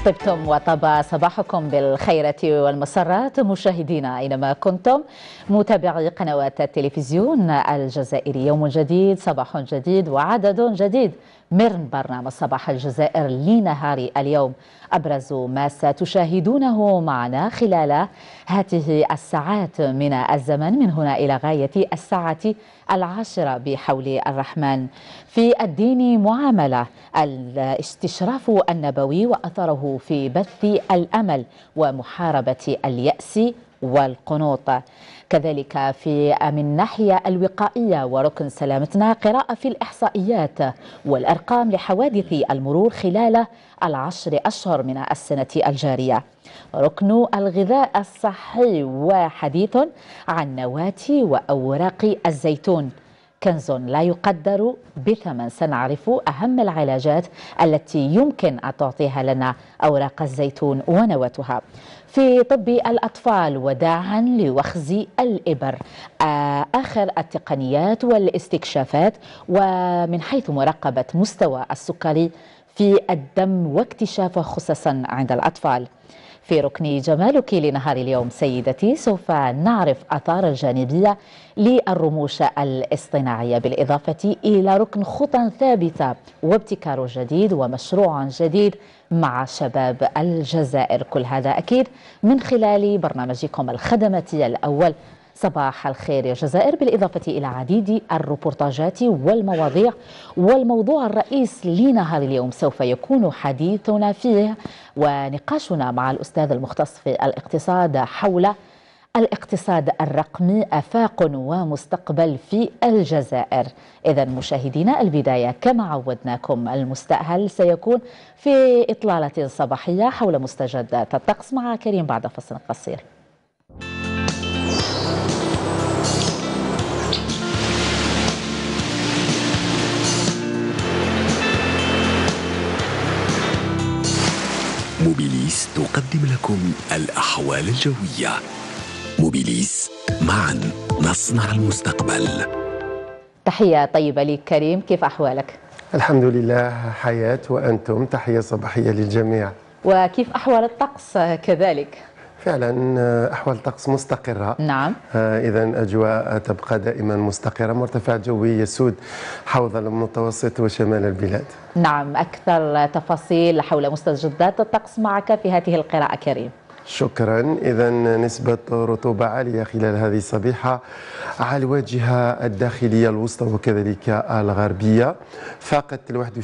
طبتم وطاب صباحكم بالخيرة والمسرات مشاهدينا أينما كنتم متابعي قنوات التلفزيون الجزائري. يوم جديد، صباح جديد وعدد جديد من برنامج صباح الجزائر لنهار اليوم. أبرز ما ستشاهدونه معنا خلال هذه الساعات من الزمن من هنا إلى غاية الساعة 10 بحول الرحمن. في الدين معاملة، الاستشراف النبوي وأثره في بث الأمل ومحاربة اليأس والقنوط. كذلك من ناحية الوقائية وركن سلامتنا، قراءة في الإحصائيات والأرقام لحوادث المرور خلال 10 أشهر من السنة الجارية. ركن الغذاء الصحي وحديث عن نواة وأوراق الزيتون، كنز لا يقدر بثمن. سنعرف أهم العلاجات التي يمكن أن تعطيها لنا أوراق الزيتون ونواتها. في طب الأطفال، وداعا لوخز الإبر، آخر التقنيات والاستكشافات، ومن حيث مراقبة مستوى السكري في الدم واكتشافه خصوصا عند الأطفال. في ركن جمالك لنهار اليوم سيدتي، سوف نعرف آثار الجانبية للرموش الاصطناعية، بالإضافة إلى ركن خطى ثابتة وابتكار جديد ومشروع جديد مع شباب الجزائر. كل هذا أكيد من خلال برنامجكم الخدماتي الأول صباح الخير يا جزائر، بالإضافة إلى عديد الروبورتاجات والمواضيع. والموضوع الرئيس لنهار اليوم سوف يكون حديثنا فيه ونقاشنا مع الأستاذ المختص في الاقتصاد حول الاقتصاد الرقمي، آفاق ومستقبل في الجزائر. إذا مشاهدينا، البداية كما عودناكم المستأهل سيكون في إطلالة صباحية حول مستجدات الطقس مع كريم بعد فصل قصير. موبيليس تقدم لكم الأحوال الجوية. موبيليس، معا نصنع المستقبل. تحية طيبة لك كريم، كيف أحوالك؟ الحمد لله حياة، وأنتم؟ تحية صباحية للجميع. وكيف أحوال الطقس كذلك؟ فعلا أحوال الطقس مستقرة. نعم. إذا أجواء تبقى دائما مستقرة، مرتفع جوي يسود حوض المتوسط وشمال البلاد. نعم، أكثر تفاصيل حول مستجدات الطقس معك في هذه القراءة كريم. شكرا. إذا نسبة رطوبة عالية خلال هذه الصبيحة على الواجهة الداخلية الوسطى وكذلك الغربية، فاقت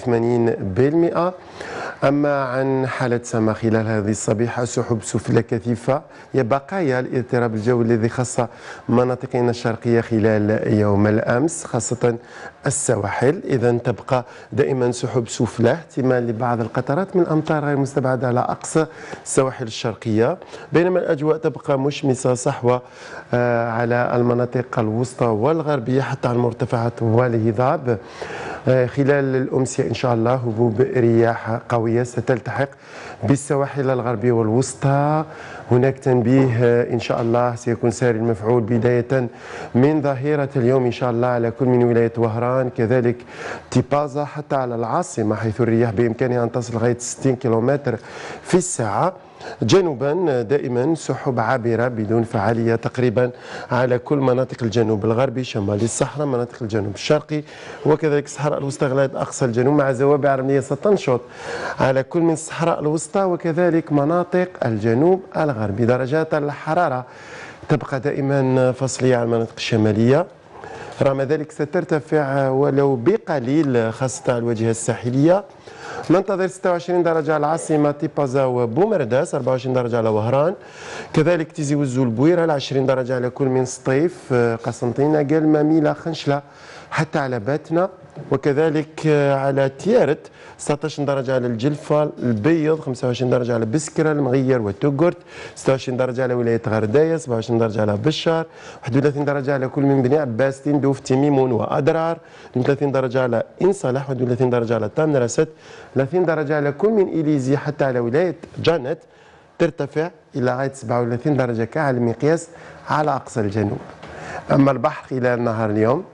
81%. أما عن حالة سماء خلال هذه الصبيحة، سحب سفلى كثيفة، هي بقايا الاضطراب الجوي الذي خص مناطقنا الشرقية خلال يوم الأمس، خاصة السواحل. إذا تبقى دائما سحب سفلى، احتمال لبعض القطرات من الأمطار غير مستبعدة على أقصى السواحل الشرقية، بينما الأجواء تبقى مشمسة صحوة على المناطق الوسطى والغربية حتى على المرتفعات والهضاب. خلال الأمسية إن شاء الله هبوب رياح قوية ستلتحق بالسواحل الغربية والوسطى. هناك تنبيه إن شاء الله سيكون ساري المفعول بداية من ظهيرة اليوم إن شاء الله على كل من ولاية وهران، كذلك تيبازا حتى على العاصمة، حيث الرياح بإمكانها أن تصل لغاية 60 كيلومتر في الساعة. جنوبا دائما سحب عابرة بدون فعالية تقريبا على كل مناطق الجنوب الغربي، شمالي الصحراء، مناطق الجنوب الشرقي، وكذلك الصحراء الوسطى لغاية أقصى الجنوب، مع زوابع رملية ستنشط على كل من الصحراء الوسطى وكذلك مناطق الجنوب الغربي. درجات الحرارة تبقى دائما فصلية على المناطق الشمالية، رغم ذلك سترتفع ولو بقليل خاصة على الواجهة الساحلية. ننتظر 26 درجة على العاصمة تيبازا وبومرداس، 24 درجة على وهران، كذلك تيزي وزو البويرة، 20 درجة على كل من سطيف، قسنطينة، قلمة، ميلا، خنشلة، حتى على باتنا، وكذلك على تيارت 19 درجة على الجلفة، البيض 25 درجة على بسكرة، المغير وتوغورت، 26 درجة على ولاية غرداية، 27 درجة على بشار، 31 درجة على كل من بني عباس، تندوف، تيميمون وأدرار، 32 درجة على إن صلاح، 31 درجة على تامنرست، 30 درجة على كل من إليزي حتى على ولاية جانت، ترتفع إلى غاية 37 درجة كعلى المقياس على أقصى الجنوب. أما البحر خلال نهار اليوم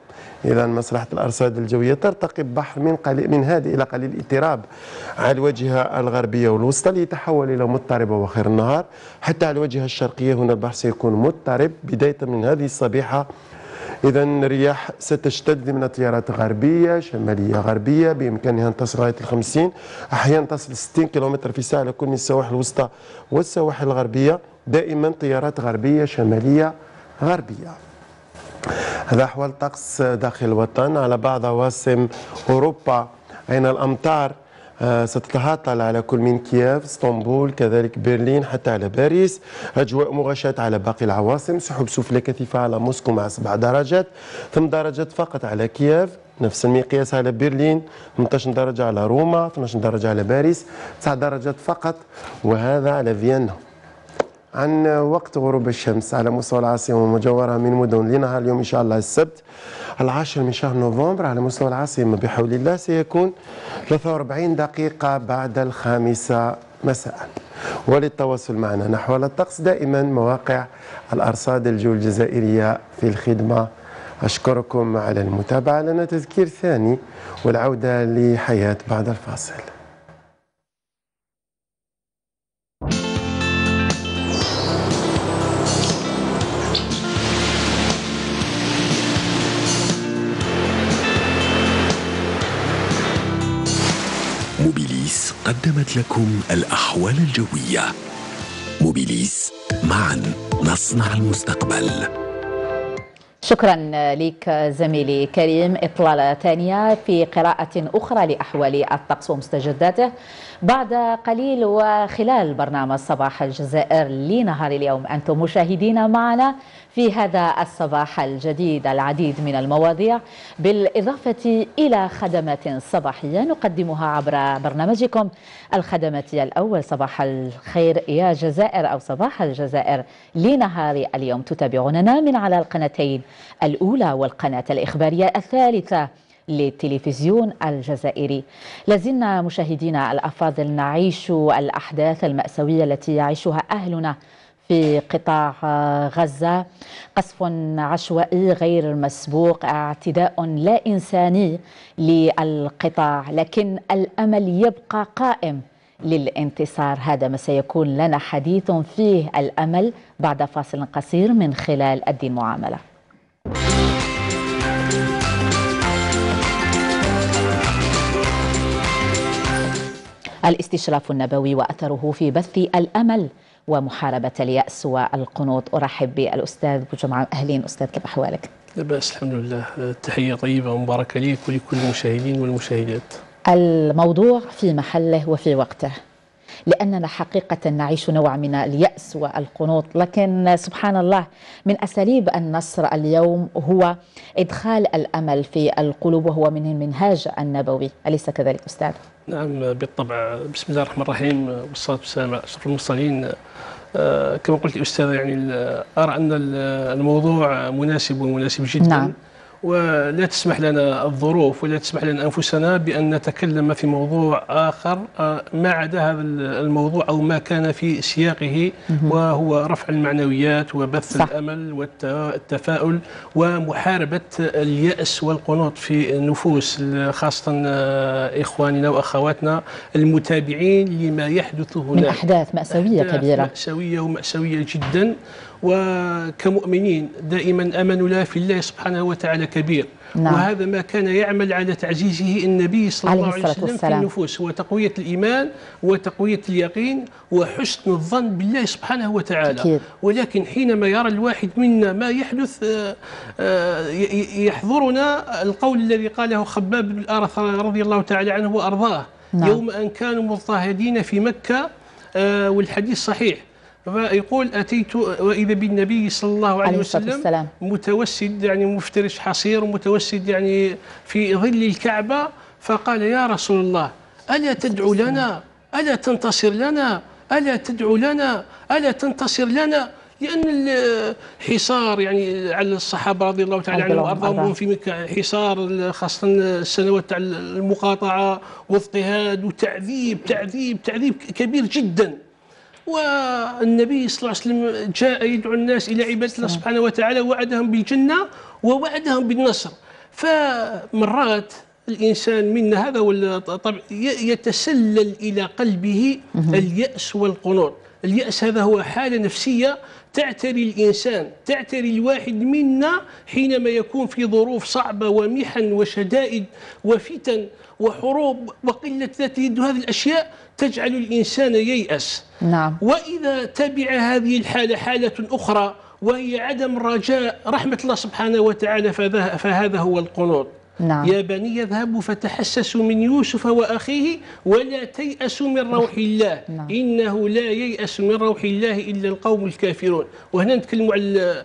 إذا مصلحة الأرصاد الجوية ترتقب بحر من هادئ إلى قليل الاضطراب على الواجهة الغربية والوسطى ليتحول إلى مضطرب أواخر النهار. حتى على الواجهة الشرقية هنا البحر سيكون مضطرب بداية من هذه الصبيحة. إذا الرياح ستشتد من التيارات غربية شمالية غربية بإمكانها أن تصل لغاية 50 أحيانا تصل 60 كم في الساعة على كل من السواحل الوسطى والسواحل الغربية. دائما تيارات غربية شمالية غربية. هذا أحوال الطقس داخل الوطن. على بعض عواصم أوروبا أين الأمطار ستتهاطل على كل من كييف، اسطنبول، كذلك برلين حتى على باريس. أجواء مغشاة على باقي العواصم. سحب سفلى كثيفة على موسكو مع 7 درجات، 8 درجات فقط على كييف، نفس المقياس على برلين، 18 درجة على روما، 12 درجة على باريس، 9 درجات فقط وهذا على فيينا. عن وقت غروب الشمس على مستوى العاصمة ومجاورها من مدن لنهار اليوم إن شاء الله السبت 10 من شهر نوفمبر على مستوى العاصمة بحول الله سيكون 43 دقيقة بعد 5 مساء. وللتواصل معنا نحو الطقس دائما مواقع الأرصاد الجو الجزائرية في الخدمة. أشكركم على المتابعة. لنا تذكير ثاني والعودة لحياة بعد الفاصل. موبيليس قدمت لكم الأحوال الجوية. موبيليس، معا نصنع المستقبل. شكرا لك زميلي كريم. إطلالة ثانية في قراءة أخرى لأحوال الطقس ومستجداته بعد قليل وخلال برنامج صباح الجزائر لنهار اليوم. أنتم مشاهدين معنا في هذا الصباح الجديد العديد من المواضيع بالإضافة إلى خدمات صباحية نقدمها عبر برنامجكم الخدماتي الأول صباح الخير يا جزائر أو صباح الجزائر لنهار اليوم. تتابعوننا من على القناتين الأولى والقناة الإخبارية الثالثة للتلفزيون الجزائري. لازلنا مشاهدينا الأفاضل نعيش الأحداث المأساوية التي يعيشها أهلنا في قطاع غزة. قصف عشوائي غير مسبوق، اعتداء لا إنساني للقطاع، لكن الأمل يبقى قائم للانتصار. هذا ما سيكون لنا حديث فيه الأمل بعد فاصل قصير من خلال الدين معاملة. الاستشراف النبوي وأثره في بث الأمل ومحاربة اليأس والقنوط. أرحب بالأستاذ بوجمعة. أهلين أستاذ، كيف أحوالك؟ لا بأس الحمد لله. تحية طيبة ومباركة ليك ولكل المشاهدين والمشاهدات. الموضوع في محله وفي وقته، لأننا حقيقة نعيش نوع من اليأس والقنوط، لكن سبحان الله من أساليب النصر اليوم هو إدخال الأمل في القلوب، وهو من المنهاج النبوي، أليس كذلك أستاذ؟ نعم بالطبع. بسم الله الرحمن الرحيم والصلاة والسلام على أشرف المرسلين. كما قلت أستاذة، يعني أرى أن الموضوع مناسب ومناسب جدا. نعم. ولا تسمح لنا الظروف ولا تسمح لنا أنفسنا بأن نتكلم في موضوع آخر ما عدا هذا الموضوع أو ما كان في سياقه، وهو رفع المعنويات وبث صح. الأمل والتفاؤل ومحاربة اليأس والقنوط في النفوس، خاصة إخواننا وأخواتنا المتابعين لما يحدث هناك من أحداث مأساوية كبيرة، مأساوية ومأساوية جدا. وكمؤمنين دائما أملنا في الله سبحانه وتعالى كبير. نعم. وهذا ما كان يعمل على تعزيزه النبي صلى الله عليه وسلم في النفوس، وتقوية الإيمان وتقوية اليقين وحسن الظن بالله سبحانه وتعالى. أكيد. ولكن حينما يرى الواحد منا ما يحدث يحضرنا القول الذي قاله خباب بن الأرث رضي الله تعالى عنه وأرضاه. نعم. يوم أن كانوا مضطهدين في مكة، والحديث صحيح، فيقول أتيت وإذا بالنبي صلى الله عليه وسلم متوسد، يعني مفترش حصير ومتوسد يعني في ظل الكعبة، فقال يا رسول الله ألا تدعو لنا، ألا تنتصر لنا، ألا تدعو لنا، ألا تنتصر لنا؟ لأن الحصار يعني على الصحابة رضي الله تعالى عنهم وأرضاهم في مكة، حصار خاصة السنوات تاع المقاطعة واضطهاد وتعذيب تعذيب تعذيب كبير جدا. والنبي صلى الله عليه وسلم جاء يدعو الناس إلى عبادة الله سبحانه وتعالى، وعدهم بالجنة ووعدهم بالنصر. فمرات الإنسان منا هذا طبعا يتسلل إلى قلبه اليأس والقنوط. اليأس هذا هو حالة نفسية تعتري الإنسان، تعتري الواحد منا حينما يكون في ظروف صعبة ومحن وشدائد وفتن وحروب وقلة ذات يد. هذه الأشياء تجعل الإنسان ييأس. نعم. وإذا تبع هذه الحالة حالة أخرى وهي عدم رجاء رحمة الله سبحانه وتعالى، فهذا هو القنوط. نعم. يا بني يذهبوا فتحسسوا من يوسف وأخيه ولا تيأسوا من روح الله. نعم. إنه لا ييأس من روح الله إلا القوم الكافرون. وهنا نتكلم على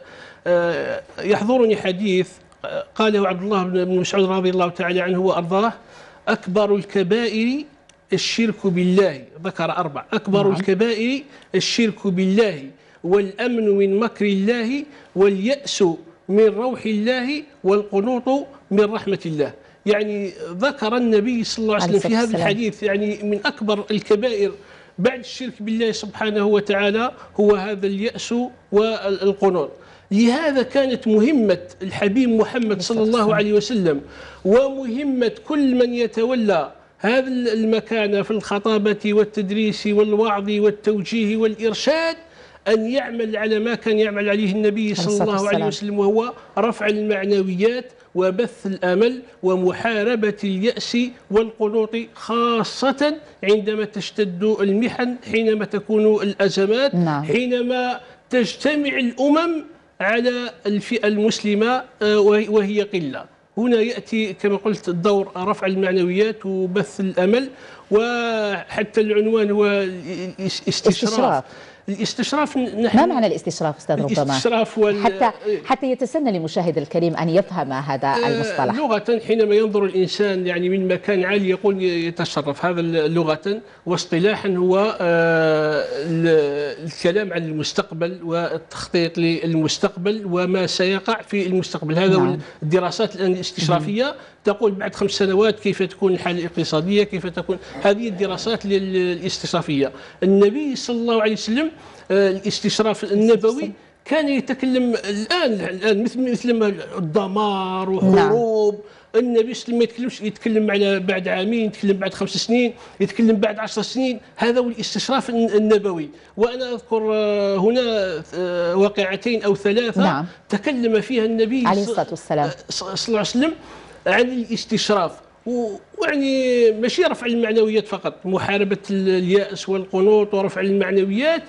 يحضرني حديث قاله عبد الله بن مسعود رضي الله تعالى عنه وأرضاه: أكبر الكبائر الشرك بالله. ذكر 4: أكبر نعم. الكبائر الشرك بالله، والأمن من مكر الله، واليأس من روح الله، والقنوط من رحمة الله. يعني ذكر النبي صلى الله عليه وسلم في هذا الحديث يعني من أكبر الكبائر بعد الشرك بالله سبحانه وتعالى هو هذا اليأس والقنوط. لهذا كانت مهمة الحبيب محمد صلى الله عليه وسلم ومهمة كل من يتولى هذا المكان في الخطابة والتدريس والوعظ والتوجيه والإرشاد أن يعمل على ما كان يعمل عليه النبي صلى الله عليه وسلم، وهو رفع المعنويات وبث الأمل ومحاربة اليأس والقنوط، خاصة عندما تشتد المحن، حينما تكون الأزمات. نعم. حينما تجتمع الأمم على الفئة المسلمة وهي قلة. هنا يأتي كما قلت دور رفع المعنويات وبث الأمل. وحتى العنوان هو الاستشراف. الاستشراف ما معنى الاستشراف أستاذ ربما؟ الاستشراف حتى يتسنى للمشاهد الكريم أن يفهم هذا المصطلح. لغة حينما ينظر الإنسان يعني من مكان عالي يقول يتشرف، هذا لغة. واصطلاحا هو الكلام عن المستقبل والتخطيط للمستقبل وما سيقع في المستقبل. هذا نعم. الدراسات الآن الاستشرافية تقول بعد 5 سنوات كيف تكون الحالة الاقتصادية، كيف تكون هذه الدراسات الاستشرافية. النبي صلى الله عليه وسلم الاستشراف النبوي كان يتكلم الآن مثل ما الدمار وحروب. نعم. النبي صلى الله عليه وسلم ما يتكلم على بعد عامين، يتكلم بعد 5 سنين، يتكلم بعد 10 سنين. هذا هو الاستشراف النبوي. وأنا أذكر هنا واقعتين أو 3 نعم. تكلم فيها النبي عليه الصلاة والسلام صلى الله عليه وسلم عن الاستشراف. ويعني ماشي رفع المعنويات فقط، محاربة اليأس والقنوط ورفع المعنويات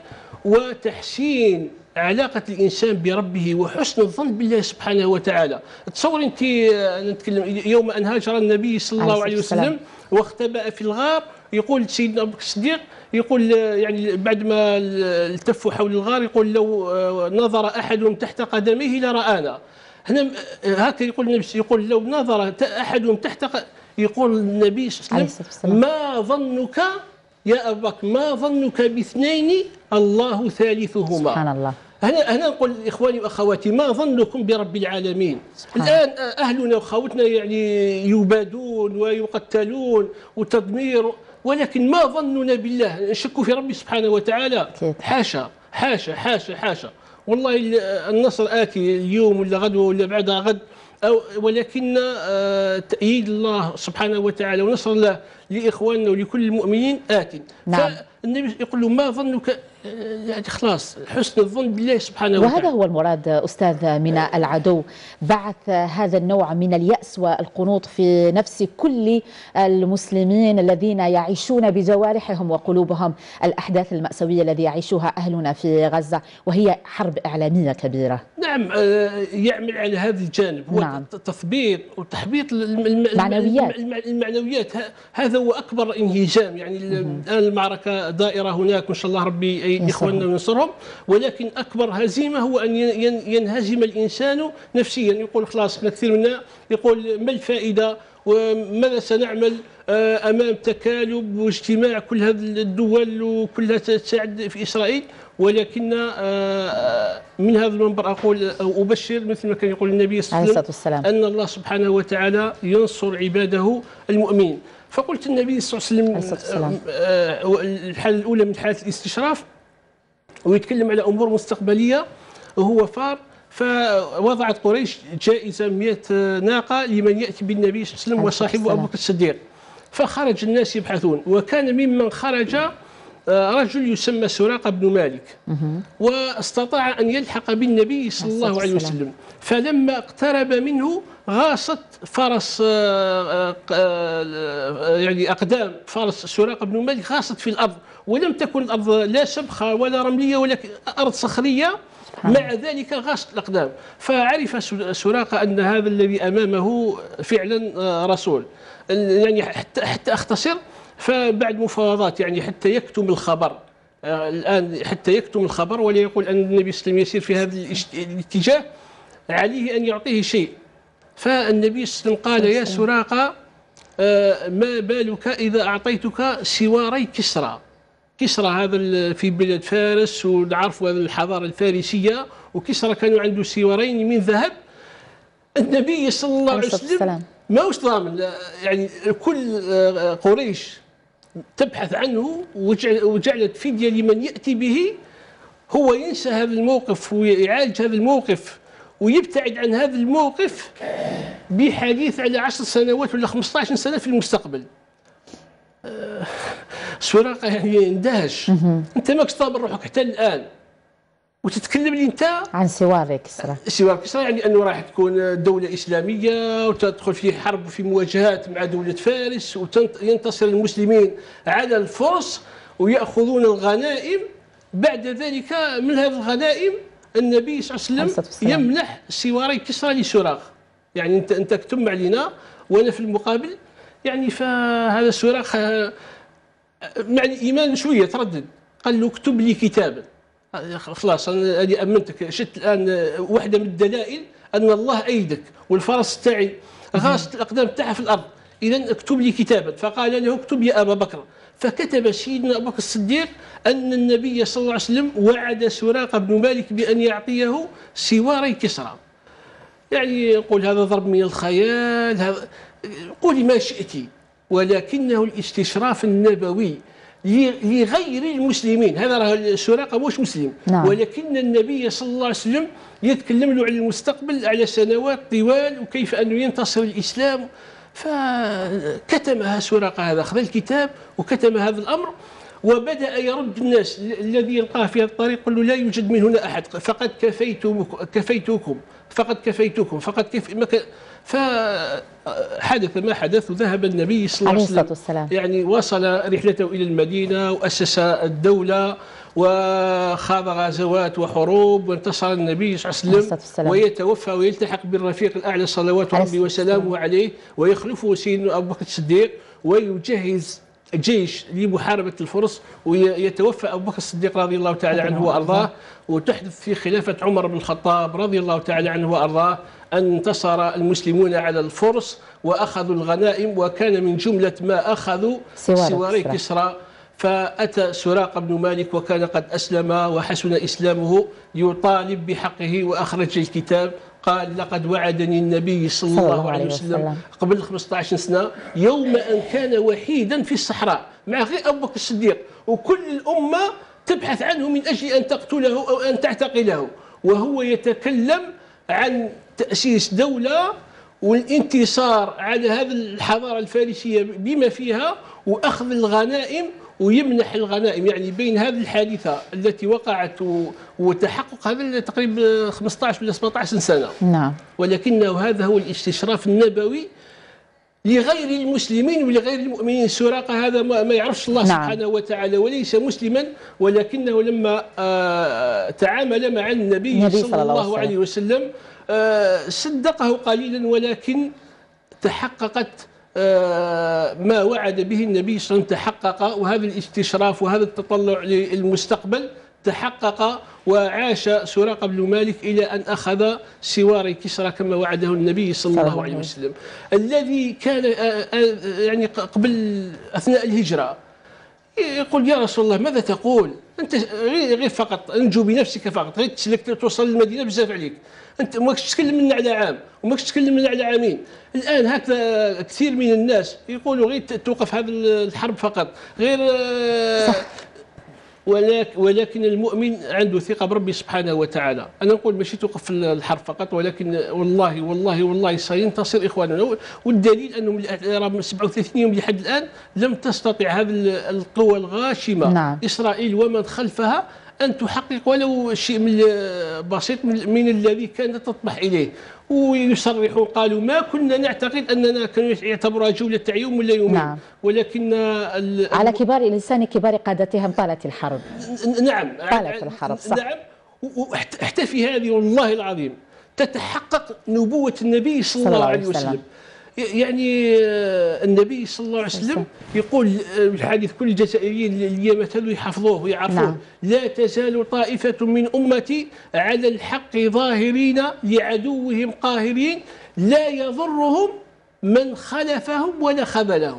وتحسين علاقة الإنسان بربه وحسن الظن بالله سبحانه وتعالى. تصور أنت نتكلم يوم أن هاجر النبي صلى الله عليه وسلم واختبأ في الغار، يقول سيدنا أبو بكر الصديق يقول يعني بعد ما التفوا حول الغار يقول لو نظر أحدهم تحت قدميه لرآنا. هنا هكذا يقول النبي، يقول لو نظر أحدهم تحت يقول النبي صلى الله عليه وسلم: ما ظنك يا أبا بكر، ما ظنك باثنين الله ثالثهما. سبحان الله. هنا نقول إخواني وأخواتي ما ظنكم برب العالمين. الآن أهلنا وخوتنا يعني يبادون ويقتلون وتدمير، ولكن ما ظننا بالله؟ نشك في ربي سبحانه وتعالى؟ حاشا حاشا حاشا حاشا. والله النصر آتي اليوم ولا غد ولا بعد غد، ولكن تأييد الله سبحانه وتعالى ونصر الله لإخواننا ولكل المؤمنين آت. نعم. فالنبي يقول له ما ظنك، يعني خلاص حسن الظن بالله سبحانه وتعالى. وهذا هو المراد أستاذ من العدو، بعث هذا النوع من اليأس والقنوط في نفس كل المسلمين الذين يعيشون بجوارحهم وقلوبهم الأحداث المأساوية التي يعيشها أهلنا في غزة، وهي حرب إعلامية كبيرة. نعم. يعمل على هذا الجانب، هو نعم. تثبيط وتحبيط المعنويات. هذا هو أكبر انهزام. يعني الآن المعركة دائرة هناك، ما شاء الله ربي إخواننا وينصرهم، ولكن أكبر هزيمة هو أن ينهزم الإنسان نفسيا. يقول خلاص احنا كثير منا يقول ما الفائدة وماذا سنعمل أمام تكالب واجتماع كل هذه الدول وكلها تساعد في إسرائيل. ولكن من هذا المنبر أقول أو أبشر مثل ما كان يقول النبي صلى الله عليه وسلم أن الله سبحانه وتعالى ينصر عباده المؤمنين. فقلت النبي صلى الله عليه وسلم الحالة الأولى من حالة الاستشراف ويتكلم على أمور مستقبلية، وهو فار فوضعت قريش جائزة 100 ناقة لمن يأتي بالنبي صلى الله عليه وسلم وصاحبه أبو بكر الصديق. فخرج الناس يبحثون، وكان ممن خرج رجل يسمى سراقة بن مالك، واستطاع أن يلحق بالنبي صلى الله عليه وسلم. فلما اقترب منه غاصت فرس يعني أقدام فرس سراقة بن مالك غاصت في الأرض، ولم تكن الأرض لا سبخة ولا رملية ولكن أرض صخرية، مع ذلك غاصت الأقدام. فعرف سراقة أن هذا الذي أمامه فعلا رسول. يعني حتى أختصر، فبعد مفاوضات يعني حتى يكتم الخبر الآن، حتى يكتم الخبر ولا يقول أن النبي صلى الله عليه وسلم يسير في هذا الاتجاه، عليه أن يعطيه شيء. فالنبي صلى الله عليه وسلم قال: يا سراقة، ما بالك إذا أعطيتك سواري كسرى. كسرى هذا في بلاد فارس، ونعرفوا هذه الحضارة الفارسية، وكسرى كانوا عنده سوارين من ذهب. النبي صلى الله عليه وسلم ما هوش ضامن، يعني كل قريش تبحث عنه وجعلت فدية لمن يأتي به. هو ينسى هذا الموقف ويعالج هذا الموقف ويبتعد عن هذا الموقف بحديث على 10 سنوات ولا 15 سنة في المستقبل. سراقة يعني اندهش. انت ماكش طابر روحك حتى الآن وتتكلم لي انت عن سوار كسرى. سوار كسرى يعني انه راح تكون دولة إسلامية وتدخل في حرب في مواجهات مع دولة فارس، وينتصر المسلمين على الفرس ويأخذون الغنائم. بعد ذلك من هذه الغنائم النبي صلى الله عليه وسلم يمنح سواري كسرى لسراقة. يعني انت كتم علينا وانا في المقابل. يعني فهذا سراقة مع الإيمان شوية تردد، قال له: اكتب لي كتابا. خلاص أنا أمنتك، شفت الآن واحدة من الدلائل أن الله أيدك، والفرس تاعي غاصت الأقدام تاعها في الأرض، إذا اكتب لي كتابا. فقال له: اكتب يا أبا بكر. فكتب سيدنا أبو بكر الصديق أن النبي صلى الله عليه وسلم وعد سراقة بن مالك بأن يعطيه سواري كسرى. يعني يقول هذا ضرب من الخيال، هذا قولي ما شئت، ولكنه الاستشراف النبوي لغير المسلمين. هذا راه سراقة مش مسلم، ولكن النبي صلى الله عليه وسلم يتكلم له على المستقبل، على سنوات طوال، وكيف أنه ينتصر الإسلام. فكتمها سراقة، هذا أخذ الكتاب وكتم هذا الأمر، وبدأ يرد الناس الذي يلقاه في هذا الطريق، يقول له: لا يوجد من هنا أحد، فقد كفيتكم فقد فحدث ما حدث، وذهب النبي صلى الله عليه وسلم يعني وصل رحلته إلى المدينة وأسس الدولة وخاض غزوات وحروب، وانتصر النبي صلى الله عليه وسلم ويتوفى ويلتحق بالرفيق الأعلى صلوات ربي وسلامه عليه، ويخلفه سيدنا أبو بكر الصديق ويجهز جيش لمحاربة الفرس، ويتوفى أبو بكر الصديق رضي الله تعالى عنه وأرضاه. وتحدث في خلافة عمر بن الخطاب رضي الله تعالى عنه وأرضاه أن انتصر المسلمون على الفرس وأخذوا الغنائم، وكان من جملة ما أخذوا سواري كسرى. فأتى سراقة بن مالك وكان قد أسلم وحسن إسلامه يطالب بحقه، وأخرج الكتاب. قال: لقد وعدني النبي صلى الله عليه وسلم قبل 15 سنة يوم أن كان وحيدا في الصحراء مع غير أبو بكر الصديق، وكل الأمة تبحث عنه من أجل أن تقتله أو أن تعتقله، وهو يتكلم عن تأسيس دولة والانتصار على هذه الحضارة الفارسية بما فيها، وأخذ الغنائم ويمنح الغنائم. يعني بين هذه الحادثة التي وقعت وتحقق هذا تقريبا 15 ولا 17 سنة. نعم. ولكنه هذا هو الاستشراف النبوي لغير المسلمين ولغير المؤمنين. سراقة هذا ما يعرفش الله سبحانه وتعالى وليس مسلما، ولكنه لما تعامل مع النبي صلى الله عليه وسلم صدقه قليلا، ولكن تحققت ما وعد به النبي صلى الله عليه وسلم تحقق، وهذا الاستشراف وهذا التطلع للمستقبل تحقق. وعاش سراقة بن مالك إلى أن أخذ سواري كسرى كما وعده النبي صلى الله عليه وسلم، الذي كان يعني قبل أثناء الهجرة يقول: يا رسول الله ماذا تقول؟ أنت غير فقط أنجو بنفسك فقط، غير تسلك توصل للمدينة بزاف عليك، أنت ماكش تتكلم لنا على عام وماكش تتكلم لنا على عامين. الآن هكذا كثير من الناس يقولوا غير توقف هذه الحرب فقط، غير ولكن المؤمن عنده ثقة بربي سبحانه وتعالى. أنا نقول ماشي توقف في الحرب فقط، ولكن والله والله والله سينتصر إخواننا، والدليل أنهم 37 يوم لحد الآن لم تستطع هذه القوى الغاشمة إسرائيل ومن خلفها أن تحقق ولو شيء بسيط من الذي كانت تطمح إليه. ويصرحون قالوا ما كنا نعتقد أننا كانوا يعتبروها جولة تاع يوم ولا يومين، ولكن على كبار لسان كبار قادتهم طالت الحرب. نعم طالت الحرب صح. نعم، وحتى في هذه والله العظيم تتحقق نبوة النبي صلى الله عليه وسلم. يعني النبي صلى الله عليه وسلم يقول الحديث كل الجزائريين اللي مثلوا يحفظوه ويعرفوه: لا تزال طائفة من أمتي على الحق ظاهرين لعدوهم قاهرين لا يضرهم من خلفهم ولا خذلهم.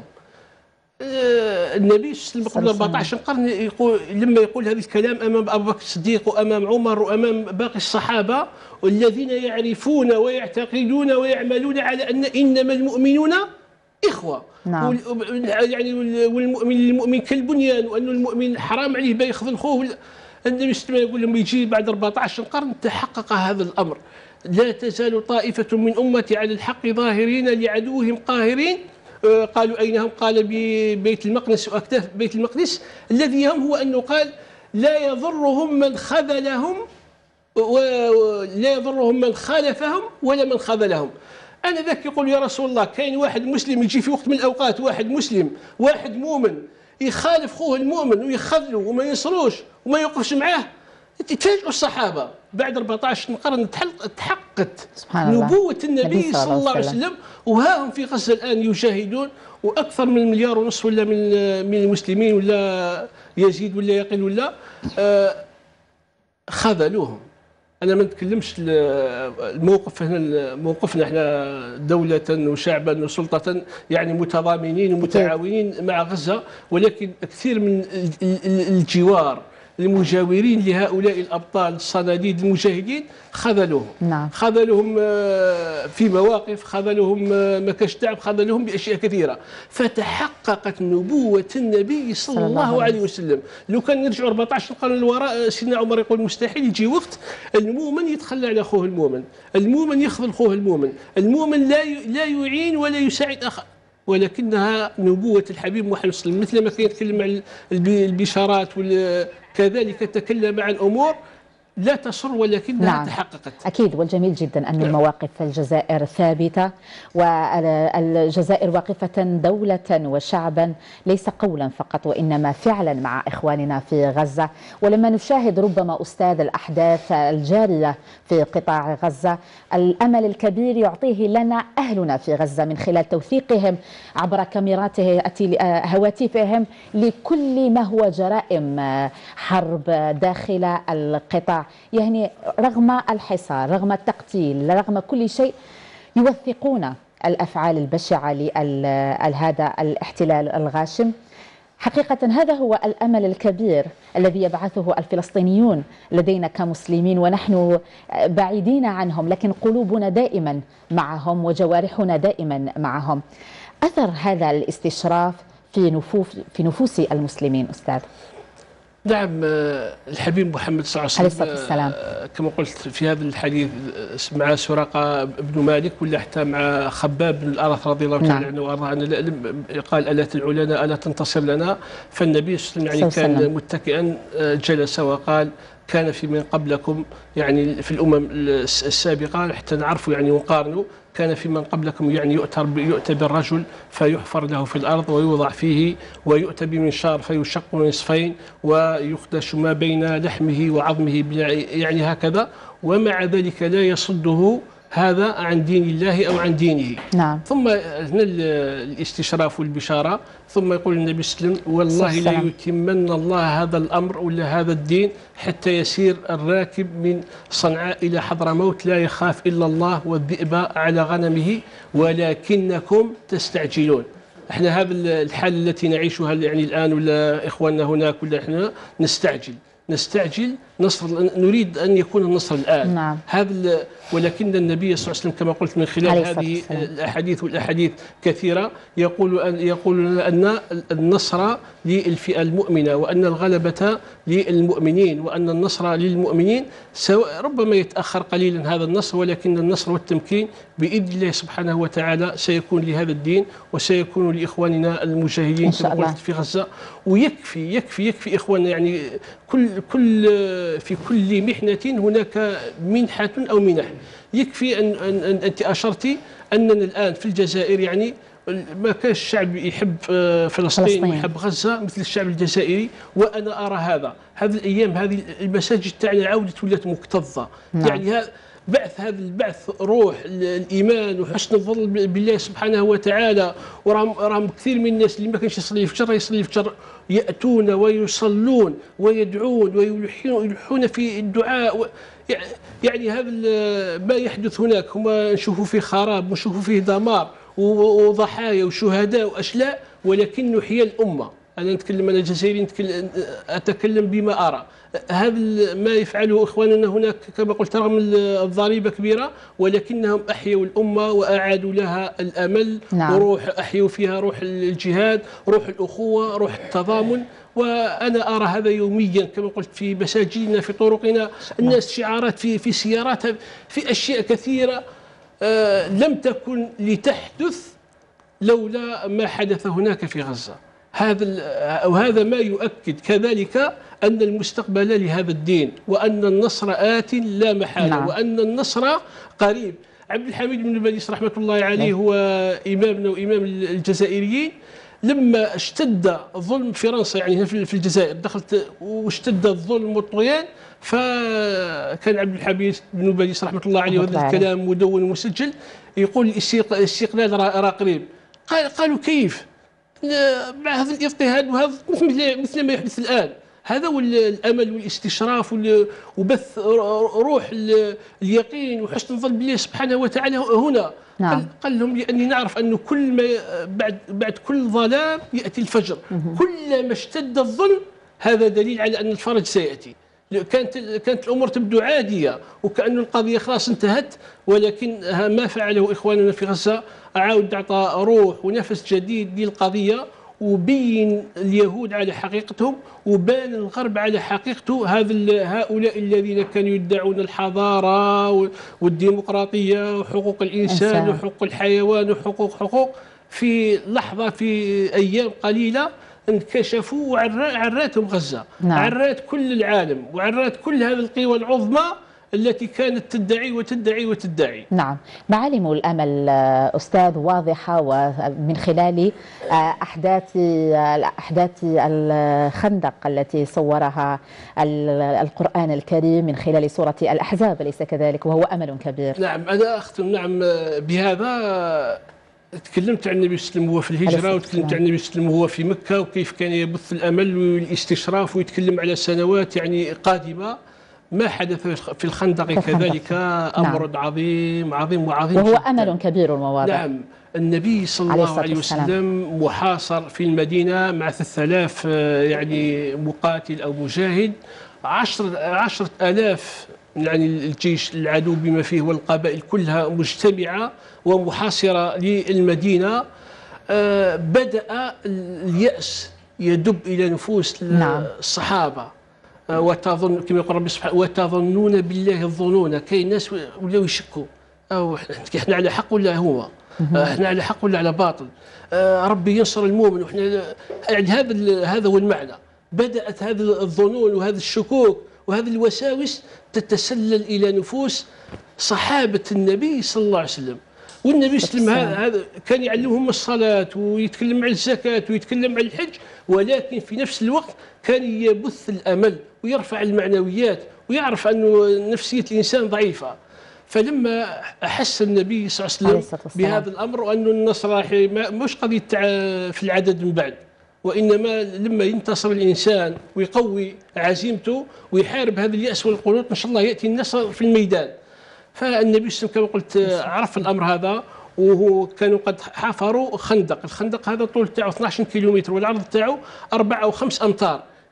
النبي صلى الله عليه وسلم قبل 14 قرن لما يقول هذا الكلام امام ابو بكر الصديق وامام عمر وامام باقي الصحابه والذين يعرفون ويعتقدون ويعملون على ان انما المؤمنون اخوه. يعني والمؤمن للمؤمن كالبنيان، وان المؤمن حرام عليه با يخذل خوه. النبي صلى الله عليه وسلم يقول لما يجي بعد 14 قرن تحقق هذا الامر: لا تزال طائفه من امتي على الحق ظاهرين لعدوهم قاهرين. قالوا أين هم؟ قال ببيت المقدس وأكتاف بيت المقدس. الذي يهم هو أنه قال لا يضرهم من خذلهم ولا يضرهم من خالفهم ولا من خذلهم. أنا ذاك يقول يا رسول الله كاين واحد مسلم يجي في وقت من الأوقات واحد مسلم واحد مؤمن يخالف خوه المؤمن ويخذله وما ينصروش وما يوقفش معاه. تفاجئوا الصحابة بعد 14 قرن تحققت نبوة النبي صلى الله عليه وسلم، وها هم في غزة الآن يجاهدون، وأكثر من 1.5 مليار ولا من المسلمين ولا يزيد ولا يقل ولا خذلوهم. أنا ما نتكلمش الموقف هنا، موقفنا احنا دولة وشعبا وسلطة يعني متضامنين ومتعاونين مع غزة، ولكن كثير من الجوار المجاورين لهؤلاء الأبطال الصناديد المجاهدين خذلوهم. خذلوهم في مواقف، خذلوهم مكاش تعب، خذلوهم بأشياء كثيرة. فتحققت نبوة النبي صلى الله عليه وسلم. لو كان نرجع 14 قرن للوراء سيدنا عمر يقول مستحيل يجي وقت المؤمن يتخلى على أخوه المؤمن، المؤمن يخذل أخوه المؤمن، المؤمن لا يعين ولا يساعد أخاه. ولكنها نبوة الحبيب محمد صلى الله عليه وسلم. مثل ما كان يتكلم عن البشارات كذلك تكلم عن أمور لا تصر ولكنها تحققت. أكيد، والجميل جدا أن المواقف في الجزائر ثابتة، والجزائر واقفة دولة وشعبا ليس قولا فقط وإنما فعلا مع إخواننا في غزة. ولما نشاهد ربما أستاذ الأحداث الجارية في قطاع غزة، الأمل الكبير يعطيه لنا أهلنا في غزة من خلال توثيقهم عبر كاميرات هواتفهم لكل ما هو جرائم حرب داخل القطاع. يعني رغم الحصار، رغم التقتيل، رغم كل شيء يوثقون الأفعال البشعة لهذا الاحتلال الغاشم. حقيقة هذا هو الأمل الكبير الذي يبعثه الفلسطينيون لدينا كمسلمين، ونحن بعيدين عنهم لكن قلوبنا دائما معهم وجوارحنا دائما معهم. أثر هذا الاستشراف في نفوس المسلمين أستاذ؟ نعم، الحبيب محمد صلى الله عليه وسلم كما قلت في هذا الحديث مع سراقة بن مالك ولا حتى مع خباب بن الأرث رضي الله تعالى عنه وارضاه قال ألا تدعو لنا ألا تنتصر لنا. فالنبي صلى الله عليه وسلم يعني كان متكئا جلس وقال كان في من قبلكم، يعني في الأمم السابقة حتى نعرفوا يعني ونقارنوا، كان في من قبلكم يعني يؤتى بالرجل فيحفر له في الأرض ويوضع فيه، ويؤتى بمنشار فيشق نصفين ويخدش ما بين لحمه وعظمه يعني هكذا، ومع ذلك لا يصده هذا عن دين الله أو عن دينه. ثم هنا الاستشراف والبشارة. ثم يقول النبي صلى الله عليه وسلم والله لا يتمن الله هذا الأمر ولا هذا الدين حتى يسير الراكب من صنعاء إلى حضرموت لا يخاف إلا الله والذئب على غنمه ولكنكم تستعجلون. احنا هذا الحالة التي نعيشها يعني الآن ولا إخواننا هناك ولا احنا نستعجل نصر، نريد أن يكون النصر الآن. نعم. ولكن النبي صلى الله عليه وسلم كما قلت من خلال هذه الأحاديث والأحاديث كثيرة يقول لنا أن النصر للفئة المؤمنة، وأن الغلبة للمؤمنين، وأن النصر للمؤمنين. ربما يتأخر قليلا هذا النصر، ولكن النصر والتمكين بإذن الله سبحانه وتعالى سيكون لهذا الدين، وسيكون لإخواننا المجاهدين كما قلت في غزة. ويكفي يكفي يكفي إخواننا، يعني في كل محنة هناك منحة أو منح. يكفي أن أنت أشرتي أننا الآن في الجزائر يعني ما كان الشعب يحب فلسطين ويحب غزة مثل الشعب الجزائري، وأنا أرى هذه الأيام هذه المساجد تاعنا عودت ولات مكتظة. نعم. يعني هذا البعث روح الإيمان وحسن الظن بالله سبحانه وتعالى. وراهم كثير من الناس اللي ما كانش يصلي في شر يصلي في شر، يأتون ويصلون ويدعون ويلحون في الدعاء. يعني هذا ما يحدث هناك هما نشوفوا فيه خراب ونشوفوا فيه دمار وضحايا وشهداء وأشلاء، ولكن نحيي الأمة. أنا جزائري أتكلم بما أرى. هذا ما يفعله إخواننا هناك كما قلت رغم الضريبة كبيرة، ولكنهم أحيوا الأمة وأعادوا لها الأمل. نعم. أحيوا فيها روح الجهاد، روح الأخوة، روح التضامن. وأنا أرى هذا يوميا كما قلت في مساجدنا، في طرقنا، الناس شعارات في سيارات، في أشياء كثيرة لم تكن لتحدث لولا ما حدث هناك في غزة. وهذا ما يؤكد كذلك أن المستقبل لهذا الدين، وأن النصر آت لا محالة. نعم. وأن النصر قريب. عبد الحميد بن باديس رحمة الله عليه هو إمامنا وإمام الجزائريين. لما اشتد الظلم في فرنسا يعني في الجزائر دخلت واشتد الظلم والطغيان، فكان عبد الحميد بن باديس رحمة الله عليه وهذا الكلام مدون ومسجل يقول الاستقلال راه قريب. قالوا كيف مع هذا الاضطهاد وهذا مثل ما يحدث الآن؟ هذا هو الأمل والاستشراف وبث روح اليقين وحسن الظن بالله سبحانه وتعالى هنا. نعم. قال لهم لأني نعرف أنه كل ما بعد كل ظلام يأتي الفجر. كلما اشتد الظلم هذا دليل على أن الفرج سيأتي. كانت الأمور تبدو عادية وكأن القضية خلاص انتهت، ولكن ما فعله إخواننا في غزة عاود أعطى روح ونفس جديد للقضية، وبين اليهود على حقيقتهم وبان الغرب على حقيقته. هؤلاء الذين كانوا يدعون الحضارة والديمقراطية وحقوق الإنسان وحقوق الحيوان وحقوق في لحظة في أيام قليلة انكشفوا وعراتهم غزة. نعم. عرات كل العالم وعرات كل هذه القوى العظمى التي كانت تدعي وتدعي وتدعي. نعم. معالم الأمل أستاذ واضحة، ومن خلال أحداث الخندق التي صورها القرآن الكريم من خلال سورة الأحزاب، أليس كذلك؟ وهو أمل كبير. نعم. أنا أختم بهذا. تكلمت عن النبي صلى الله عليه وسلم وهو في الهجرة، وتكلمت عن النبي صلى الله عليه وسلم وهو في مكة، وكيف كان يبث الأمل والاستشراف، ويتكلم على سنوات يعني قادمة. ما حدث في الخندق كذلك أمر. نعم. عظيم عظيم وعظيم، وهو أمل كبير ومواضع. نعم. الني صلى الله عليه وسلم محاصر في المدينة مع 3000 يعني مقاتل أو مجاهد، 10,000 يعني الجيش العدو بما فيه والقبائل كلها مجتمعة ومحاصرة للمدينة. بدأ اليأس يدب إلى نفوس. نعم. الصحابة. وتظن كما يقول ربي سبحانه وتظنون بالله الظنون. كاين ناس ولاو يشكوا، أو احنا على حق ولا هو، احنا على حق ولا على باطل، ربي ينصر المؤمن وإحنا يعني هذا هو المعنى. بدأت هذه الظنون وهذا الشكوك وهذه الوساوس تتسلل إلى نفوس صحابة النبي صلى الله عليه وسلم. والنبي صلى الله عليه وسلم هذا كان يعلمهم الصلاة ويتكلم عن الزكاة ويتكلم عن الحج، ولكن في نفس الوقت كان يبث الأمل ويرفع المعنويات، ويعرف أن نفسية الإنسان ضعيفة. فلما أحس النبي صلى الله عليه وسلم بهذا الأمر، وأن النصر مش قضية في العدد من بعد، وإنما لما ينتصر الإنسان ويقوي عزيمته ويحارب هذا اليأس والقنوط إن شاء الله يأتي النصر في الميدان. فالنبي صلى الله عليه وسلم كما قلت عرف الأمر هذا، وهو كانوا قد حفروا خندق. الخندق هذا طول تاعو 12 كيلومتر والعرض تاعو 4 أو 5 أمتار،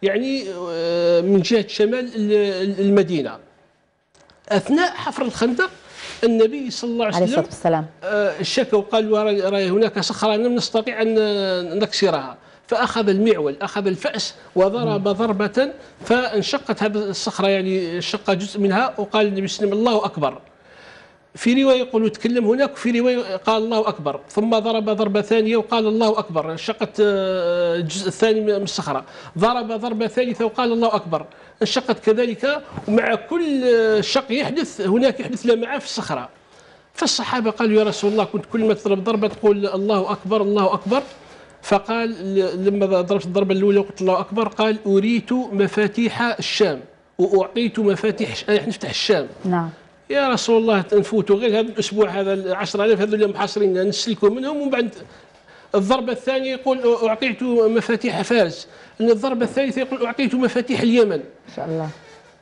يعني من جهة شمال المدينة. أثناء حفر الخندق النبي صلى الله عليه وسلم شكوا وقالوا رأي هناك صخرة لم نستطيع أن نكسرها، فأخذ المعول، أخذ الفأس وضرب ضربة فانشقت هذه الصخرة، يعني شق جزء منها، وقال النبي صلى الله عليه وسلم الله أكبر. في رواية يقولوا تكلم هناك، وفي رواية قال الله أكبر، ثم ضرب ضربة ثانية وقال الله أكبر، انشقت الجزء الثاني من الصخرة، ضرب ضربة ثالثة وقال الله أكبر، انشقت كذلك. ومع كل شق يحدث هناك يحدث لمعة في الصخرة. فالصحابة قالوا يا رسول الله كنت كل ما تضرب ضربة تقول الله أكبر الله أكبر. فقال لما ضربت الضربة الأولى وقلت الله أكبر قال أريت مفاتيح الشام وأعطيت مفاتيح نفتح الشام. نعم يا رسول الله نفوتوا غير هذا الأسبوع، هذا 10,000 هذول اللي محاصرين نسلكوا منهم. ومن بعد الضربة الثانية يقول أعطيت مفاتيح فارس، الضربة الثالثة يقول أعطيت مفاتيح اليمن. إن شاء الله.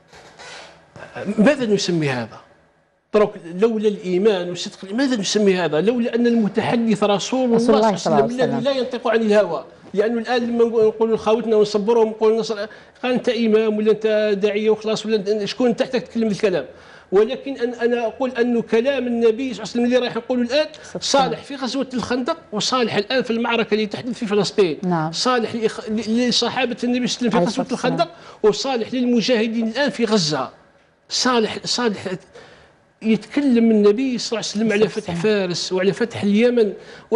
ماذا نسمي هذا؟ لولا الإيمان والصدق ماذا نسمي هذا؟ لولا أن المتحدث رسول الله صلى الله عليه وسلم الذي لا ينطق عن الهوى. لأنه الآن لما نقولوا لخاوتنا ونصبرهم ونقولوا قال أنت إمام ولا أنت داعية وخلاص، ولا شكون تحتك تتكلم بالكلام. ولكن أنا أقول أنه كلام النبي صلى الله عليه وسلم اللي راح نقوله الآن صالح في غزوة الخندق، وصالح الآن في المعركة اللي تحدث في فلسطين. نعم. صالح لصحابة النبي صلى الله عليه وسلم في غزوة الخندق، وصالح للمجاهدين الآن في غزة. صالح يتكلم النبي صلى الله عليه وسلم على فتح فارس وعلى فتح اليمن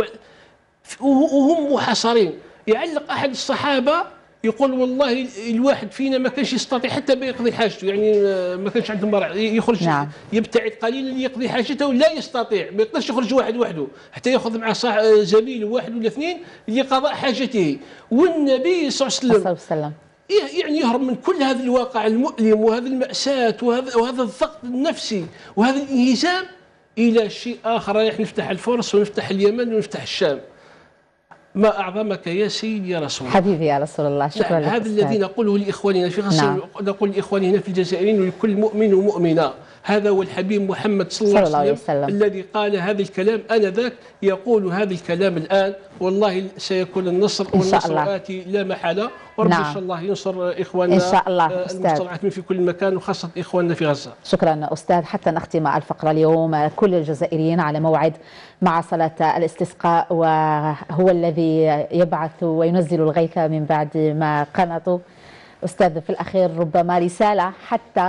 وهم محاصرين. يعلق أحد الصحابة يقول والله الواحد فينا ما كانش يستطيع حتى يقضي حاجته، يعني ما كانش عنده مرع يخرج. نعم. يبتعد قليلا ليقضي حاجته ولا يستطيع، ما يقدرش يخرج واحد وحده، حتى ياخذ معه زميل واحد ولا اثنين لقضاء حاجته. والنبي صلى الله عليه وسلم يعني يهرب من كل هذا الواقع المؤلم وهذه المأساة وهذا الضغط النفسي وهذا الانهزام إلى شيء آخر، رايح نفتح الفرس ونفتح اليمن ونفتح الشام. ما أعظمك يا سيدي يا رسول الله، حبيبي يا رسول الله. شكرا لك. هذا الذي نقوله لإخواننا في غزة. نعم. نقول لإخواننا في الجزائريين ولكل مؤمن ومؤمنة، هذا هو الحبيب محمد صلى الله عليه وسلم الذي قال هذا الكلام آنذاك، يقول هذا الكلام الآن. والله سيكون النصر، والنصر آتي لا محالة. ورب إن شاء الله ينصر إخواننا إن شاء الله المستضعفين في كل مكان، وخاصة إخواننا في غزة. شكرا أستاذ. حتى نختم الفقرة اليوم، كل الجزائريين على موعد مع صلاة الاستسقاء، وهو الذي يبعث وينزل الغيث من بعد ما قنطوا. أستاذ في الأخير ربما رسالة حتى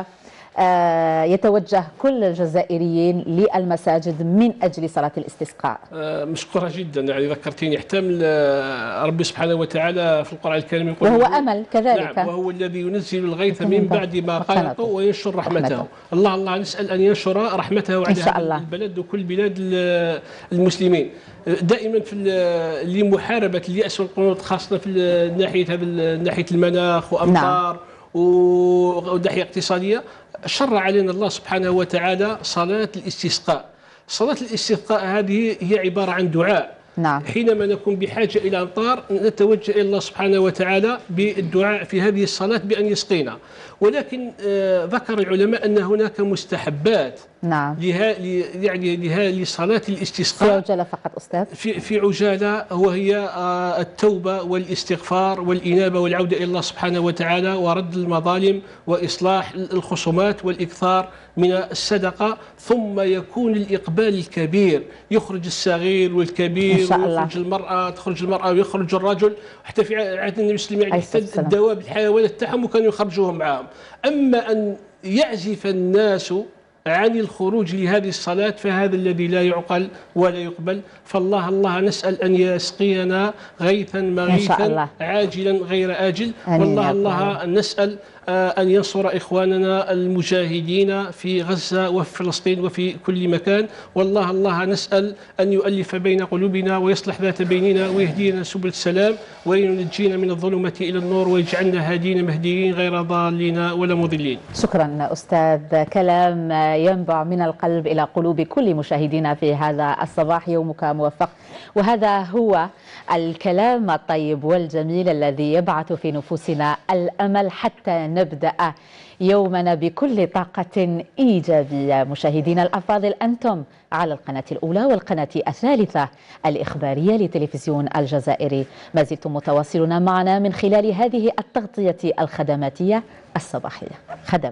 يتوجه كل الجزائريين للمساجد من أجل صلاة الاستسقاء. مشكورة جدا، يعني ذكرتيني. يحتمل ربي سبحانه وتعالى في القرآن الكريم يقول وهو أمل كذلك. نعم، وهو الذي ينزل الغيث من بعد ما قنطوا وينشر رحمته. الله نسأل أن ينشر رحمته على هذا البلد وكل بلاد المسلمين. دائما في لمحاربة اليأس والقنوط، خاصة في ناحية المناخ وأمطار. نعم. وناحية اقتصادية، شرع علينا الله سبحانه وتعالى صلاة الاستسقاء. صلاة الاستسقاء هذه هي عبارة عن دعاء. نعم. حينما نكون بحاجة إلى أمطار نتوجه إلى الله سبحانه وتعالى بالدعاء في هذه الصلاة بأن يسقينا. ولكن ذكر العلماء أن هناك مستحبات. نعم. لصلاة الاستسقاء. في عجالة فقط أستاذ. في عجالة، وهي التوبة والاستغفار والإنابة والعودة إلى الله سبحانه وتعالى، ورد المظالم وإصلاح الخصومات والإكثار من الصدقة. ثم يكون الإقبال الكبير، يخرج الصغير والكبير، تخرج المرأة ويخرج الرجل. حتى في عهد النبي صلى الله عليه وسلم حتى الدواب الحيوانات تاعهم كانوا يخرجوهم معهم. أما أن يعزف الناس عن الخروج لهذه الصلاة فهذا الذي لا يعقل ولا يقبل. فالله نسأل أن يسقينا غيثا مغيثا عاجلا غير آجل. والله نسأل أن ينصر إخواننا المجاهدين في غزة وفي فلسطين وفي كل مكان. والله نسأل أن يؤلف بين قلوبنا ويصلح ذات بيننا ويهدينا سبل السلام وينجينا من الظلمة إلى النور ويجعلنا هادين مهديين غير ضالين ولا مضلين. شكرا أستاذ، كلام ينبع من القلب إلى قلوب كل مشاهدينا في هذا الصباح. يومك موفق. وهذا هو الكلام الطيب والجميل الذي يبعث في نفوسنا الأمل حتى نبدأ يومنا بكل طاقة إيجابية. مشاهدينا الأفاضل، أنتم على القناة الأولى والقناة الثالثة الإخبارية لتلفزيون الجزائري. ما زلتم متواصلون معنا من خلال هذه التغطية الخدماتية الصباحية. خدمات.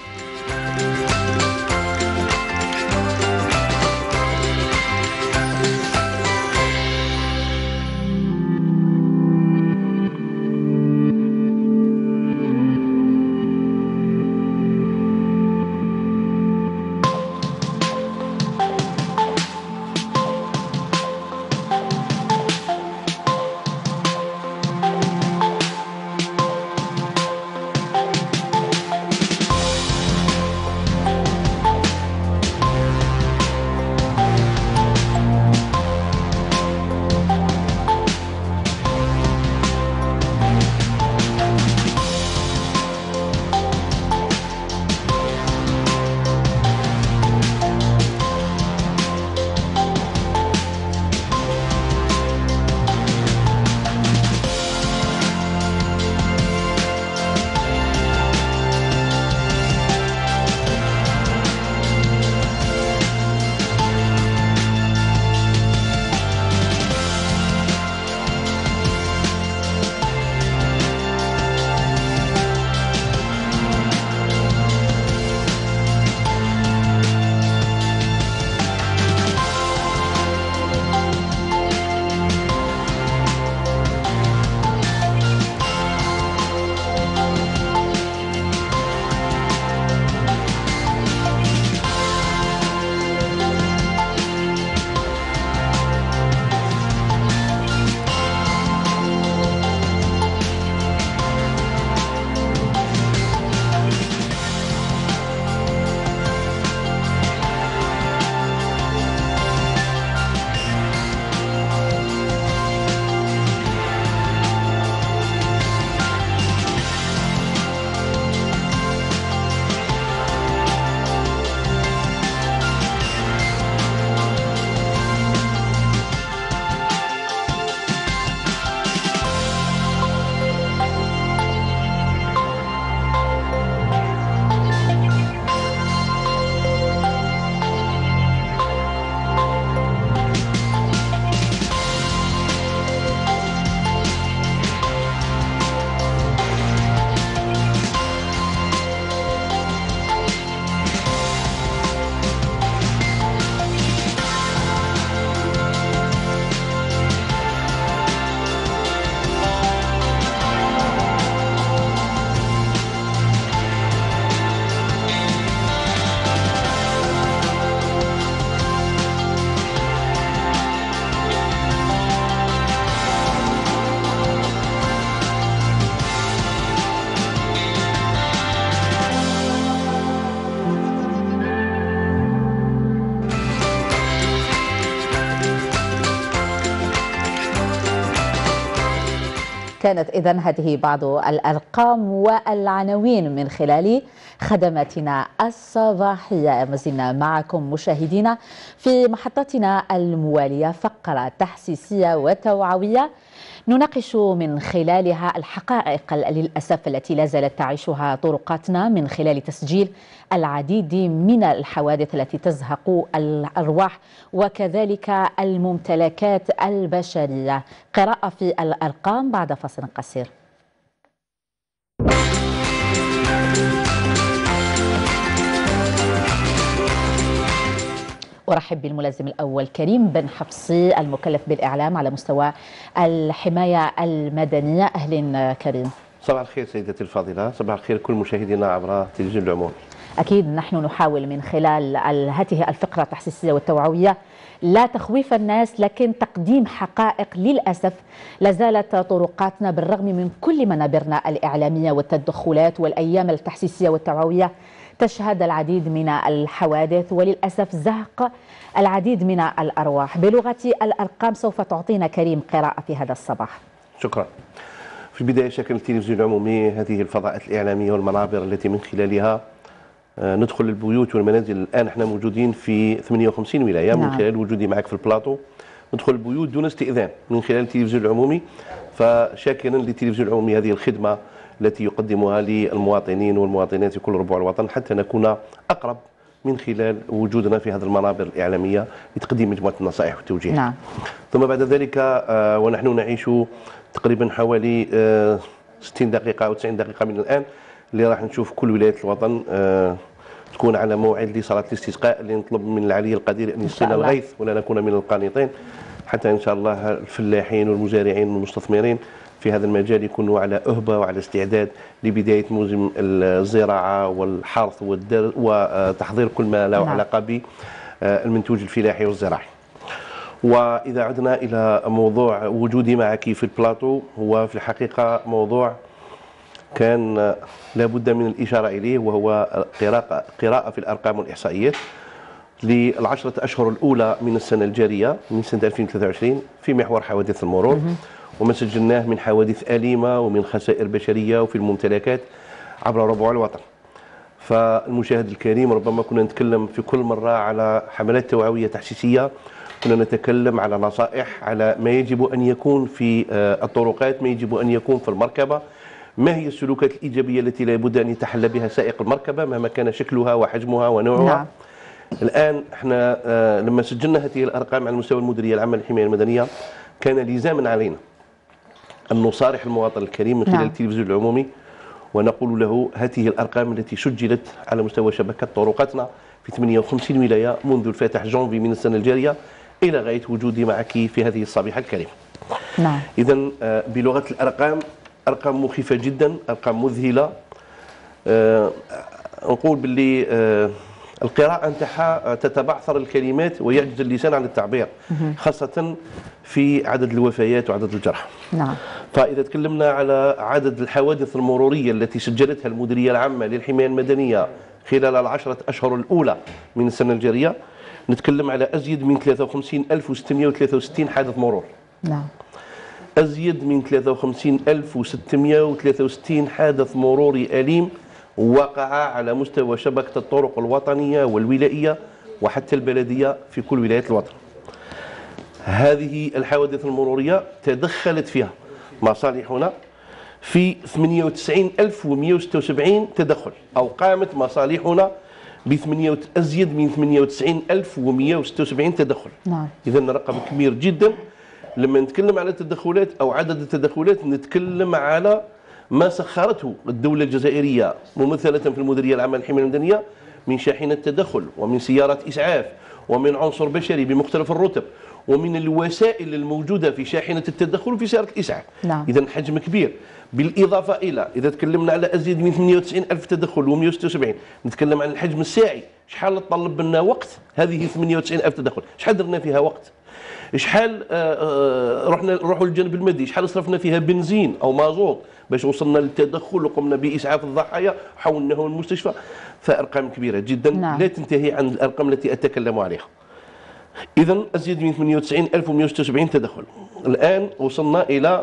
كانت إذن هذه بعض الأرقام والعناوين من خلال خدماتنا الصباحية. ما زلنا معكم مشاهدينا في محطتنا الموالية، فقرة تحسيسية وتوعوية نناقش من خلالها الحقائق للأسف التي لا زالت تعيشها طرقاتنا من خلال تسجيل العديد من الحوادث التي تزهق الأرواح وكذلك الممتلكات البشرية. قراءة في الأرقام بعد فاصل قصير. أرحب بالملازم الأول كريم بن حفصي المكلف بالإعلام على مستوى الحماية المدنية. أهلا كريم. صباح الخير سيدتي الفاضلة، صباح الخير كل مشاهدينا عبر التلفزيون العمومي. أكيد نحن نحاول من خلال هذه الفقرة التحسيسية والتوعوية لا تخويف الناس لكن تقديم حقائق. للأسف لا زالت طرقاتنا بالرغم من كل منابرنا الإعلامية والتدخلات والأيام التحسيسية والتوعوية تشهد العديد من الحوادث وللأسف زهق العديد من الأرواح. بلغة الأرقام سوف تعطينا كريم قراءة في هذا الصباح. شكرا. في البداية شكل التلفزيون العمومي هذه الفضاءات الإعلامية والمنابر التي من خلالها ندخل البيوت والمنازل. الآن احنا موجودين في 58 ولاية. من خلال وجودي معك في البلاطو ندخل البيوت دون استئذان من خلال التلفزيون العمومي، فشاكرا للتلفزيون العمومي هذه الخدمة التي يقدمها للمواطنين والمواطنات في كل ربوع الوطن، حتى نكون أقرب من خلال وجودنا في هذه المنابر الإعلامية لتقديم مجموعة النصائح والتوجيهات. نعم. ثم بعد ذلك ونحن نعيش تقريبا حوالي 60 دقيقة أو 90 دقيقة من الآن اللي راح نشوف كل ولايات الوطن تكون على موعد لصلاة الاستسقاء، اللي نطلب من العلي القدير أن يسقينا الغيث ولا نكون من القانطين، حتى إن شاء الله الفلاحين والمزارعين والمستثمرين في هذا المجال يكونوا على أهبة وعلى استعداد لبداية موسم الزراعة والحرث وتحضير كل ما له علاقة بالمنتوج الفلاحي والزراعي. وإذا عدنا إلى موضوع وجودي معك في البلاطو، هو في الحقيقة موضوع كان لابد من الإشارة إليه، وهو قراءة في الأرقام والإحصائيات للعشرة أشهر الأولى من السنة الجارية من سنة 2023 في محور حوادث المرور، وما سجلناه من حوادث أليمة ومن خسائر بشرية وفي الممتلكات عبر ربوع الوطن. فالمشاهد الكريم، ربما كنا نتكلم في كل مرة على حملات توعوية تحسيسية، كنا نتكلم على نصائح على ما يجب أن يكون في الطرقات، ما يجب أن يكون في المركبة، ما هي السلوكات الإيجابية التي لا بد أن يتحلى بها سائق المركبة مهما كان شكلها وحجمها ونوعها. نعم. الآن احنا لما سجلنا هذه الأرقام على مستوى المديرية العامة للحماية المدنية، كان لزاما علينا أن نصارح المواطن الكريم من خلال التلفزيون العمومي ونقول له هذه الأرقام التي سجلت على مستوى شبكة طرقاتنا في 58 ولاية منذ الفاتح جانفي من السنة الجارية إلى غاية وجودي معك في هذه الصبيحة الكريمة. نعم. إذن بلغة الأرقام، أرقام مخيفة جدا، أرقام مذهلة. نقول باللي القراءة نتاعها تتبعثر الكلمات ويعجز اللسان عن التعبير، خاصة في عدد الوفيات وعدد الجرحى. نعم. فإذا تكلمنا على عدد الحوادث المرورية التي سجلتها المديرية العامة للحماية المدنية خلال العشرة أشهر الأولى من السنة الجارية، نتكلم على أزيد من 53663 حادث مرور. نعم. أزيد من 53663 حادث مروري أليم وقع على مستوى شبكة الطرق الوطنية والولائية وحتى البلدية في كل ولايات الوطن. هذه الحوادث المرورية تدخلت فيها مصالحنا في 98176 تدخل، أو قامت مصالحنا أزيد من 98176 تدخل. نعم. إذا رقم كبير جدا. لما نتكلم على التدخلات أو عدد التدخلات، نتكلم على ما سخرته الدولة الجزائرية ممثلة في المديرية العامة للحماية المدنية من شاحنة تدخل ومن سيارات إسعاف ومن عنصر بشري بمختلف الرتب ومن الوسائل الموجودة في شاحنة التدخل وفي سيارة الإسعاف. نعم. إذا حجم كبير. بالإضافة إلى إذا تكلمنا على أزيد من 98 ألف تدخل و176، نتكلم عن الحجم الساعي. شحال طلب لنا وقت هذه 98 ألف تدخل؟ شحال درنا فيها وقت؟ شحال نروحوا للجانب المادي، شحال صرفنا فيها بنزين أو مازوت باش وصلنا للتدخل وقمنا بإسعاف الضحايا وحولناهم المستشفى؟ فأرقام كبيرة جدا. نعم. لا تنتهي عن الأرقام التي أتكلم عليها. إذا أزيد من 98176 تدخل. الآن وصلنا إلى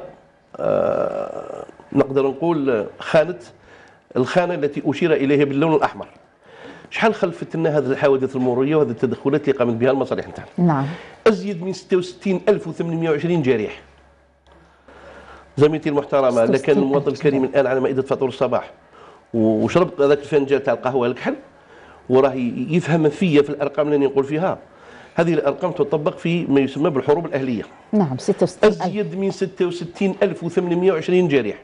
نقدر نقول الخانة التي أشير إليها باللون الأحمر. شحال خلفت لنا هذه الحوادث المرورية وهذه التدخلات اللي قامت بها المصالح نتاعنا؟ نعم. أزيد من 66820 جريح. زميلتي المحترمة، إذا كان المواطن الكريم الآن على مائدة فطور الصباح وشرب هذاك الفنجان تاع القهوة الكحل وراه يفهم فيا في الأرقام اللي نقول فيها، هذه الأرقام تطبق في ما يسمى بالحروب الأهلية. نعم. 66 أزيد من 66820 جريح.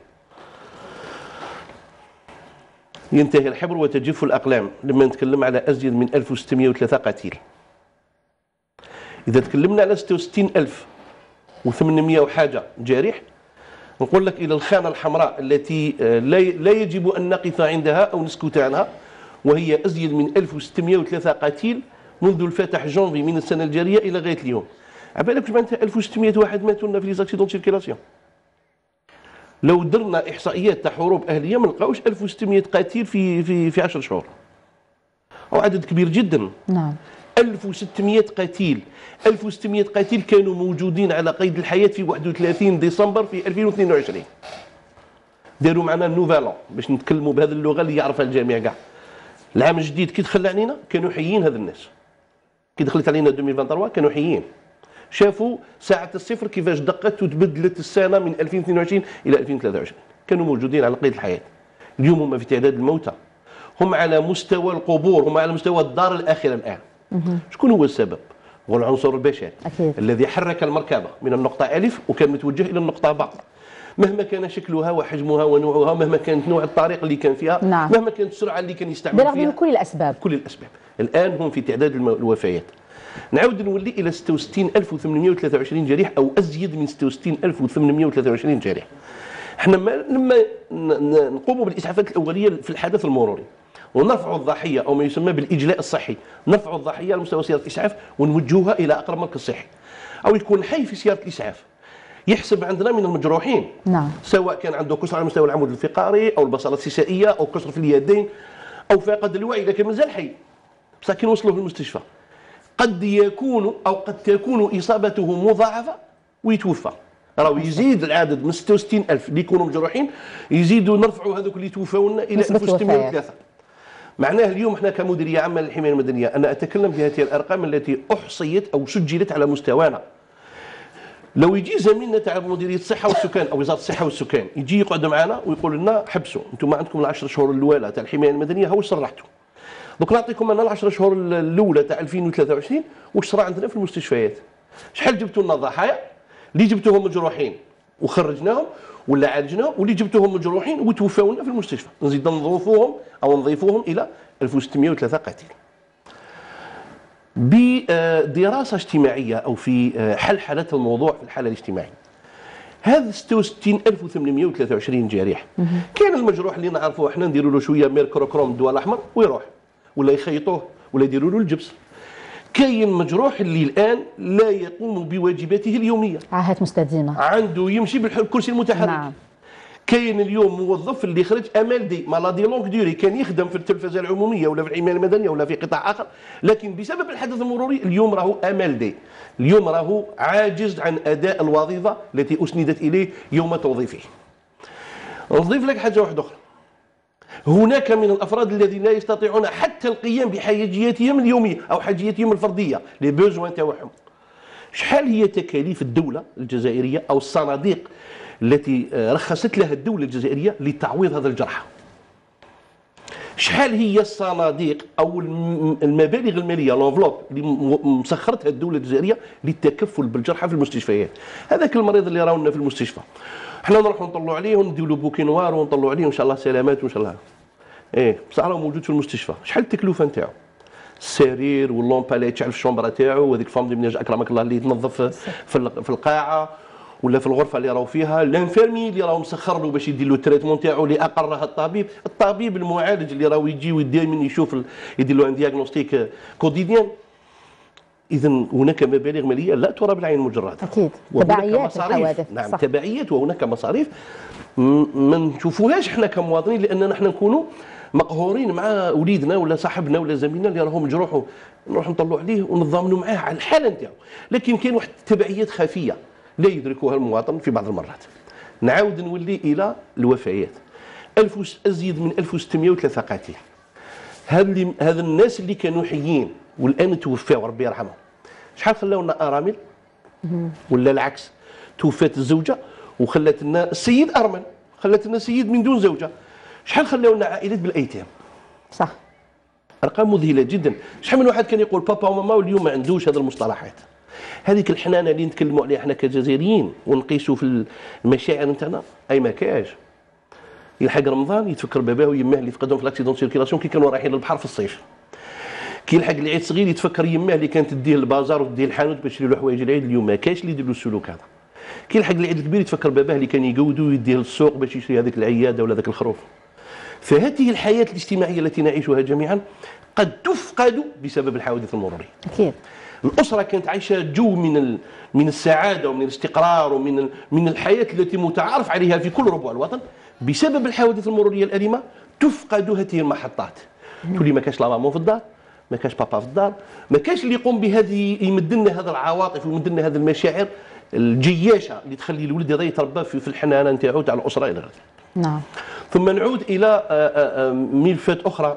ينتهي الحبر وتجف الأقلام لما نتكلم على أزيد من 1603 قتيل. إذا تكلمنا على 66800 وحاجة جارح، نقول لك إلى الخانة الحمراء التي لا يجب أن نقف عندها أو نسكت عنها، وهي أزيد من 1603 قتيل منذ الفاتح جانفي من السنة الجارية إلى غاية اليوم. عبالك واش معناتها 1600 واحد ماتوا لنا في لي زاكسيدون سيركيلاسيون؟ لو درنا إحصائيات تاع حروب أهلية ما نلقاوش 1600 قتيل في 10 شهور، أو عدد كبير جدا. نعم. 1600 قتيل. 1600 قتيل كانوا موجودين على قيد الحياة في 31 ديسمبر في 2022. داروا معنا النوفالون باش نتكلموا بهذه اللغة اللي يعرفها الجميع كاع. العام الجديد كي دخل علينا كانوا حيين هذا الناس. كي دخلت علينا 2023 كانوا حيين. شافوا ساعة الصفر كيفاش دقت وتبدلت السنة من 2022 إلى 2023. كانوا موجودين على قيد الحياه. اليوم هم في تعداد الموتى، هم على مستوى القبور، هم على مستوى الدار الاخره الان. شكون هو السبب؟ هو العنصر البشري أكيد. الذي حرك المركبه من النقطه الف وكان متوجه الى النقطه باء. مهما كان شكلها وحجمها ونوعها، مهما كانت نوع الطريق اللي كان فيها، نعم. مهما كانت السرعه اللي كان يستعمل برغم فيها، من كل الأسباب. كل الاسباب. الان هم في تعداد الوفيات. نعاود نولي الى 66823 جريح او ازيد من 66823 جريح. احنا لما نقوم بالاسعافات الاوليه في الحدث المروري ونرفع الضحيه او ما يسمى بالاجلاء الصحي، نرفع الضحيه على مستوى سياره الاسعاف ونوجهها الى اقرب مركز صحي، او يكون حي في سياره الاسعاف. يحسب عندنا من المجروحين، نعم، سواء كان عنده كسر على مستوى العمود الفقري او البصله السيسائيه او كسر في اليدين او فاقد الوعي لكن مازال حي، بصح كي نوصلوه للمستشفى قد يكون او قد تكون اصابته مضاعفه ويتوفى. راهو يزيد العدد من 66000 اللي يكونوا مجروحين، يزيدوا نرفعوا هذوك اللي توفوا الى 1603. معناه اليوم احنا كمديريه عامه للحمايه المدنيه، انا اتكلم بهذه الارقام التي احصيت او سجلت على مستوانا. لو يجي زميلنا تاع مديريه الصحه والسكان او وزاره الصحه والسكان يجي يقعد معنا ويقول لنا حبسوا انتم عندكم العشر شهور الاولى تاع الحمايه المدنيه هاو صرحتوا. دوك نعطيكم انا العشر شهور الاولى تاع 2023 واش صرا عندنا في المستشفيات. شحال جبتوا لنا ضحايا اللي جبتوهم مجروحين وخرجناهم ولا عالجناهم، واللي جبتوهم مجروحين وتوفاو لنا في المستشفى. نزيد نضيفوهم او نضيفوهم الى 1603 قتيل. بدراسه اجتماعيه او في حلحله الموضوع في الحاله الاجتماعيه، هذا 66823 جريح. كان المجروح اللي نعرفوه احنا نديروا له شويه ميركروكروم الدواء الاحمر ويروح، ولا يخيطوه ولا يديروا له الجبس. كاين مجروح اللي الان لا يقوم بواجباته اليوميه، عاهات مستديمه، عنده يمشي بالكرسي المتحرك. نعم. كاين اليوم موظف اللي خرج امال دي مالادي لونغ ديوري، كان يخدم في التلفزه العموميه ولا في الحمايه المدنيه ولا في قطاع اخر، لكن بسبب الحدث المروري اليوم راهو امال دي، اليوم راهو عاجز عن اداء الوظيفه التي اسندت اليه يوم توظيفه. نضيف لك حاجه واحده اخرى، هناك من الافراد الذين لا يستطيعون حتى القيام بحاجياتهم اليوميه او حاجياتهم الفرديه، لي بوزوان تاعهم. شحال هي تكاليف الدوله الجزائريه او الصناديق التي رخصت لها الدولة الجزائرية لتعويض هذا الجرحى؟ شحال هي الصناديق أو المبالغ المالية لونفلوب اللي مسخرتها الدولة الجزائرية للتكفل بالجرحى في المستشفيات؟ هذاك المريض اللي راهو لنا في المستشفى احنا نروحوا نطلعوا عليه ونديروا له بوكينوار ونطلعوا عليه ان شاء الله سلامات وان شاء الله. بصح راه موجود في المستشفى، شحال التكلفة نتاعو؟ السرير واللومبا اللي تشعل في الشومبرا تاعو، وهذيك فام دي مناج اكرمك الله اللي تنظف في القاعة ولا في الغرفه اللي راهو فيها، الانفيرمي اللي راهو مسخر له باش يدير له التريتمون تاعو اللي اقرها الطبيب المعالج اللي راهو يجي ودائما يشوف يدير له ان دياغنوستيك كوديديان. اذا هناك مبالغ ماليه لا ترى بالعين المجرده. اكيد تبعيات الحوادث. نعم صح. تبعيات، وهناك مصاريف ما نشوفوهاش احنا كمواطنين، لاننا احنا نكونوا مقهورين مع وليدنا ولا صاحبنا ولا زميلنا اللي راهو مجروح، نروح نطلعوا عليه ونتضامنوا معاه على الحاله نتاعو، لكن كاين واحد التبعيات خفيه لا يدركها المواطن في بعض المرات. نعاود نولي الى الوفيات، ازيد من 1603 قتيل. هذا الناس اللي كانوا حيين والان توفاوا ربي يرحمهم، شحال خلاو لنا ارامل ولا العكس، توفات الزوجه وخلات لنا السيد ارمل، خلات لنا سيد من دون زوجه. شحال خلاو لنا عائلات بالايتام. صح، ارقام مذهله جدا. شحال من واحد كان يقول بابا وماما واليوم ما عندوش هذه المصطلحات. هذيك الحنانه اللي نتكلموا عليها احنا كجزائريين ونقيسوا في المشاعر نتاعنا اي ما كاش. يلحق رمضان يتفكر باباه ويماه اللي فقدهم في لاكسيدون سيركيلاسيون كي كانوا رايحين للبحر في الصيف. كي يلحق العيد صغير يتفكر يماه اللي كانت تديه للبازار وتديه الحانوت باش يشري له حوايج العيد، اليوم ما كاش اللي يدير له السلوك هذا. كي يلحق العيد الكبير يتفكر باباه اللي كان يقودو ويديه للسوق باش يشري هذيك العياده ولا ذاك الخروف. فهذه الحياه الاجتماعيه التي نعيشها جميعا قد تفقد بسبب الحوادث المروريه. اكيد. الأسرة كانت عايشة جو من السعادة ومن الاستقرار من الحياة التي متعارف عليها في كل ربوع الوطن، بسبب الحوادث المرورية الأليمة تفقد هذه المحطات. تولي ما كاش لا مامون في الدار، ما كاش بابا في الدار، ما كاش اللي يقوم بهذه يمد لنا هذه العواطف ويمد لنا هذه المشاعر الجياشة اللي تخلي الولد هذا يتربى في الحنانة نتاعو تاع الأسرة إلى غيره. نعم. ثم نعود إلى ملفات أخرى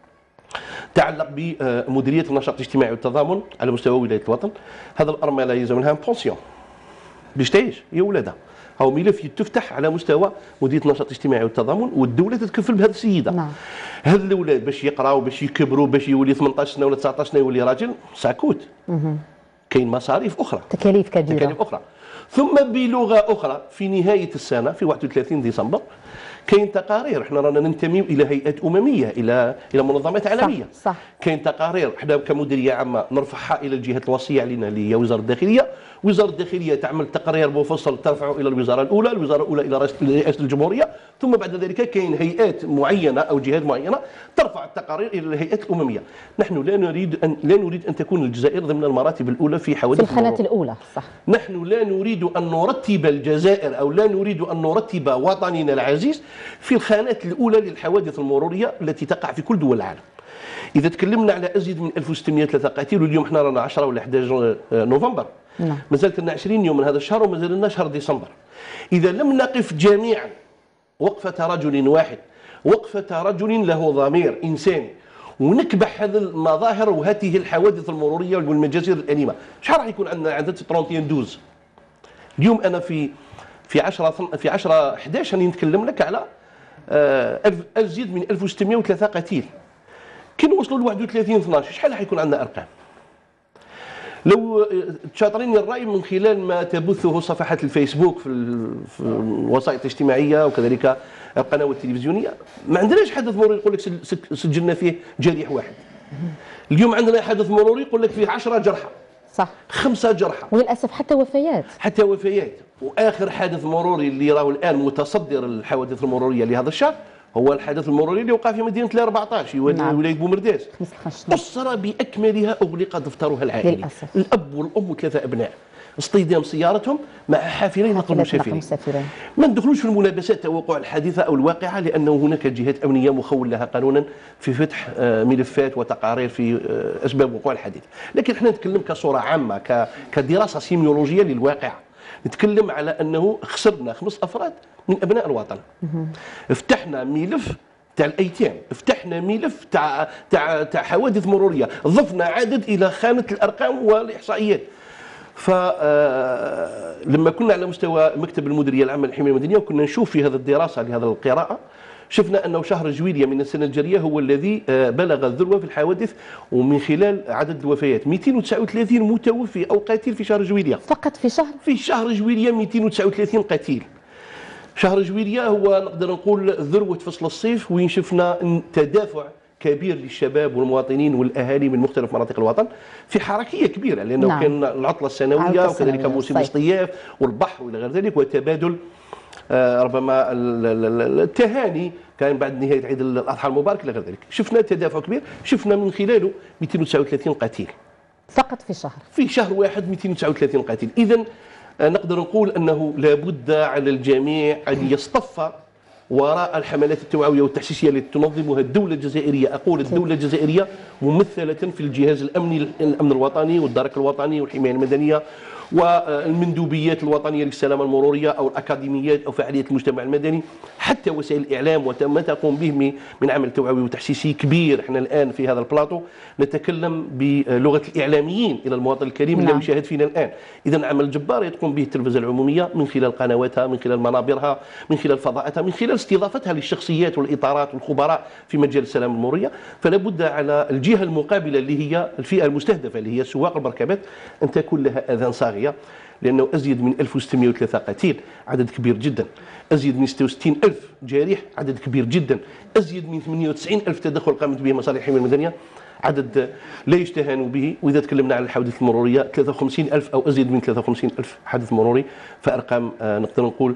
تعلق بمديريه النشاط الاجتماعي والتضامن على مستوى ولايه الوطن. هذا الارمله يلزم لها بونسيون باش تعيش هي ولادها، او ملف يتفتح على مستوى مديريه النشاط الاجتماعي والتضامن، والدوله تتكفل بهذه السيده. نعم. هاد الاولاد باش يقراوا باش يكبروا باش يولي 18 سنه ولا 19 سنه يولي راجل ساكوت. كاين مصاريف اخرى، تكاليف كبيره، تكاليف اخرى. ثم بلغه اخرى في نهايه السنه في 31 ديسمبر كاين تقارير، احنا رانا ننتمي الى هيئات امميه، الى منظمات عالميه. صح. كاين تقارير احنا كمديريه عامه نرفعها الى الجهات الوصيه علينا اللي هي وزاره الداخليه. وزاره الداخليه تعمل تقرير مفصل ترفعه الى الوزاره الاولى، الوزاره الاولى الى رئاسه الجمهوريه، ثم بعد ذلك كاين هيئات معينه او جهات معينه ترفع التقارير الى الهيئات الامميه. نحن لا نريد ان تكون الجزائر ضمن المراتب الاولى في حوادث في الخانات الاولى. صح. نحن لا نريد ان نرتب الجزائر او لا نريد ان نرتب وطننا العزيز في الخانات الاولى للحوادث المروريه التي تقع في كل دول العالم. اذا تكلمنا على ازيد من 1603 قتيل، واليوم احنا رانا 10 ولا 11 نوفمبر، مازالت لنا 20 يوم من هذا الشهر ومازال لنا شهر ديسمبر. اذا لم نقف جميعا وقفه رجل واحد، وقفه رجل له ضمير انساني، ونكبح هذه المظاهر وهذه الحوادث المروريه والمجازر الاليمه، شحال راح يكون عندنا عدد 31/12؟ اليوم انا في 10/11 راني نتكلم لك على ازيد من 1603 قتيل. كي نوصلوا ل 31/12 شحال راح يكون عندنا ارقام؟ لو تشاطريني الراي من خلال ما تبثه صفحات الفيسبوك في الوسائط الاجتماعيه وكذلك القنوات التلفزيونيه، ما عندناش حدث مروري يقول لك سجلنا فيه جريح واحد. اليوم عندنا حدث مروري يقول لك فيه 10 جرحى. صح. 5 جرحى. وللاسف حتى وفيات. حتى وفيات. واخر حادث مروري اللي راهو الان متصدر الحوادث المروريه لهذا الشهر هو الحدث المروري اللي وقع في مدينه 14 ولايه بومرداس. أسرة بأكملها أغلق دفترها العائلي، للأسف. الأب والأم و3 أبناء، اصطدام سيارتهم مع حافلين نقل مسافرين. ما ندخلوش في الملابسات توقع الحادثة أو الواقعة، لأنه هناك جهات أمنية مخول لها قانونا في فتح ملفات وتقارير في أسباب وقوع الحادث. لكن احنا نتكلم كصورة عامة، كدراسة سيميولوجية للواقع. نتكلم على أنه خسرنا 5 أفراد من أبناء الوطن. فتحنا ملف تاع الايتام، فتحنا ملف تاع حوادث مروريه، ضفنا عدد الى خانه الارقام والاحصائيات. فلما كنا على مستوى مكتب المديريه العامه للحمايه المدنيه وكنا نشوف في هذه الدراسه لهذه القراءه، شفنا انه شهر جويلية من السنه الجاريه هو الذي بلغ الذروه في الحوادث، ومن خلال عدد الوفيات 239 متوفي او قتيل في شهر جويلية. فقط في شهر جويلية 239 قتيل. شهر جويلية هو نقدر نقول ذروة فصل الصيف، وين شفنا تدافع كبير للشباب والمواطنين والاهالي من مختلف مناطق الوطن في حركيه كبيره، لانه كان العطله السنويه وكذلك موسم الصيف والبحر والى غير ذلك، وتبادل ربما التهاني كان بعد نهايه عيد الاضحى المبارك الى غير ذلك. شفنا تدافع كبير، شفنا من خلاله 239 قتيل فقط في شهر واحد 239 قتيل. اذا نقدر نقول أنه لابد على الجميع أن يصطف وراء الحملات التوعوية والتحسيسية التي تنظمها الدولة الجزائرية. أقول الدولة الجزائرية ممثلة في الجهاز الأمني، الأمن الوطني والدرك الوطني والحماية المدنية والمندوبيات الوطنية للسلامة المرورية أو الأكاديميات أو فعاليات المجتمع المدني، حتى وسائل الإعلام وما تقوم به من عمل توعوي وتحسيسي كبير. احنا الآن في هذا البلاطو نتكلم بلغة الإعلاميين إلى المواطن الكريم الذي يشاهد فينا الآن. إذا عمل جبار تقوم به التلفزة العمومية من خلال قنواتها، من خلال منابرها، من خلال فضاءاتها، من خلال استضافتها للشخصيات والإطارات والخبراء في مجال السلامة المرورية. فلا بد على الجهة المقابلة اللي هي الفئة المستهدفة اللي هي سواق المركبات أن تكون لها أذان صاغية، لأنه أزيد من 1603 قتيل عدد كبير جدا، أزيد من 66,000 جارح عدد كبير جدا، أزيد من 98,000 تدخل قامت به مصالح الحماية المدنية، عدد لا يستهان به. وإذا تكلمنا عن الحوادث المرورية 53,000 أو أزيد من 53,000 حادث مروري، فأرقام نقدر نقول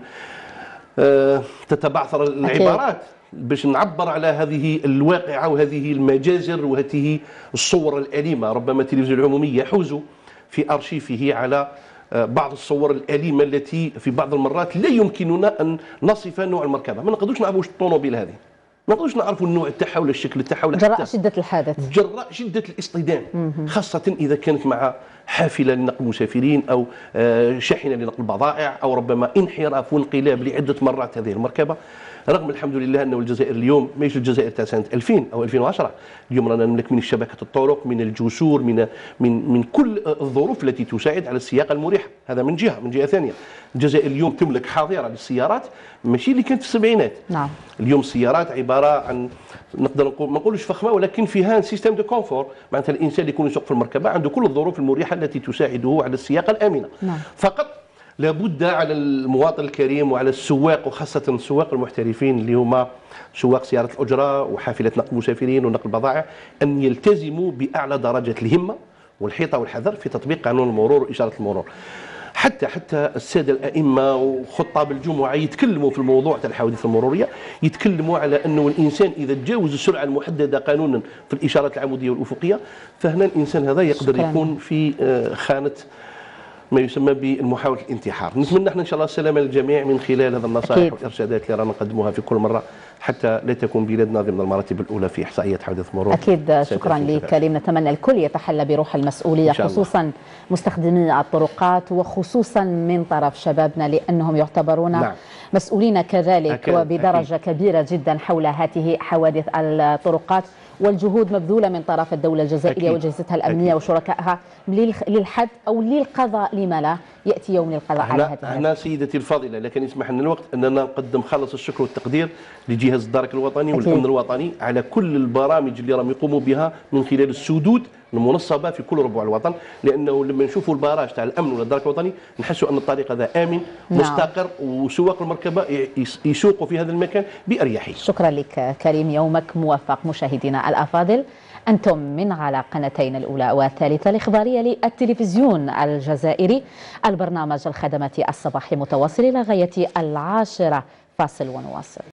تتبعثر العبارات باش نعبر على هذه الواقعة وهذه المجازر وهذه الصور الأليمة. ربما التلفزيون العمومي يحوز في أرشيفه على بعض الصور الأليمة التي في بعض المرات لا يمكننا أن نصف نوع المركبة. ما نقدروش نعرفوا واش الطوموبيل هذه، ما نقدروش نعرفوا النوع تاعها ولا الشكل تاعها ولا جراء شدة الحادث، جراء شدة الاصطدام، خاصة إذا كانت مع حافلة لنقل المسافرين أو شاحنة لنقل البضائع أو ربما انحراف وانقلاب لعدة مرات هذه المركبة. رغم الحمد لله أنه الجزائر اليوم ماشي الجزائر تاع سنة 2000 أو 2010، اليوم رانا نملك من شبكة الطرق، من الجسور، من كل الظروف التي تساعد على السياقة المريحة. هذا من جهة. من جهة ثانية الجزائر اليوم تملك حاضرة للسيارات ماشي اللي كانت في السبعينات. نعم. اليوم السيارات عبارة عن نقدر نقول ما نقولوش فخمة، ولكن فيها سيستم دو كونفور، معناتها الإنسان اللي يكون يسوق في المركبة عنده كل الظروف المريحة التي تساعده على السياقة الآمنة. نعم. فقط لابد على المواطن الكريم وعلى السواق، وخاصة السواق المحترفين اللي هما سواق سيارة الأجرة وحافلة نقل المسافرين ونقل البضائع، أن يلتزموا بأعلى درجات الهمة والحيطة والحذر في تطبيق قانون المرور وإشارة المرور. حتى الساده الائمه وخطاب الجمعه يتكلموا في الموضوع تاع الحوادث المروريه، يتكلموا على انه الانسان اذا تجاوز السرعه المحدده قانونا في الاشارات العموديه والافقيه، فهنا الانسان هذا يقدر يكون في خانه ما يسمى بالمحاولة الانتحار. نتمنى احنا ان شاء الله السلامة للجميع من خلال هذه النصائح والارشادات اللي رانا نقدموها في كل مرة، حتى لا تكون بلادنا ضمن المراتب الأولى في إحصائية حوادث المرور. أكيد. شكرا لك كريم. نتمنى الكل يتحلى بروح المسؤولية، خصوصا مستخدمي الطرقات، وخصوصا من طرف شبابنا، لأنهم يعتبرون نعم. مسؤولين كذلك وبدرجة كبيرة جدا حول هذه حوادث الطرقات، والجهود مبذولة من طرف الدولة الجزائرية وأجهزتها الأمنية وشركائها للحد أو للقضاء. لما لا يأتي يوم للقضاء على هذه هنا سيدتي الفاضلة، لكن يسمح لنا الوقت أننا نقدم خالص الشكر والتقدير لجهاز الدرك الوطني والأمن الوطني على كل البرامج اللي راهم يقوموا بها من خلال السدود المنصبة في كل ربوع الوطن، لأنه لما نشوفوا البراج تاع الأمن ولا الدرك الوطني نحسوا أن الطريق هذا آمن مستقر، وسواق المركبة يسوقوا في هذا المكان بأريحية. شكرا لك كريم، يومك موفق. مشاهدينا الأفاضل، أنتم من على قناتين الأولى والثالثة الإخبارية للتلفزيون الجزائري. البرنامج الخدمات الصباحي متواصل إلى غاية 10:00. فاصل ونواصل.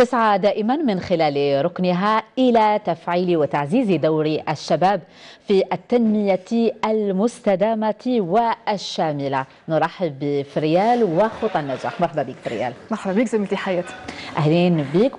تسعى دائما من خلال ركنها إلى تفعيل وتعزيز دور الشباب في التنمية المستدامة والشاملة. نرحب بفريال وخطى النجاح. مرحبا بك فريال. مرحبا بك زميلتي حياة. أهلين بك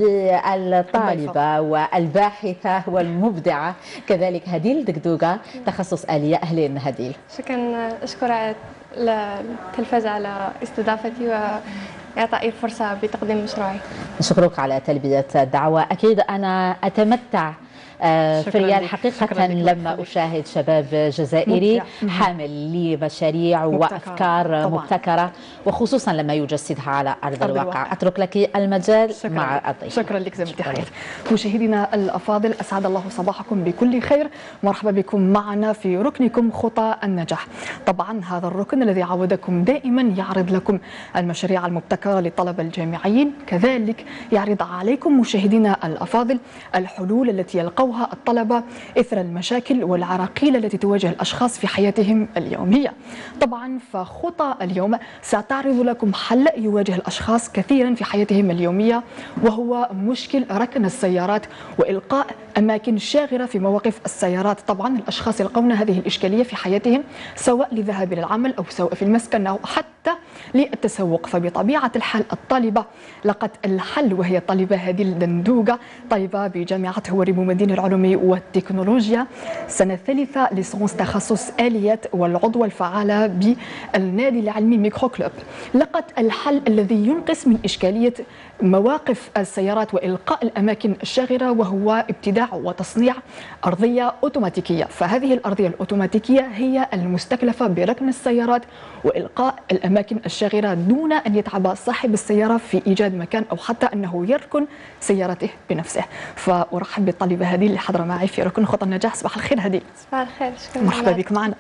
وبالطالبة والباحثة والمبدعة كذلك هديل دقدوقة تخصص آلية. أهلين هديل. شكرا، أشكر التلفزة على استضافتي وإعطائي الفرصة بتقديم مشروعي. نشكرك على تلبية الدعوة. أكيد أنا أتمتع فريال حقيقة لما أشاهد شباب جزائري حامل لمشاريع وأفكار مبتكرة، وخصوصا لما يجسدها على أرض الواقع. أترك لك المجال مع الضيف. شكرا لك زميلتي حياة. مشاهدينا الأفاضل، أسعد الله صباحكم بكل خير. مرحبا بكم معنا في ركنكم خطى النجاح. طبعا هذا الركن الذي عودكم دائما يعرض لكم المشاريع المبتكرة للطلبة الجامعيين، كذلك يعرض عليكم مشاهدينا الأفاضل الحلول التي يلقوها الطلبة إثر المشاكل والعراقيل التي تواجه الأشخاص في حياتهم اليومية. طبعا فخطى اليوم ستعرض لكم حل يواجه الأشخاص كثيرا في حياتهم اليومية، وهو مشكل ركن السيارات وإلقاء أماكن شاغرة في مواقف السيارات. طبعا الأشخاص يلقون هذه الإشكالية في حياتهم، سواء للذهاب للعمل أو سواء في المسكن أو حتى للتسوق. فبطبيعة الحال الطالبة لقت الحل، وهي الطالبة هديل دقدوقة، طالبة بجامعة هوري بمدينة العلوم والتكنولوجيا، سنة ثالثة ليسونس تخصص آليات، والعضوة الفعالة بالنادي العلمي ميكرو كلوب. لقت الحل الذي ينقص من إشكالية مواقف السيارات وإلقاء الأماكن الشاغرة، وهو ابتداع وتصنيع أرضية أوتوماتيكية. فهذه الأرضية الأوتوماتيكية هي المستكلفة بركن السيارات وإلقاء الأماكن الشاغرة دون أن يتعب صاحب السيارة في إيجاد مكان أو حتى أنه يركن سيارته بنفسه. فأرحب بالطالبة هديل اللي حاضرة معي في ركن خطى النجاح. صباح الخير هديل. صباح الخير، شكرا. مرحبا بك معنا.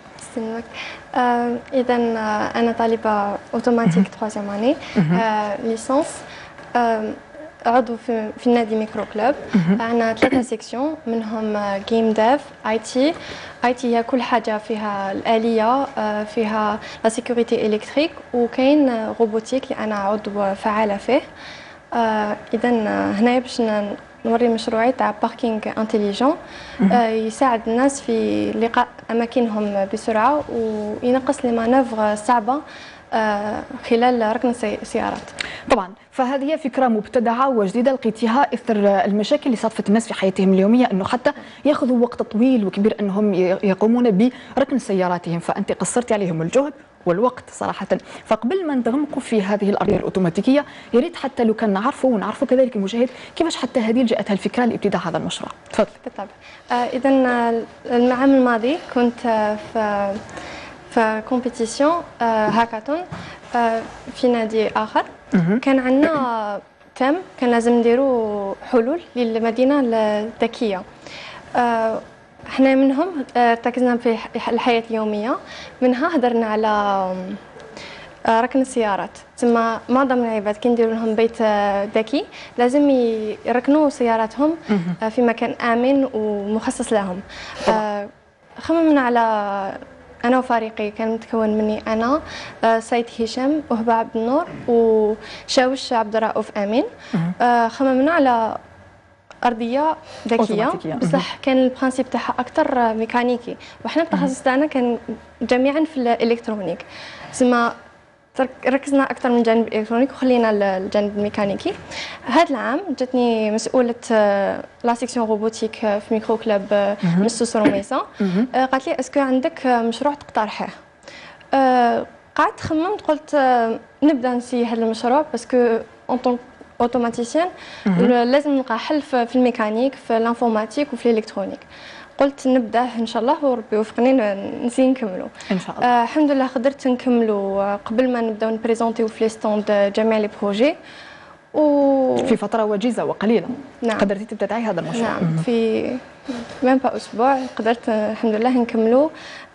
إذا أنا طالبة أوتوماتيك 3 أني ليسونس، عضو في النادي ميكرو كلوب. عندنا 3 سيكسيون، منهم جيم ديف، اي تي هي كل حاجه فيها الآلية، فيها لا سيكوريتي الكتريك، وكاين روبوتيك اللي انا عضو فعالة فيه. اذا هنايا باش نوري مشروعي تاع باركينغ انتيليجون، يساعد الناس في لقاء اماكنهم بسرعه وينقص لي مانوفر صعبه خلال ركن السيارات. طبعا فهذه فكرة مبتدعة وجديدة لقيتيها إثر المشاكل اللي صادفت الناس في حياتهم اليومية، أنه حتى يأخذوا وقت طويل وكبير أنهم يقومون بركن سياراتهم، فأنت قصرتي عليهم الجهد والوقت صراحة. فقبل ما نتغمقوا في هذه الأرضية الأوتوماتيكية، يا ريت حتى لو كان نعرفوا ونعرفوا كذلك المشاهد كيفاش حتى هذه جاءتها الفكرة لابتداء هذا المشروع. تفضل. بالطبع. إذا العام الماضي كنت في كومبيتيسيون هاكاثون في نادي آخر. كان عندنا تم كان لازم نديروا حلول للمدينة الذكية. احنا منهم ركزنا في الحياة اليومية، منها هدرنا على ركن السيارات. ثم معظم العباد كي نديروا لهم بيت ذكي لازم يركنوا سياراتهم في مكان آمن ومخصص لهم. خممنا على أنا وفريقي، كان متكون مني أنا، سيد هشام، وهبة عبد النور، وشاوش عبد الرؤوف أمين. خممنا على أرضية ذكية، بصح كان البرانسيب تاعها أكثر ميكانيكي، وإحنا التخصص تاعنا كان جميعا في الإلكترونيك. زعما ركزنا أكثر من الجانب الإلكترونيك وخلينا الجانب الميكانيكي. هذا العام جاتني مسؤولة لا سيكسيون روبوتيك في ميكرو كلوب من السوس رميسة، قالت لي اسكو عندك مشروع تقترحه. قعدت خممت، قلت نبدا نسي هذا المشروع باسكو اون اوتوماتيسيان لازم نلقى حل في الميكانيك، في الانفورماتيك وفي الالكترونيك. قلت نبدا ان شاء الله وربي يوفقني نسي نكملوا ان شاء الله. الحمد لله قدرت نكملوا قبل ما نبداو نبريزونتيو في لي ستوند جميع لي بروجي في فتره وجيزه وقليله. نعم. قدرتي تبتدعي هذا المشروع. نعم. في ميم با اسبوع قدرت الحمد لله نكملوا.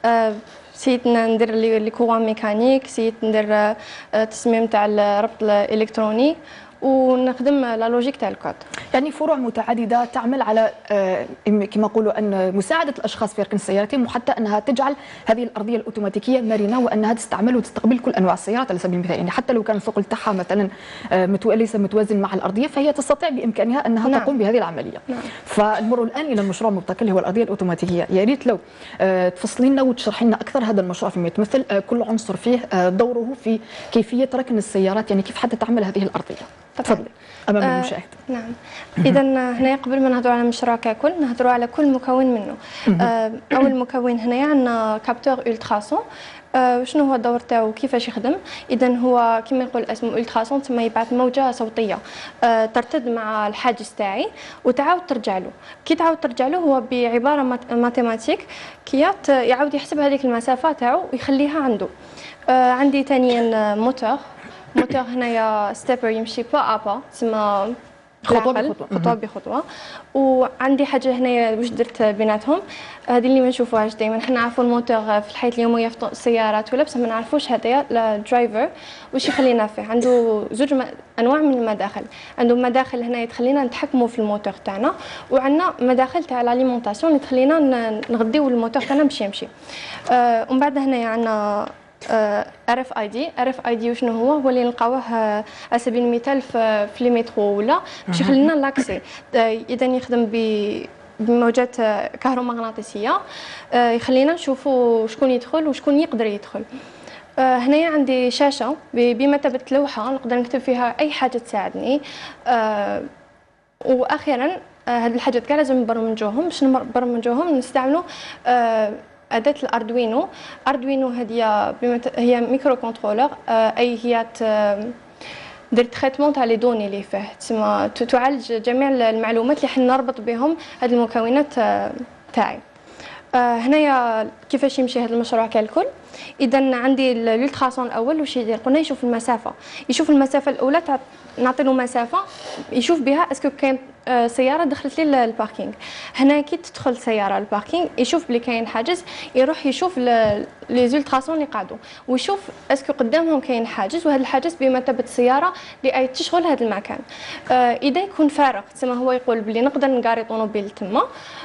سيت ندير لي كورون ميكانيك، سيت ندير تصميم تاع الربط الالكتروني، ونخدم لا لوجيك تاع الكود. يعني فروع متعدده تعمل على كما نقولوا ان مساعده الاشخاص في ركن سيارتهم، وحتى انها تجعل هذه الارضيه الاوتوماتيكيه مرنه وانها تستعمل وتستقبل كل انواع السيارات على سبيل المثال. يعني حتى لو كان الثقل تاعها مثلا ليس متوازن مع الارضيه فهي تستطيع بامكانها انها نعم. تقوم بهذه العمليه. نعم. فنمر الان الى المشروع المبتكر اللي هو الارضيه الاوتوماتيكيه. يا ريت لو تفصلي لنا وتشرحي لنا اكثر هذا المشروع فيما يتمثل كل عنصر فيه دوره في كيفيه ركن السيارات، يعني كيف حتى تعمل هذه الارضيه. تفضلي امام المشاهد. نعم. اذا هنا قبل ما نهضروا على المشروع ككل نهضروا على كل مكون منه. اول مكون هنايا عندنا كابتور التراسون. شنو هو الدور تاعو كيفاش يخدم؟ اذا هو كما يقول اسمه التراسون، تما يبعث موجه صوتيه ترتد مع الحاجز تاعي وتعاود ترجع له. كي تعاود ترجع له هو بعباره ماتيماتيك كيات يعاود يحسب هذيك المسافه تاعو ويخليها عنده. عندي ثانيا موتور هنايا ستيبر يمشي با ابا، تسمى خطوه بخطوه. وعندي حاجه هنايا واش درت بيناتهم، هذه اللي ما نشوفوهاش دائما. حنا نعرفوا الموتور في الحياه اليوميه في السيارات ولا، بصح ما نعرفوش هذايا الدرايفر واش يخلينا فيه. عنده زوج انواع من المداخل. عنده مداخل هنايا تخلينا نتحكموا في الموتور تاعنا، وعندنا مداخل تاع الاليمونطاسيون اللي تخلينا نغديو الموتور تاعنا باش يمشي. ومن بعد هنايا عندنا RFID وشنو هو اللي نلقاوه على سبيل المثال في لي مترو ولا باش يخلينا لاكسي. اذا يخدم بموجات كهرومغناطيسيه يخلينا نشوفوا شكون يدخل وشكون يقدر يدخل. هنايا عندي شاشه بمثابه لوحه نقدر نكتب فيها اي حاجه تساعدني. واخيرا هاد الحاجات كاع لازم نبرمجوهم. باش نبرمجوهم نستعملوا أداة الأردوينو. هي ميكرو كنترولر، أي هي دير تريتمون تاع لي دوني اللي فيه، تسمى تعالج جميع المعلومات اللي حنا نربط بهم هذه المكونات تاعي. هنايا كيفاش يمشي هذا المشروع كالكل. اذا عندي الالتراسون الاول واش يدير؟ قلنا يشوف المسافه الاولى نعطي له مسافه يشوف بها اسكو كاين سياره دخلت لي الباركينغ. هنا كي تدخل سياره الباركينغ يشوف بلي كاين حاجز، يروح يشوف لي زولتراسون اللي قعدوا ويشوف اسكو قدامهم كاين حاجز، وهذا الحاجز بمثابه السياره اللي تشغل هذا المكان. اذا يكون فارغ تسمى هو يقول بلي نقدر نقاري طوموبيل تما،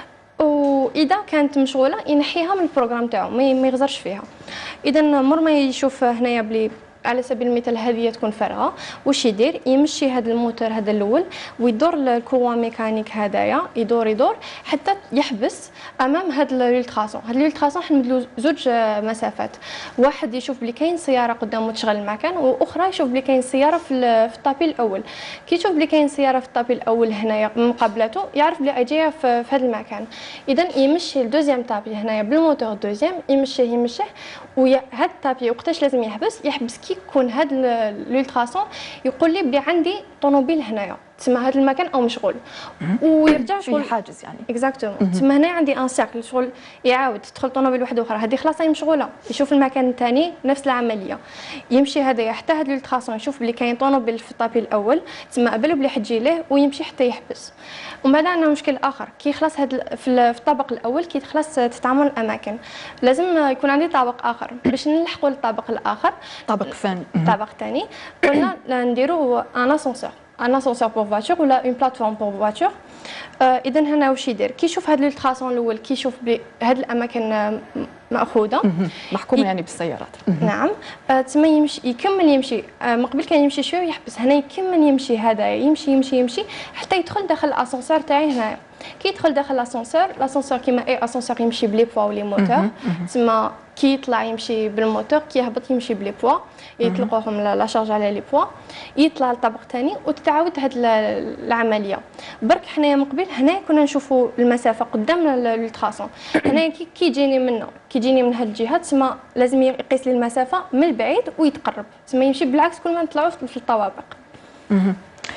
واذا كانت مشغوله ينحيها من البروغرام تاعو ما يغزرش فيها. اذا مر ما يشوف هنايا بلي على سبيل المثال هذه تكون فارغه، واش يدير؟ يمشي هذا الموتور هذا الاول ويدور الكوا ميكانيك هذايا يدور حتى يحبس امام هذا الالتراسون. هذا الالتراسون حنمدلو زوج مسافات، واحد يشوف بلي كاين سياره قدامه تشغل المكان، واخرى يشوف بلي كاين سياره في الطابي الاول. كي يشوف بلي كاين سياره في الطابي الاول هنايا مقابلته يعرف بلي جايه في هذا المكان. اذا يمشي الدوزيام طابي هنايا بالموتور الدوزيام، يمشيه وهذا الطابي وقتاش لازم يحبس كي يكون هذا الالتراسون يقول لي بلي عندي طوموبيل هنايا تسمى هذا المكان او مشغول، ويرجع شغل حاجز يعني اكزاكتومون. تسمى هنا عندي ان سيركل شغل يعاود تدخل طوموبيل واحده اخرى، هذه خلاص هي مشغوله، يشوف المكان الثاني نفس العمليه، يمشي هذا حتى هذا الالتراسون يشوف بلي كاين طوموبيل في الطابي الاول تسمى قبل بلي حتجي ليه ويمشي حتى يحبس. ومن بعد عندنا مشكل اخر، كي خلاص هذا في الطابق الاول كي خلاص تتعامل الاماكن لازم يكون عندي طابق اخر باش نلحقوا للطابق الاخر. طابق ثاني قلنا نديروا ان اسانسور بور فواتور ولا اون بلاتفورم بور فواتور. اذا هنا واش يدير؟ كي يشوف هذا الالتراسون الاول كي يشوف بلي هذه الاماكن ماخوذه محكومه يعني بالسيارات. نعم. تما يكمل يمشي، مقبل كان يمشي شويه ويحبس، هنا يكمل يمشي، هذا يمشي حتى يدخل داخل الاسانسور تاعي هنايا. كي يدخل داخل الاسانسور كيما اي اسانسور يمشي بلي بوا ولي موتور، تسمى كي يطلع يمشي بالموتور، كي يهبط يمشي بلي بوا، يطلقوهم لا شارج على لي بوا، يطلع لطابق ثاني وتتعاود هذه العمليه. برك حنايا مقبل هنا كنا نشوفوا المسافه قدام الالتراسون، هنا كي يجيني من هذه الجهه تسمى لازم يقيس لي المسافه من البعيد ويتقرب، تسمى يمشي بالعكس كل ما نطلعوا في الطوابق.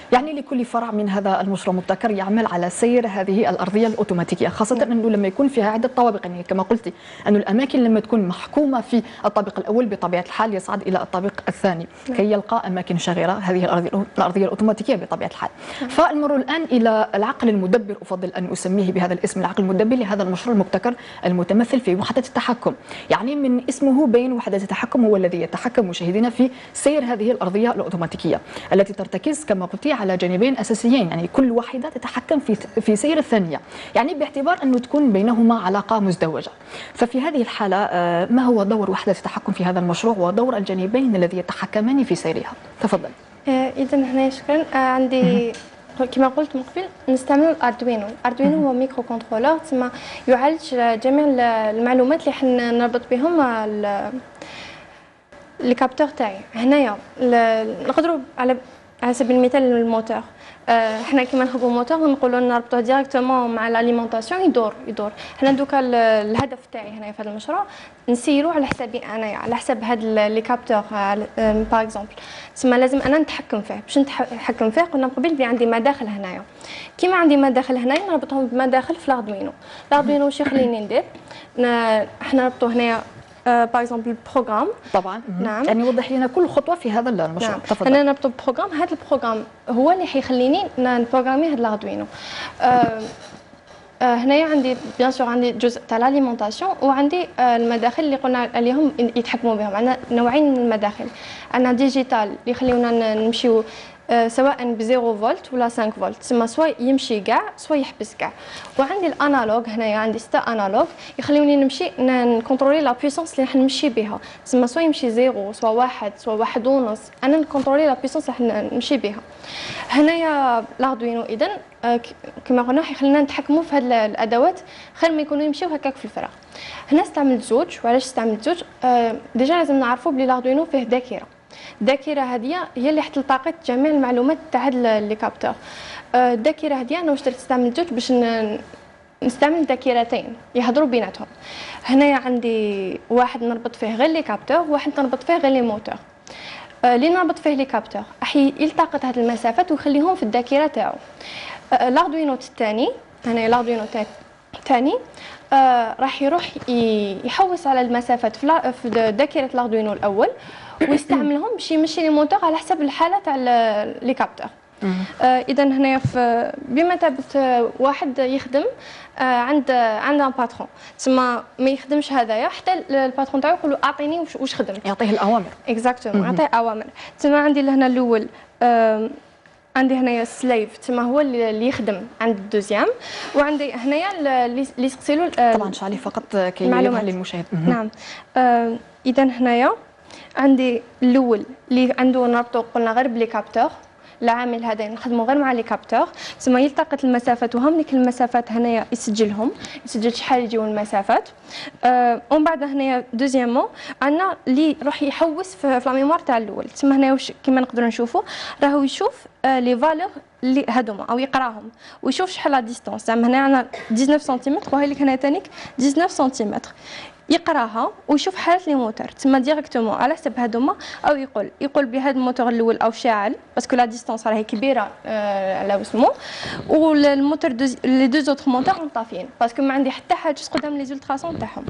يعني لكل فرع من هذا المشروع مبتكر يعمل على سير هذه الأرضية الأوتوماتيكية، خاصة أنه لما يكون فيها عدة طوابق، يعني كما قلتي أنه الأماكن لما تكون محكومة في الطابق الأول بطبيعة الحال يصعد إلى الطابق الثاني كي يلقى أماكن شاغرة، هذه الأرضية الأوتوماتيكية بطبيعة الحال. فنمر الآن إلى العقل المدبر، أفضل أن أسميه بهذا الاسم، العقل المدبر لهذا المشروع المبتكر المتمثل في وحدة التحكم. يعني من اسمه بين وحدة التحكم هو الذي يتحكم مشاهدينا في سير هذه الأرضية الأوتوماتيكية التي ترتكز كما قلتي على جانبين أساسيين، يعني كل واحدة تتحكم في سير الثانية، يعني باعتبار أنه تكون بينهما علاقة مزدوجة. ففي هذه الحالة ما هو دور وحدة التحكم في هذا المشروع ودور الجانبين الذي يتحكمان في سيرها؟ تفضل. إذا هنا شكرا. عندي كما قلت من قبل نستعمل الأردوينو. الأردوينو هو ميكرو كنترولر، تسمى يعالج جميع المعلومات اللي حنا نربط بهم لي كابتور تاعي. هنايا نقدروا على سبيل المثال الموتور، حنا كيما نخدموا موتور نقولوا نربطوه ديريكتومون مع الاليمونطاسيون يدور. حنا دوكا الهدف تاعي هنايا في هذا المشروع نسيروا على حسابي انايا، على حساب هاد لي كابتور باغ اكزومبل. تسمى لازم انا نتحكم فيه. باش نتحكم فيه قلنا قبل بلي عندي مداخل هنايا، كيما عندي مداخل هنايا نربطهم بمداخل في الاردوينو. الاردوينو واش يخليني ندير؟ حنا نربطوا هنايا باغ اكزومبل بروغرام. طبعا. نعم. يعني وضح لنا كل خطوه في هذا المشروع. نعم. تفضل. انا نربط بروغرام، هذا البروغرام هو اللي حيخليني نبروغرامي هذا الاردوينو. هنايا عندي بيان سور عندي جزء تاع الاليمونطاسيون، وعندي المداخل اللي قلنا عليهم يتحكموا بهم. عندنا نوعين من المداخل، عندنا ديجيتال اللي يخليونا نمشيو سواء ب 0 فولت ولا 5 فولت، تسمى سواء يمشي كاع سواء يحبس كاع. وعندي الانالوج، هنايا عندي 6 انالوج يخليوني نمشي نكونترولي لا بويسونس اللي راح نمشي بها، تسمى سواء يمشي 0 سواء 1 سواء 1 ونص، انا نكونترولي لا بويسونس راح نمشي بها. هنايا الاردوينو اذا كما قلنا يخلينا نتحكموا في هذه الادوات خير ما يكونوا يمشيو هكاك في الفراغ. هنا استعملت زوج. وعلاش استعملت زوج؟ ديجا لازم نعرفوا بلي الاردوينو فيه ذاكره. الذاكره هذه هي اللي حتلتقط جميع المعلومات تاع لي كابتور. الذاكره هذه انا واش درت؟ استعملت زوج باش نستعمل ذاكرتين يهضروا بيناتهم. هنايا عندي واحد نربط فيه غير لي كابتور، وواحد نربط فيه غير لي موتور. اللي نربط فيه لي كابتور راح يلتقط هذه المسافات ويخليهم في الذاكره تاعو. الاردوينو الثاني، هنا الاردوينو الثاني راح يروح يحوس على المسافات في ذاكره الاردوينو الاول ويستعملهم باش يمشي لي موتور على حسب الحاله تاع لي كابتور. اذا هنايا بمثابه واحد يخدم عند باترون، تسمى ما يخدمش هذايا حتى الباترون تاعو يقول له اعطيني واش خدمت، يعطيه الاوامر. اكزاكتومون، يعطيه اوامر. تسمى عندي لهنا الاول عندي هنايا السليف، تسمى هو اللي يخدم عند الدوزيام، وعندي هنايا اللي يسقسيلو طبعا شعلي فقط كي يظهر للمشاهد. نعم. اذا هنايا عندي الاول اللي عنده نربطو قلنا غير بلي كابتور، العامل هذا نخدموا غير مع لي كابتور، ثم يلتقط المسافات وهم ديك المسافات هنايا يسجل شحال يجيو المسافات. ومن بعد هنايا دوزيامون عندنا اللي يروح يحوس في لا ميموار تاع الاول، تسمى هنايا كيما نقدروا نشوفوا راهو يشوف لي فالور اللي هذوما او يقراهم ويشوف شحال لا ديستونس. زعما هنا عندنا 19 سنتيمتر وهي اللي هنا ثانيك 19 سنتيمتر، يقراها ويشوف حاله لي موتور تما ديريكتومون على حسب هذوما، او يقول بهذا الموتور الاول او شاعل باسكو لا ديستونس راهي كبيره على وسمو، والموتور لي دو زوتر موتور طافيين باسكو ما عندي حتى حاجز قدام لي زولتراسون تاعهم.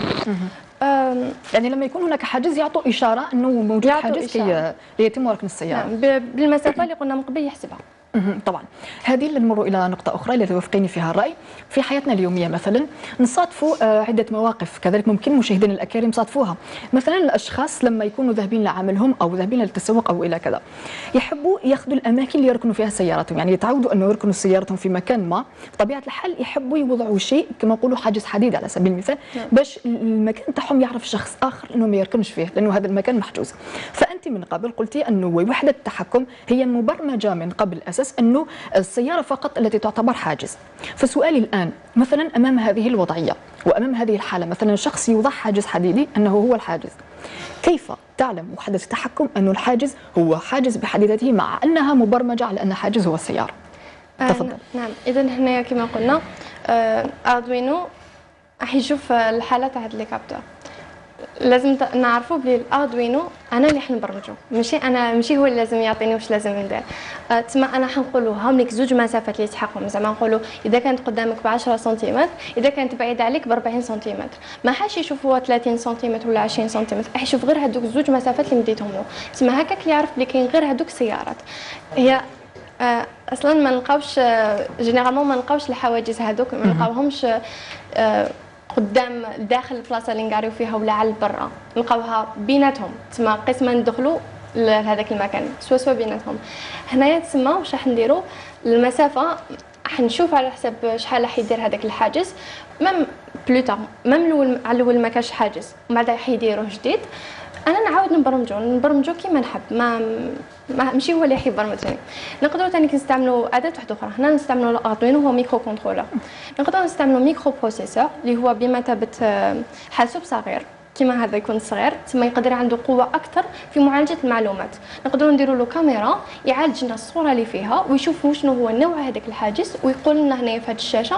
يعني لما يكون هناك حاجز يعطوا اشاره انه موجود حاجز كي يتم ركن السياره. نعم، بالمسافه اللي قلنا من قبل يحسبها. طبعا. هذه نمر الى نقطه اخرى اللي توافقيني فيها الراي. في حياتنا اليوميه مثلا نصادفوا عده مواقف كذلك ممكن مشاهدينا الاكارم يصادفوها، مثلا الاشخاص لما يكونوا ذاهبين لعملهم او ذاهبين للتسوق او الى كذا يحبوا ياخذوا الاماكن اللي يركنوا فيها سياراتهم، يعني يتعودوا انه يركنوا سيارتهم في مكان ما، بطبيعه الحال يحبوا يوضعوا شيء كما نقولوا حاجز حديد على سبيل المثال باش المكان تاعهم يعرف شخص اخر انه ما يركنش فيه لانه هذا المكان محجوز. فانت من قبل قلتي انه وحده التحكم هي مبرمجه من قبل الاساس انه السياره فقط التي تعتبر حاجز. فسؤالي الان مثلا امام هذه الوضعيه وامام هذه الحاله مثلا شخص يوضع حاجز حديدي انه هو الحاجز، كيف تعلم وحده التحكم انه الحاجز هو حاجز بحد ذاته مع انها مبرمجه على ان حاجز هو السياره؟ تفضل. نعم، اذا هنا كما قلنا اردوينو راح يشوف الحاله تاع لي كابتور. لازم نعرفوا بلي الاردوينو انا اللي حنبرمجو، ماشي هو اللي لازم يعطيني واش لازم ندير. تما انا حنقولوا هاهم لك زوج مسافات اللي يتحقهم، زعما نقولوا اذا كانت قدامك ب 10 سنتيمتر، اذا كانت بعيده عليك ب 40 سنتيمتر. ما حاش يشوف هو 30 سنتيمتر ولا 20 سنتيمتر، راح يشوف غير هذوك زوج مسافات اللي مديتهم له. تما هكاك اللي يعرف بلي كاين غير هذوك السيارات. هي اصلا ما نلقاوش جينيرالمون ما نلقاوش الحواجز هذوك، ما نلقاوهمش قدام داخل البلاصه اللي نقاريو فيها ولا على برا، نلقاوها بيناتهم. تما قسما ندخلوا لهذاك المكان سوا بيناتهم. هنايا تسمى واش راح نديروا المسافه، راح نشوف على حسب شحال راح يدير هذاك الحاجز. ميم بلوطا ميم على الاول ما كانش حاجز ومن بعد راح يديروه جديد، انا نعاود نبرمجو كيما نحب. ماشي هو اللي يبرمجني. نقدروا ثاني نستعملوا اداه واحده اخرى. هنا نستعملوا الاردوينو، هو ميكرو كنترولر. نقدروا نستعملوا ميكرو بروسيسور اللي هو بمثابه حاسوب صغير كيما هذا يكون صغير، تما يقدر عنده قوه اكثر في معالجه المعلومات. نقدروا نديروا له كاميرا يعالج لنا الصوره اللي فيها ويشوف شنو هو نوع هذاك الحاجز، ويقول لنا هنايا في هذه الشاشه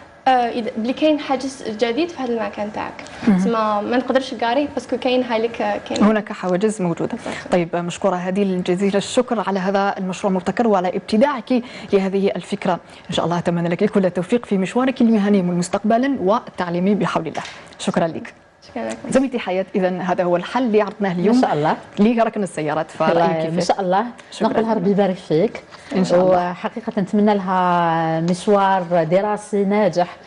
بلي كاين حاجز جديد في هذا المكان تاعك. تسمى ما نقدرش نقاريه باسكو كاين هايلك كاين هناك حواجز موجوده. طيب مشكوره هذه جزيل الشكر على هذا المشروع المبتكر وعلى ابتداعك لهذه الفكره. ان شاء الله اتمنى لك كل التوفيق في مشوارك المهني مستقبلا والتعليمي بحول الله. شكرا لك. زميلتي حياة، إذا هذا هو الحل اللي عرضناه اليوم إن شاء الله لركن السيارات. فرأيك إن شاء الله نقولها ربي يبارك فيك إن شاء الله. وحقيقة نتمنى لها مشوار دراسي ناجح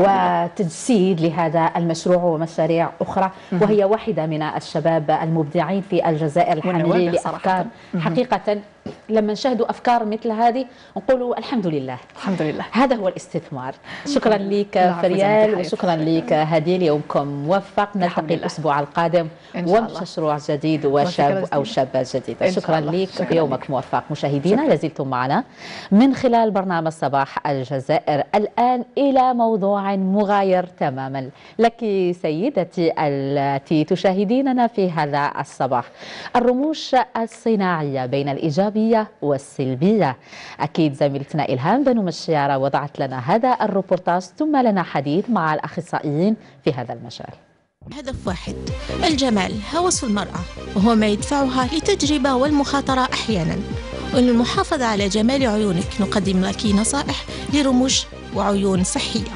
وتجسيد لهذا المشروع ومشاريع أخرى، وهي واحدة من الشباب المبدعين في الجزائر الحاملين لأفكار. حقيقة لما نشاهدوا أفكار مثل هذه نقولوا الحمد لله. الحمد لله، هذا هو الاستثمار. شكرا لك فريال وشكرا لك هديل، يومكم موفق. نلتقي الأسبوع القادم ومشروع جديد وشاب أو شابة جديدة. شكرا لك، يومك موفق. مشاهدينا لازلتم معنا من خلال برنامج صباح الجزائر. الآن إلى موضوع مغاير تماما لك سيدتي التي تشاهديننا في هذا الصباح. الرموش الصناعية بين الإيجابية والسلبية. أكيد زميلتنا إلهام بنو مشيارة وضعت لنا هذا الروبورتاج، ثم لنا حديث مع الأخصائيين في هذا المجال. هدف واحد، الجمال هوس المرأة، وهو ما يدفعها للتجربة والمخاطرة أحيانا. وللمحافظة على جمال عيونك نقدم لك نصائح لرموش وعيون صحية.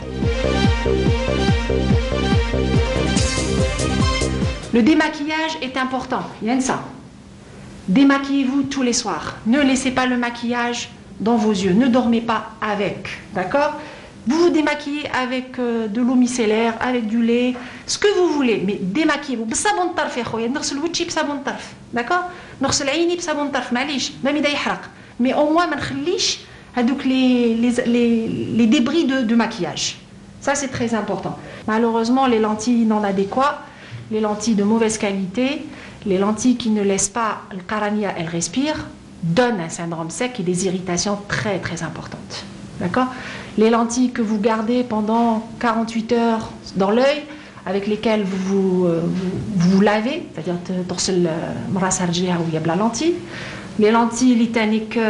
Le démaquillage est important, Yensa. Démaquillez-vous tous les soirs. Ne laissez pas le maquillage dans vos yeux. Ne dormez pas avec, d'accord? Vous vous démaquillez avec de l'eau micellaire, avec du lait, ce que vous voulez, mais démaquillez-vous. بالصابون الطرف يا خويا، نغسل وجهي بصابون الطرف، داكور؟ نغسل عيني بصابون الطرف، معليش، ميم إذا يحرق، مي أو موان ما نخليش هذوك les débris de maquillage. Ça c'est très important. Malheureusement, les lentilles non adéquates, les lentilles de mauvaise qualité, les lentilles qui ne laissent pas le carania, elles respirent, donnent un syndrome sec et des irritations très très importantes. D'accord? Les lentilles que vous gardez pendant 48 heures dans l'œil, avec lesquelles vous lavez, c'est-à-dire تغسل مراسها رجليها وهي بلا lentille. Les lentilles litaniques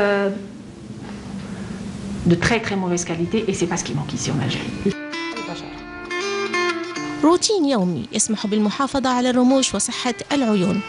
de très très mauvaise qualité, et c'est pas ce qui manque ici en Algérie. روتين يومي يسمح بالمحافظة على الرموش وصحة العيون.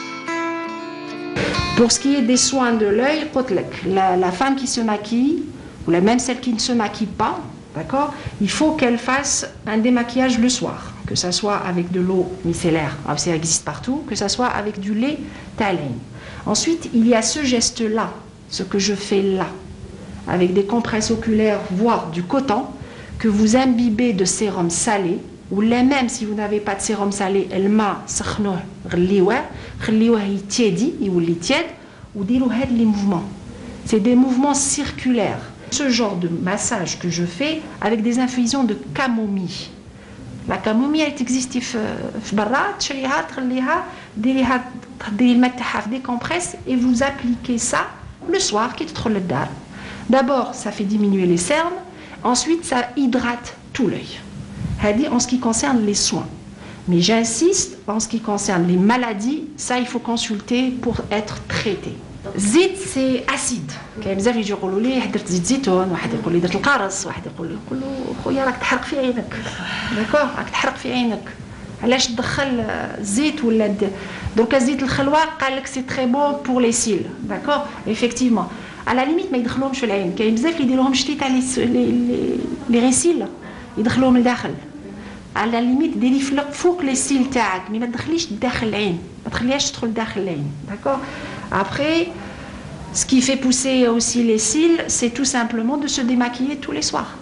Pour ce qui est des soins de l'œil, la femme qui se maquille, ou même celle qui ne se maquille pas, d'accord, il faut qu'elle fasse un démaquillage le soir, que ça soit avec de l'eau micellaire, ça existe partout, que ça soit avec du lait thaline. Ensuite, il y a ce geste-là, ce que je fais là, avec des compresses oculaires, voire du coton, que vous imbibez de sérum salé, ou même si vous n'avez pas de sérum salé, الماء سخنوه غليوه خليوه يتيدي يولي تياد وديروا هاد les mouvements. C'est des mouvements circulaires. Ce genre de massage que je fais avec des infusions de camomille. La camomille elle existe في برا تشريها تخليها ديريها تحضري الماء تاعها في des compresses et vous appliquez ça le soir كي تدخل للدار. D'abord ça fait diminuer les cernes, ensuite ça hydrate tout l'œil. Hadi en ce qui concerne les soins. Mais j'insiste, en ce qui concerne les maladies, ça il faut consulter pour être traité. Zit c'est acide. كاين بزاف يجي يقولوا لي درت زيت زيتون، واحد يقول لي درت القرص، واحد يقول له خويا راك تحرق في عينك. داكور، راك تحرق في عينك. علاش تدخل زيت ولا دونك زيت الخلوه قال لك سي تري بون بور لي سيل داكور ايفيكتيفمون على ليميت ما يدخلوهمش في العين كاين بزاف اللي يديروهم شتي تاع لي غيسيل يدخلوهم لداخل على ليميت ديري فوق لي سيل تاعك مي ما تدخليش داخل العين ما تخليهاش تدخل داخل العين داكور ابري ce qui fait pousser aussi les cils c'est tout simplement de se démaquiller tous les soirs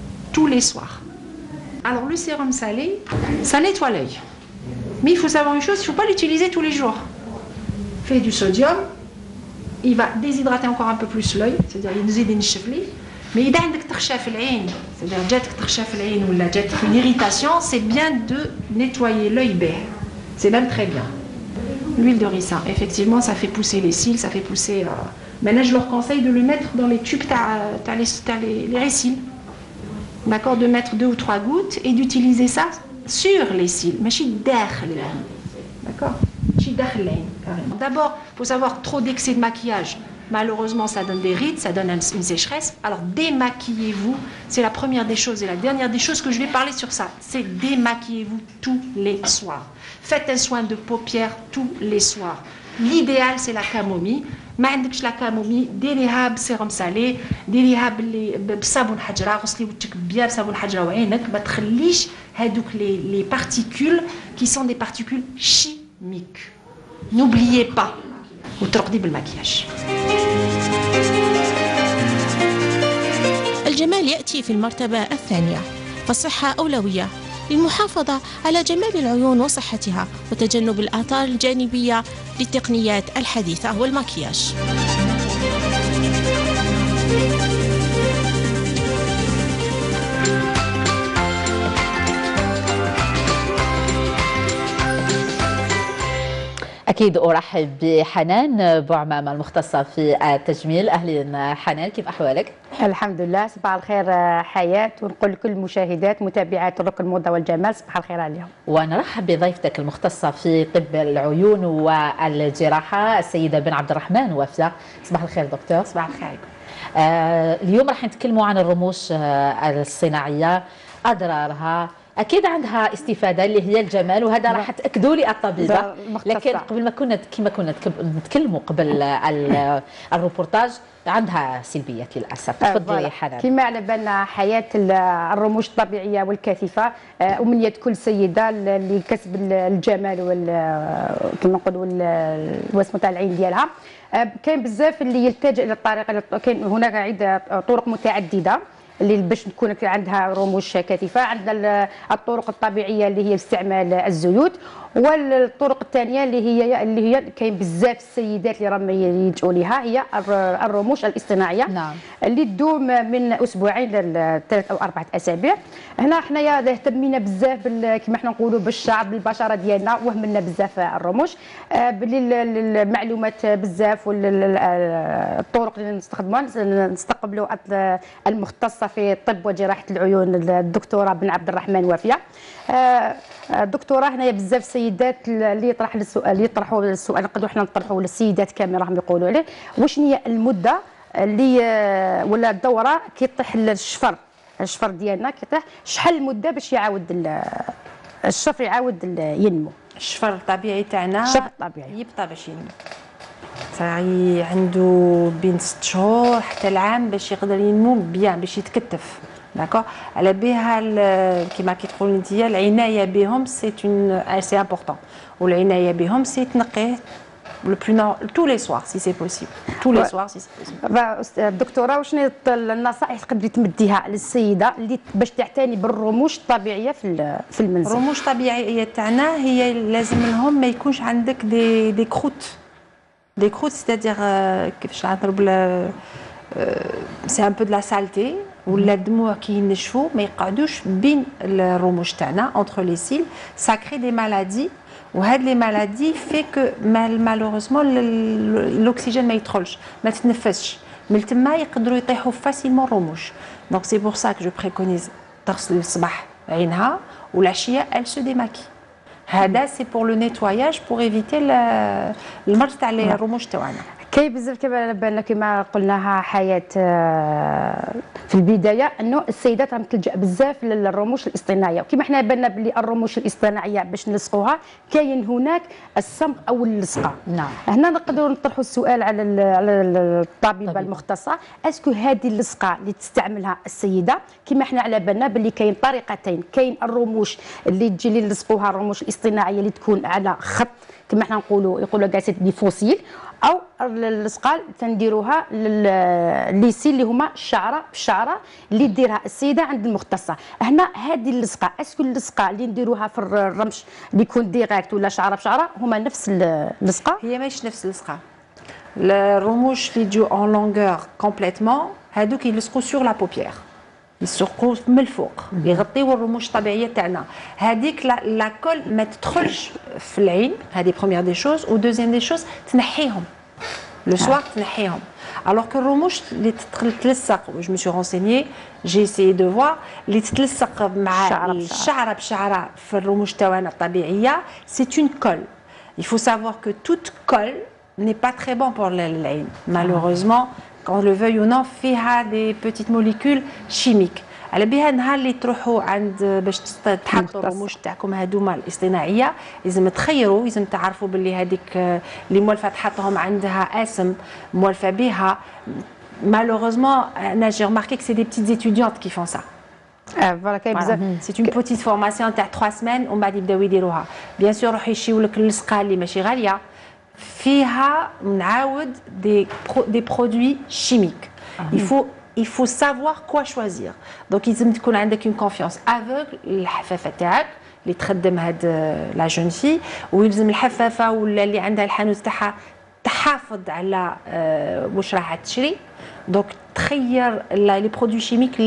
alors le sérum salé ça nettoie l'œil mais il faut savoir une chose il ne faut pas l'utiliser tous les jours fait du sodium il va déshydrater encore un peu plus l'œil c'est-à-dire يزيد ينشف لي mais إذا عندك تخشى في العين c'est-à-dire جاتك تخشى في العين ولا جاتك une irritation c'est bien de nettoyer l'œil به c'est même très bien l'huile de ricin effectivement ça fait pousser les cils ça fait pousser maintenant je leur conseille de le mettre dans les tubes t'as les récils d'accord de mettre 2 ou 3 gouttes et d'utiliser ça sur les cils ماشي داخل العين d'accord ماشي داخل العين carrément d'abord faut savoir trop d'excès de maquillage malheureusement ça donne des rides ça donne une sécheresse alors démaquillez-vous c'est la première des choses et la dernière des choses que je vais parler sur ça c'est démaquillez-vous tous les soirs faites un soin de paupières tous les soirs l'idéal c'est la camomille ما عندكش لا كامومي ديريها بسيروم سالي ديريها بصابون حجره غسلي وجهك بيان بصابون حجره وعينك ما تخليش هذوك لي بارتيكول كي سون دي بارتيكول chimiques n'oubliez pas وترقدي بالمكياج الجمال يأتي في المرتبة الثانية فالصحة أولوية للمحافظة على جمال العيون وصحتها وتجنب الآثار الجانبية للتقنيات الحديثة والمكياج. أكيد أرحب بحنان بوعمامة المختصة في التجميل. أهلا حنان، كيف أحوالك؟ الحمد لله، صباح الخير حياة، ونقول لكل المشاهدات متابعات الركن الموضة والجمال صباح الخير عليهم. ونرحب بضيفتك المختصة في طب العيون والجراحة السيدة بن عبد الرحمن وافدة. صباح الخير دكتور. صباح الخير. اليوم راح نتكلموا عن الرموش الصناعية، أضرارها، أكيد عندها استفادة اللي هي الجمال، وهذا راح تأكدوا لي الطبيبة. لكن قبل ما كنا نتكلموا قبل الروبورتاج عندها سلبيات للأسف. تفضلي حنان. كما على بالنا حياة الرموش الطبيعية والكثيفة أمنية كل سيدة لكسب الجمال كما نقولوا الوسم تاع العين ديالها. كاين بزاف اللي يلتجئ للطريقة، كاين هناك عدة طرق متعددة اللي باش تكون عندها رموش كثيفه. عندنا الطرق الطبيعيه اللي هي باستعمال الزيوت، والطرق الثانيه اللي هي كاين بزاف السيدات اللي راهم يلجؤوا لها، هي الرموش الاصطناعيه. نعم. اللي تدوم من اسبوعين ل3 أو 4 أسابيع. هنا حنايا اهتمينا بزاف كما احنا نقولوا بالشعر بالبشره ديالنا، وهملنا بزاف الرموش بالمعلومات بزاف، والطرق اللي نستقبلوا المختصه في الطب وجراحه العيون الدكتوره بن عبد الرحمن وافيه. الدكتوره هنايا بزاف السيدات اللي يطرحوا السؤال نقدروا حنا نطرحوا للسيدات كامل راهم يقولوا عليه، واش هي المده اللي ولا الدوره كيطيح الشفر ديالنا كيطيح شحال المده باش يعاود الشفر يعاود ينمو؟ الشفر الطبيعي تاعنا يبطى باش ينمو، عنده بين 6 شهور حتى العام باش يقدر ينمو بيان باش يتكتف. داكور، على بها كيما كتقول انت العنايه بهم سي امبورطون، والعنايه بهم سي تنقيه tous les soirs si c'est possible. tous les soirs si c'est possible. الدكتوره وشنو النصائح تقدري تمديها للسيده اللي باش تعتني بالرموش الطبيعيه في المنزل؟ الرموش الطبيعيه تاعنا هي لازم لهم ما يكونش عندك دي كروت ستادير كيفاش نضرب سي ان بو دو لا سالتي، ولا الدموع كي ينشفوا ما يقعدوش بين الرموش تاعنا اونتر لي سيل، سا كري دي مالادي، وهاد لي مالادي في كو مالوغوزمون الاكسجين ما يدخلش ما تتنفسش، من تما يقدروا يطيحوا فاسيلمون الرموش. دونك سي بور سا كو جو بريكونيز تغسل الصباح عينها والعشيه ال سو ديماكي. هذا سي بور لو نيتواياج بور ايفيتي المرض تاع الرموش تاعنا. كاين بزاف كما قلناها حياه في البدايه انه السيدات راهم تلجا بزاف للرموش الاصطناعيه، وكما حنا بالنا بلي الرموش الاصطناعيه باش نلصقوها كاين هناك الصمغ او اللصقه. نعم. هنا نقدروا نطرحوا السؤال على الطبيبه المختصه، اسكو هذه اللصقه اللي تستعملها السيده كما حنا على بالنا بلي كاين طريقتين، كاين الرموش اللي تجي اللي نلصقوها الرموش الاصطناعيه اللي تكون على خط كما حنا يقولوا كاع دي فوسيل، او اللصقه تنديروها للسيل اللي هما الشعره بالشعره اللي ديرها السيده عند المختصه. هنا هذه اللصقه اسكو اللصقه اللي نديروها في الرمش اللي يكون ديريكت ولا شعره بشعره هما نفس اللصقه؟ هي ماهيش نفس اللصقه. الرموش اللي يجوا اون لونغور كومبليتمون هادوك يلصقوا سور لا بوبيير، يسرقوا من الفوق يغطيوا الرموش الطبيعيه تاعنا. هذيك لا كول ما تدخلش في العين، هذه بروميير دي شوز. و دوزيام دي شوز تنحيهم لو سوار، تنحيهم. الوغ كو الرموش اللي تتلصق، جو مي سو رونسينيي جي سي دو فوا، اللي تتلصق مع الشعره بشعره في الرموش تاعنا الطبيعيه سي اون كول. Il faut savoir que toute colle n'est pas très bon pour l'œil. Malheureusement, qu'on le veuille ou non, فيها des petites molécules chimiques. على بها نهار اللي تروحوا عند باش تحطوا الرموش تاعكم هذوما الاصطناعيه لازم تخيروا، لازم تعرفوا باللي هذيك اللي موالفه تحطهم عندها اسم موالفه بها. Malheureusement, j'ai remarqué que c'est des petites étudiantes qui font ça. C'est une petite formation تاع 3 semaines ومن بعد يبداو يديروها. بيان سور روحوا يشيو لك اللصقه اللي ماشي غاليه فيها نعاود des produits chimiques. Il faut savoir quoi choisir. Donc لازم تكون عندك une confiance aveugle للحفافه تاعك اللي تخدم هاد لا جون في، ويلزم الحفافه ولا اللي عندها الحانوت تاعها تحافظ على واش راح تشري. دونك تخير لي برودوي شيميك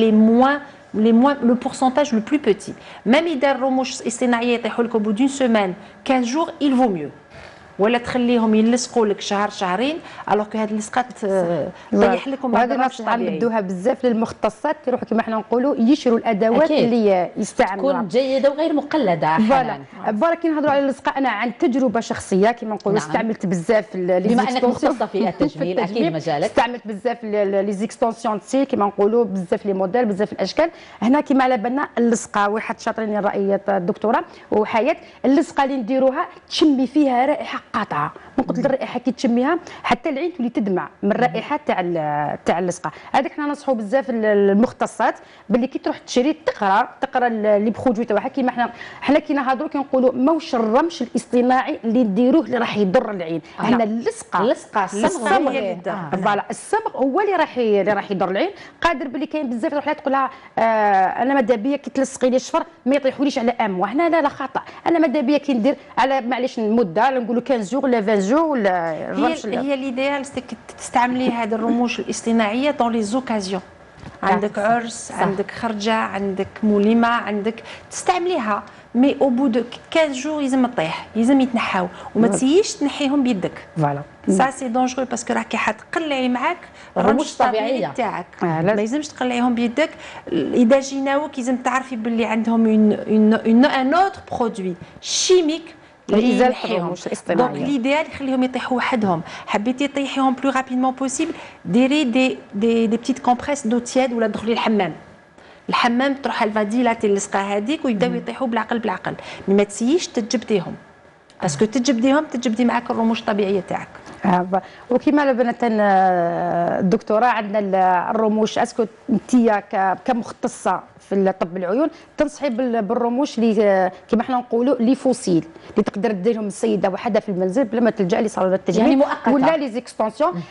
le pourcentage le plus petit. Même إذا الرموش الاصطناعيه يطيحوا لك au bout d'une semaine 15 jours il vaut mieux. ولا تخليهم يلصقوا لك شهر شهرين الوغ كو هاد اللصقات تطيح لكم. هذا نفس نعبدوها بزاف للمختصات يروحوا كما حنا نقولوا يشروا الادوات اللي يستعملوها تكون جيده وغير مقلده احيانا. فوالا كي نهضروا على اللصقه انا عن تجربه شخصيه كما نقولوا استعملت بزاف بما انك مختصه في التجميل اكيد مجالك. استعملت بزاف لي زيكستونسيون سي كما نقولوا بزاف لي موديل بزاف الاشكال. هنا كما على بالنا اللصقه واحد شاطرين الرأية الدكتوره وحياه اللصقه اللي نديروها تشمي فيها رائحه قاطعه. من قلت الرائحه كي تشميها حتى العين تولي تدمع من الرائحه تاع اللصقه. هذاك حنا ننصحوا بزاف المختصات باللي كي تروح تشري تقرا لي برودوي تاعها كيما حنا كي نهضروا كنقولوا موش الرمش الاصطناعي اللي نديروه اللي راح يضر العين. هنا اللصقه الصبغ هي فوالا الصبغ هو اللي راح يضر العين. قادر باللي كاين بزاف الوحدات تقول لها انا ماذا بيا كي تلصقي لي الشفر ما يطيحوليش على وهنا لا خطا. انا ماذا بيا كي ندير على معليش المده نقولوا 15 جوغ ولا 20 جوغ ولا الرمش. هي ليديال تستعملي هذه الرموش الاصطناعيه دون لي زوكازيون. عندك عرس، عندك خرجه، عندك مولمه، عندك تستعمليها مي او بو دو 15 جور لازم تطيح، لازم يتنحاو وما تسييش تنحيهم بيدك. فوالا سا سي دونجرو باسكو راكي حتقلعي معاك الرموش الطبيعيه تاعك. ما لازمش تقلعيهم بيدك. اذا جيناوك لازم تعرفي باللي عندهم ان اوتر برودوي شيميك لازال الرموش الاصطناعيه. دونك ليديال يخليهم يطيحوا وحدهم. حبيتي تطيحيهم بلو رابيدمون بوسيبل ديري دي بتيت كومبريس دو تياد ولا دخلي الحمام تروح الفاديلاتي اللصقه هذيك ويبداو يطيحوا بالعقل. ما تسييش تجبديهم باسكو تجبدي معاك الرموش الطبيعيه تاعك. وكما البنات الدكتوره عندنا الرموش اسكو انت كمختصه في طب العيون تنصحي بالرموش اللي كما حنا نقولوا لي فوسيل اللي تقدر ديرهم السيده وحدها في المنزل بلا ما تلجا لصالون التجميل يعني مؤقته ولا لي زيكستونسيون.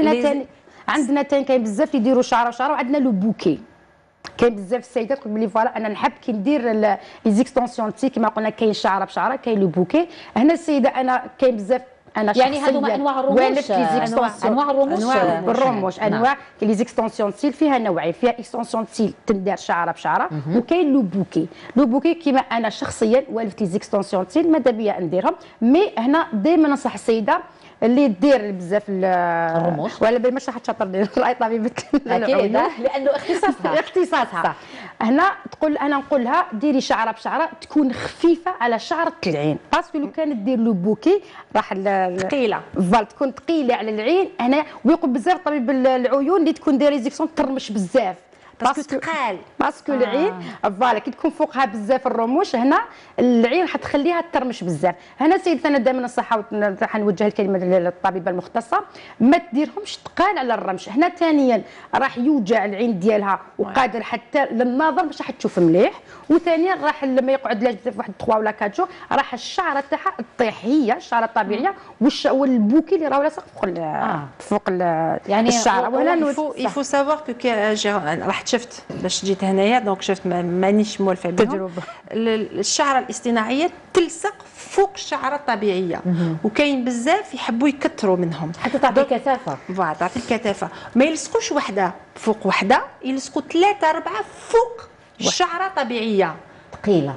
عندنا ثاني كاين بزاف اللي يديروا شعره وعندنا لو بوكي. كاين بزاف السيدات تقول لي فوالا انا نحب كي ندير لي زيكستونسيون تي كما قلنا كاين شعره بشعره كاين لو بوكي. هنا السيده انا كاين بزاف انا يعني هذوما انواع الرموش انواع لي زيكستونسيون سيل فيها نوعين. فيها اكستونسيون سيل تندار شعره بشعره وكاين لو بوكي كيما انا شخصيا والفت لي زيكستونسيون سيل ماذا بيا نديرهم. مي هنا دائما ننصح السيده اللي دير بزاف الرموش ولا ماشي حد شاطر دير راي طبيبه اكيد لانه اختصاصها صح. هنا تقول انا نقول لها ديري شعره بشعره تكون خفيفه على شعره العين، باسكو لو كانت دير لو بوكي راح ثقيله تكون ثقيله على العين هنا. ويقول بزاف طبيب العيون اللي تكون دايره ريزيكسيون ترمش بزاف باسكو العين فوالا كي تكون فوقها بزاف الرموش هنا العين راح تخليها ترمش بزاف. هنا سيدتي انا دائما الصحه حنوجه الكلمه للطبيبه المختصه ما تديرهمش ثقال على الرمش. هنا ثانيا راح يوجع العين ديالها وقادر حتى للنظر مش راح تشوف مليح، وثانيا راح لما يقعد لها بزاف واحد 3 ولا 4 جور راح الشعره تاعها تطيح هي الشعره الطبيعيه والبوكي اللي راه لاصق فوق يعني الشعره. ولا يفو سافوار كو راح شفت باش جيت هنايا دونك شفت مانيش موالفه بهم. الشعره الاصطناعيه تلصق فوق الشعره الطبيعيه وكاين بزاف يحبوا يكثروا منهم حتى تعطي كثافه. فوالا تعطي الكثافه، ما يلصقوش وحده فوق وحده، يلصقوا 3 4 فوق الشعره طبيعيه ثقيله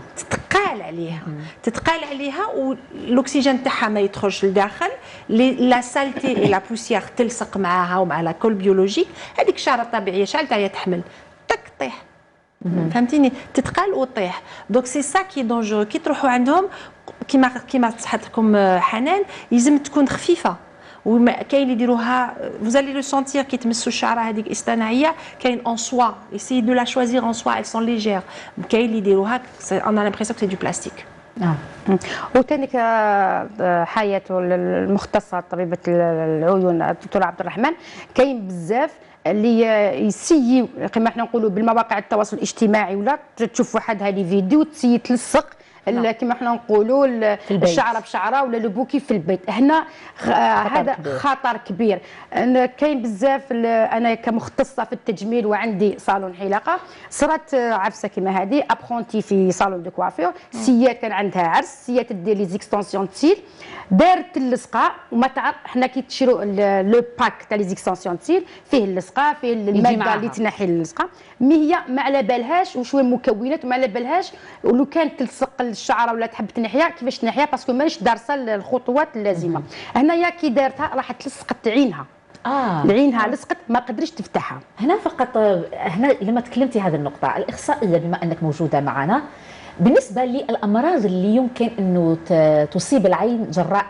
تتقال عليها والاكسجين تاعها ما يدخلش لداخل، لا سالتي لا بوسيير تلصق معاها ومع لا كول بيولوجيك. هذيك الشعره الطبيعيه شحال تاع تحمل تك طيح، فهمتيني تتقال وطيح. دونك سي سا كي دونجو كي تروحوا عندهم كيما تصحت لكم حنان لازم تكون خفيفه. وكاين اللي يديروها فوزالي لو سونتير كي تمسوا الشعره هذيك الاصطناعيه كاين اون سوا ايسي دو لا شوازير اون سوا ال سون ليجير. كاين اللي يديروها انا لامبريسيون سي دو بلاستيك. وثاني حياه المختصه طبيبه العيون الدكتوره عبد الرحمن كاين بزاف اللي يسيو كما حنا نقولوا بالمواقع التواصل الاجتماعي ولا تشوف واحد هذه فيديو تسيي تلصق كما حنا نقولوا الشعره بشعره ولا البوكي في البيت. هنا هذا خطر كبير. كاين بزاف انا كمختصه في التجميل وعندي صالون حلاقه صرات عفسه كما هذه ابخونتي في صالون دو كوافير. سيات كان عندها عرس، سيات دير لي زيكستونسيون تيل دارت اللصقه وما تعرف. حنا كي تشرو لو باك تاع لي زيكستونسيون تيل فيه اللصقه فيه الماده اللي تنحي اللصقه، مي هي ما على بالهاش وشويه مكونات وما على بالهاش ولو كانت تلصق الشعره ولا تحب تنحيها كيفاش تنحيها باسكو مانيش دارسه الخطوات اللازمه. هنايا كي دارتها راح تلصقت عينها عينها لصقت ما قدرتش تفتحها. هنا فقط هنا لما تكلمتي هذه النقطه الاخصائيه بما انك موجوده معنا، بالنسبه للامراض اللي يمكن انه تصيب العين جراء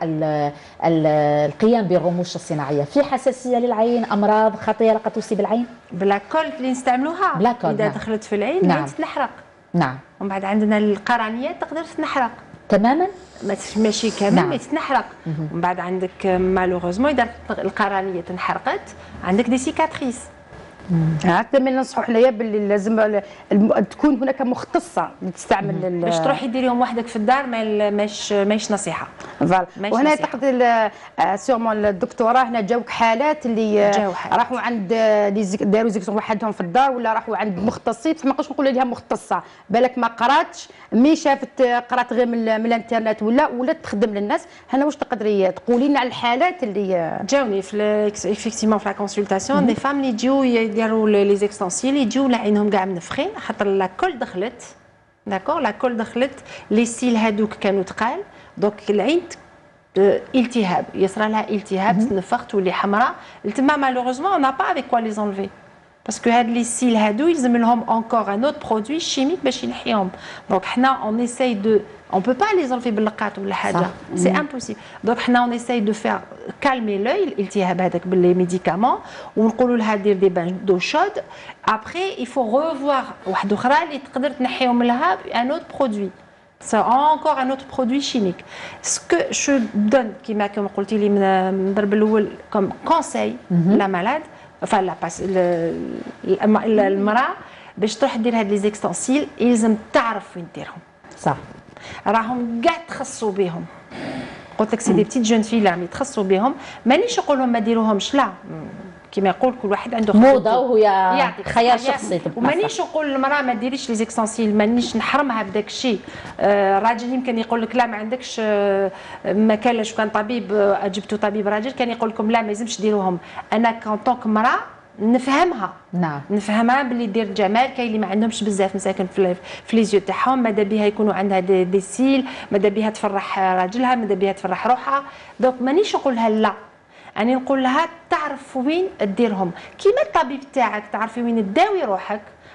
القيام بالرموش الصناعيه، في حساسيه للعين، امراض خطيره قد تصيب العين؟ بلاكول اللي نستعملوها اذا دخلت في العين العين تنحرق. ومن بعد عندنا القرنيات تقدر تنحرق تماما، ماشي كامل ما تنحرق. ومن بعد عندك مالوغوزمون اذا القرنيه تنحرقت عندك دي سيكاتريس. حتى من ننصحوا حنايا باللي لازم تكون هناك مختصه تستعمل باش تروحي ديريهم وحدك في الدار ماهيش نصيحه. وهنا تقدر سيغمون الدكتوره هنا جاوك حالات اللي راحوا عند داروا زيكسون وحدهم في الدار ولا راحوا عند مختصين، ما نقدرش نقول لها مختصه بالك ما قراتش مي شافت قرات غير من الانترنت ولا تخدم للناس. هنا واش تقدري تقولي لنا على الحالات اللي جاوني في افيكتيفمون في لا كونسلطاسيون دي فام اللي يجيو يديروا لي زيكستونسيل يجيو لعينهم كاع منفخين خاطر لاكول دخلت داكور لاكول دخلت لي سيل هذوك كانوا ثقال دونك العين التهاب يصرى لها التهاب تنفخ تولي حمراء تما مالوغوزمون اون با افيك كوا لي زونلفي باسكو هاد لي سيل هادو يلزم لهم انكور ان اوت برودوي شيميك باش ينحيهم. دونك حنا اون اساي دو on peut pas les enlever باللقاط ولا حاجه سي امبوسيبل. دونك حنا اون اساي دو فير كالمي لوي الالتهاب هذاك باللي ميديكامون ونقولوا لها دير دي بان دو شود ابري يفو ريفوار واحده اخرى اللي تقدر تنحيهم لها ان اوت برودوي سي انكور ان اوت برودوي شيميك. سكو جو دون كيما قلتي لي من الضرب الاول كوم كونساي لا مالاد لا باس المراه باش تروح دير هاد لي زيكستونسيل يلزم تعرف وين ديرهم. صح راهم كاع تخصوا بهم. قلت لك سي دي بتيت جون في راهم يتخصوا بهم، مانيش نقول لهم ما ديروهمش لا كيما يقول كل واحد عنده موضه وهي خيار شخصي. ومانيش نقول للمراه ما ديريش لي زيكستونسيل، مانيش نحرمها بداك الشيء. راجل يمكن يقول لك لا ما عندكش ما كانش كان طبيب جبتوا طبيب راجل كان يقول لكم لا ما يلزمش ديروهم. انا كونطونك مراه نفهمها نفهمها باللي دير جمال. كاين اللي ما عندهمش بزاف مساكن في لي زيو تاعهم ماذا بها يكونوا عندها دي سيل ماذا بها تفرح راجلها ماذا بها تفرح روحها. دونك مانيش نقول لها لا يعني نقول لها تعرف وين ديرهم كيما الطبيب تاعك تعرفي وين تداوي روحك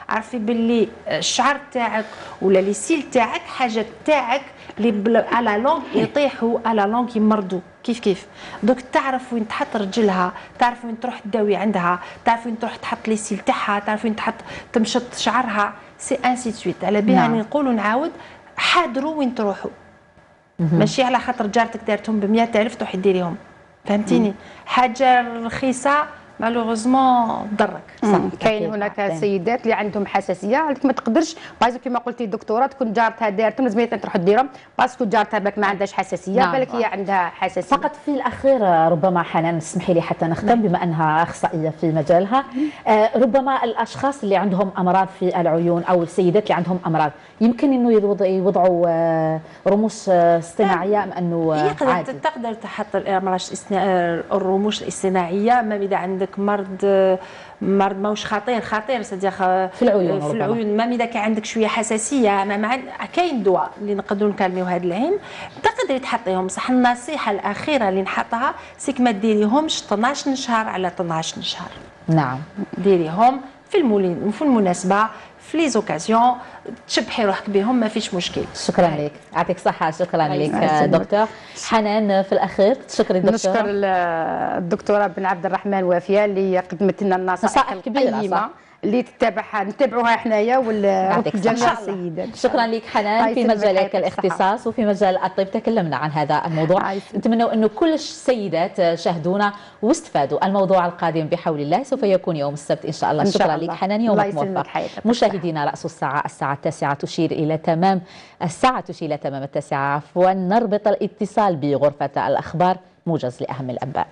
عرفي باللي الشعر تاعك ولا لي سيل تاعك حاجه تاعك اللي على لونغ يطيحوا على لونغ يمرضوا كيف دوك تعرف وين تحط رجلها، تعرف وين تروح تداوي عندها، تعرف وين تروح تحط لي سيل تاعها، تعرف وين تحط تمشط شعرها، سي انسي سويت. على بها نقولوا نعاود حاضروا وين تروحوا، ماشي على خاطر جارتك دارتهم ب 100,000 تروحي ديريهم، فهمتيني؟ حاجه رخيصه مالوغوزمون ضرك. كاين هناك سيدات اللي عندهم حساسيه ما تقدرش باسكو كما قلتي الدكتوره تكون جارتها دارتهم لازم تروح ديرهم باسكو جارتها بالك ما عندهاش حساسيه بالك هي عندها حساسيه. فقط في الاخير ربما حنان اسمحي لي حتى نختم بما انها اخصائيه في مجالها، ربما الاشخاص اللي عندهم امراض في العيون او السيدات اللي عندهم امراض يمكن انه يوضعوا رموش اصطناعيه ام انه عادي؟ تقدر تحط الرموش الاصطناعيه ما اذا عندك مرض ماهوش خطير في العيون ما اذا كان عندك شويه حساسيه ما كاين دواء اللي نقدروا نكلميو هذا العين تقدري تحطيهم. صح النصيحه الاخيره اللي نحطها سيك ما ديريهمش 12 شهر على 12 شهر. نعم ديريهم في المناسبه في لي زوكازيون تشبحي روحك بهم ما فيش مشكل. شكرا لك، يعطيك الصحه. شكرا لك دكتور حنان. في الاخير تشكري الدكتوره. نشكر الدكتوره بن عبد الرحمن وافيه اللي قدمت لنا النصائح القيمه اللي نتبعوها حنايا والجميع السيدات. شكرا لك حنان. في مجالك الاختصاص وفي مجال الطب تكلمنا عن هذا الموضوع، نتمنى انه كل السيدات شاهدونا واستفادوا. الموضوع القادم بحول الله سوف يكون يوم السبت ان شاء الله. شكرا لك حنان، يومك موفق. مشاهدينا رأس الساعة 9 تشير الى تمام الساعة 9 عفوا. نربط الاتصال بغرفة الاخبار، موجز لاهم الانباء.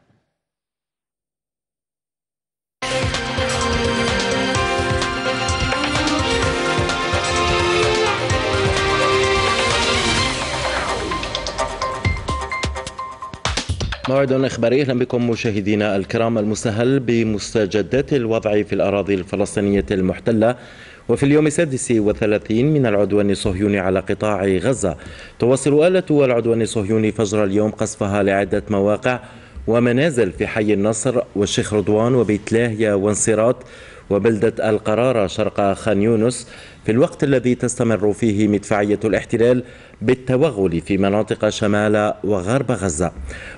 موعد إخباري. أهلا بكم مشاهدينا الكرام. المستهل بمستجدات الوضع في الأراضي الفلسطينية المحتلة وفي اليوم 36 من العدوان الصهيوني على قطاع غزة، تواصل آلة العدوان الصهيوني فجر اليوم قصفها لعدة مواقع ومنازل في حي النصر والشيخ رضوان وبيت لاهيا وانصيرات وبلدة القرارة شرق خان يونس، في الوقت الذي تستمر فيه مدفعية الاحتلال بالتوغل في مناطق شمال وغرب غزة،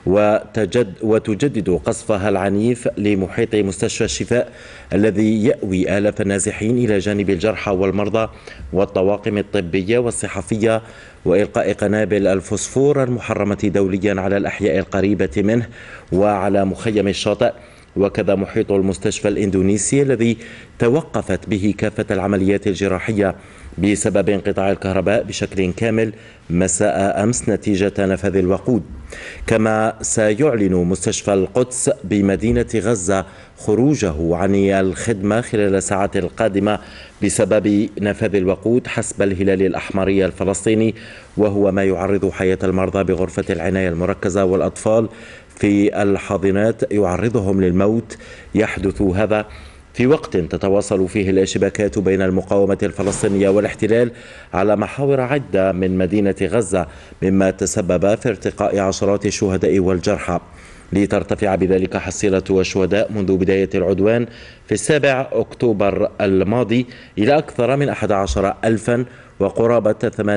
وتجدد قصفها العنيف لمحيط مستشفى الشفاء الذي يأوي آلاف النازحين إلى جانب الجرحى والمرضى والطواقم الطبية والصحفية، وإلقاء قنابل الفوسفور المحرمة دوليا على الأحياء القريبة منه وعلى مخيم الشاطئ، وكذا محيط المستشفى الإندونيسي الذي توقفت به كافة العمليات الجراحية بسبب انقطاع الكهرباء بشكل كامل مساء أمس نتيجة نفاذ الوقود. كما سيعلن مستشفى القدس بمدينة غزة خروجه عن الخدمة خلال الساعات القادمة بسبب نفاذ الوقود حسب الهلال الأحمري الفلسطيني، وهو ما يعرض حياة المرضى بغرفة العناية المركزة والأطفال في الحاضنات يعرضهم للموت. يحدث هذا في وقت تتواصل فيه الاشتباكات بين المقاومة الفلسطينية والاحتلال على محاور عدة من مدينة غزة، مما تسبب في ارتقاء عشرات الشهداء والجرحى، لترتفع بذلك حصيلة الشهداء منذ بداية العدوان في 7 أكتوبر الماضي إلى أكثر من 11,000 وقرابة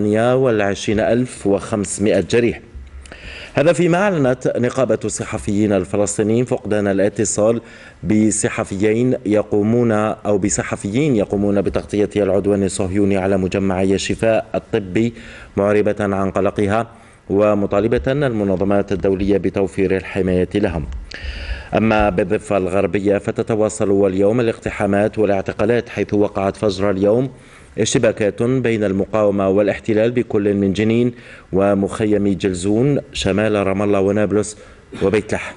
28,500 جريح. هذا فيما أعلنت نقابة الصحفيين الفلسطينيين فقدان الاتصال بصحفيين يقومون بتغطية العدوان الصهيوني على مجمعي الشفاء الطبي، معربة عن قلقها ومطالبة المنظمات الدولية بتوفير الحماية لهم. أما بالضفة الغربية فتتواصل اليوم الاقتحامات والاعتقالات، حيث وقعت فجر اليوم اشتباكات بين المقاومة والاحتلال بكل من جنين ومخيم جلزون شمال رام الله ونابلس وبيت لحم.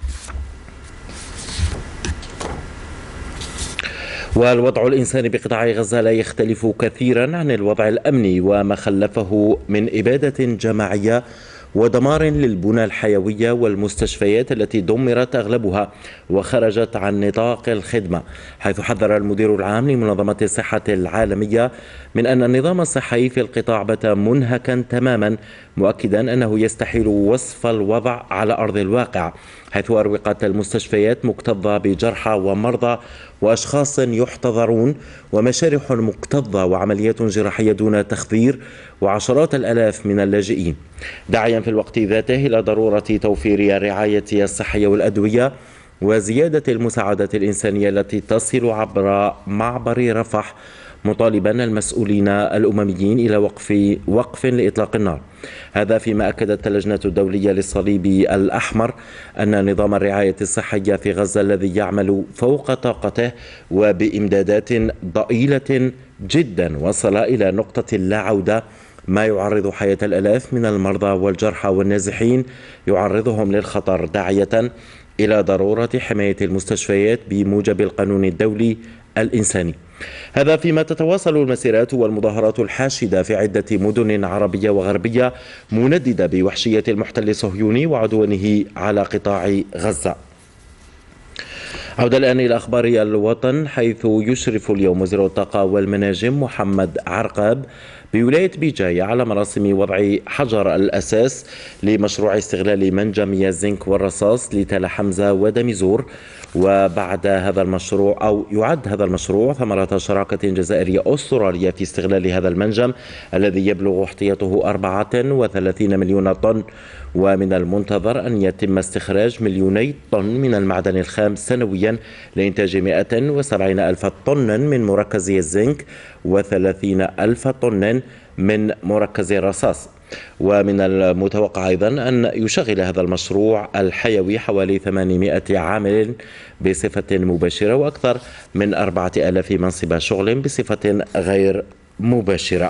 والوضع الإنساني بقطاع غزة لا يختلف كثيرا عن الوضع الأمني، وما خلفه من إبادة جماعية ودمار للبنى الحيوية والمستشفيات التي دمرت أغلبها وخرجت عن نطاق الخدمة، حيث حذر المدير العام لمنظمة الصحة العالمية من أن النظام الصحي في القطاع بات منهكا تماما، مؤكدا أنه يستحيل وصف الوضع على أرض الواقع، حيث أروقة المستشفيات مكتظة بجرحى ومرضى وأشخاص يحتضرون، ومشارح مكتظة وعمليات جراحية دون تخدير، وعشرات الآلاف من اللاجئين، داعيا في الوقت ذاته إلى ضرورة توفير الرعاية الصحية والأدوية وزيادة المساعدات الإنسانية التي تصل عبر معبر رفح، مطالبا المسؤولين الأمميين إلى وقف لإطلاق النار. هذا فيما أكدت اللجنة الدولية للصليب الأحمر أن نظام الرعاية الصحية في غزة الذي يعمل فوق طاقته وبإمدادات ضئيلة جدا وصل إلى نقطة لا عودة، ما يعرض حياة الآلاف من المرضى والجرحى والنازحين، يعرضهم للخطر، داعية إلى ضرورة حماية المستشفيات بموجب القانون الدولي الإنساني. هذا فيما تتواصل المسيرات والمظاهرات الحاشدة في عدة مدن عربية وغربية منددة بوحشية المحتل الصهيوني وعدوانه على قطاع غزة. عودة الآن إلى أخبار الوطن، حيث يشرف اليوم وزير الطاقة والمناجم محمد عرقاب بولاية بيجاية على مراسم وضع حجر الأساس لمشروع استغلال منجم الزنك والرصاص لتل حمزة ودميزور. وبعد هذا المشروع أو يعد هذا المشروع ثمرة شراكة جزائرية أسترالية في استغلال هذا المنجم الذي يبلغ احتياطه 34 مليون طن، ومن المنتظر أن يتم استخراج 2 طن من المعدن الخام سنويا لإنتاج 170 ألف طن من مركز الزنك و30 ألف طن من مركز الرصاص. ومن المتوقع أيضا أن يشغل هذا المشروع الحيوي حوالي 800 عامل بصفة مباشرة وأكثر من 4000 منصب شغل بصفة غير مباشرة.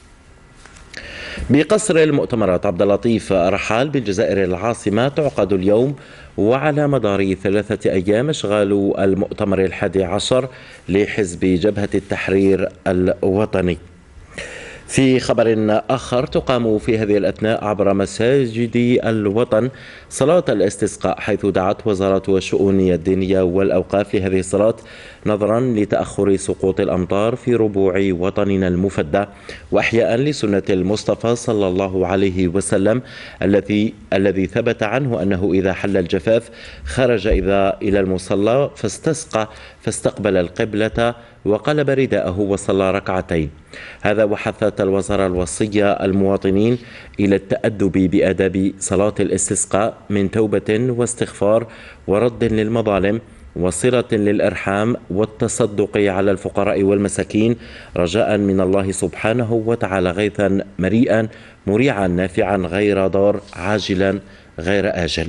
بقصر المؤتمرات عبد اللطيف رحال بالجزائر العاصمة تعقد اليوم وعلى مدار 3 أيام أشغال المؤتمر 11 لحزب جبهة التحرير الوطني. في خبر آخر، تقام في هذه الأثناء عبر مساجد الوطن صلاة الاستسقاء، حيث دعت وزارة الشؤون الدينية والأوقاف لهذه الصلاة نظرا لتأخر سقوط الأمطار في ربوع وطننا المفدى، وأحياء لسنة المصطفى صلى الله عليه وسلم الذي ثبت عنه أنه إذا حل الجفاف خرج إلى المصلى فاستسقى فاستقبل القبلة وقلب رداءه وصلى ركعتين. هذا وحثت الوزارة الوصية المواطنين إلى التأدب بآداب صلاة الاستسقاء من توبة واستغفار ورد للمظالم وصلة للأرحام والتصدق على الفقراء والمساكين، رجاء من الله سبحانه وتعالى غيثا مريئا مريعا نافعا غير ضار عاجلا غير آجل.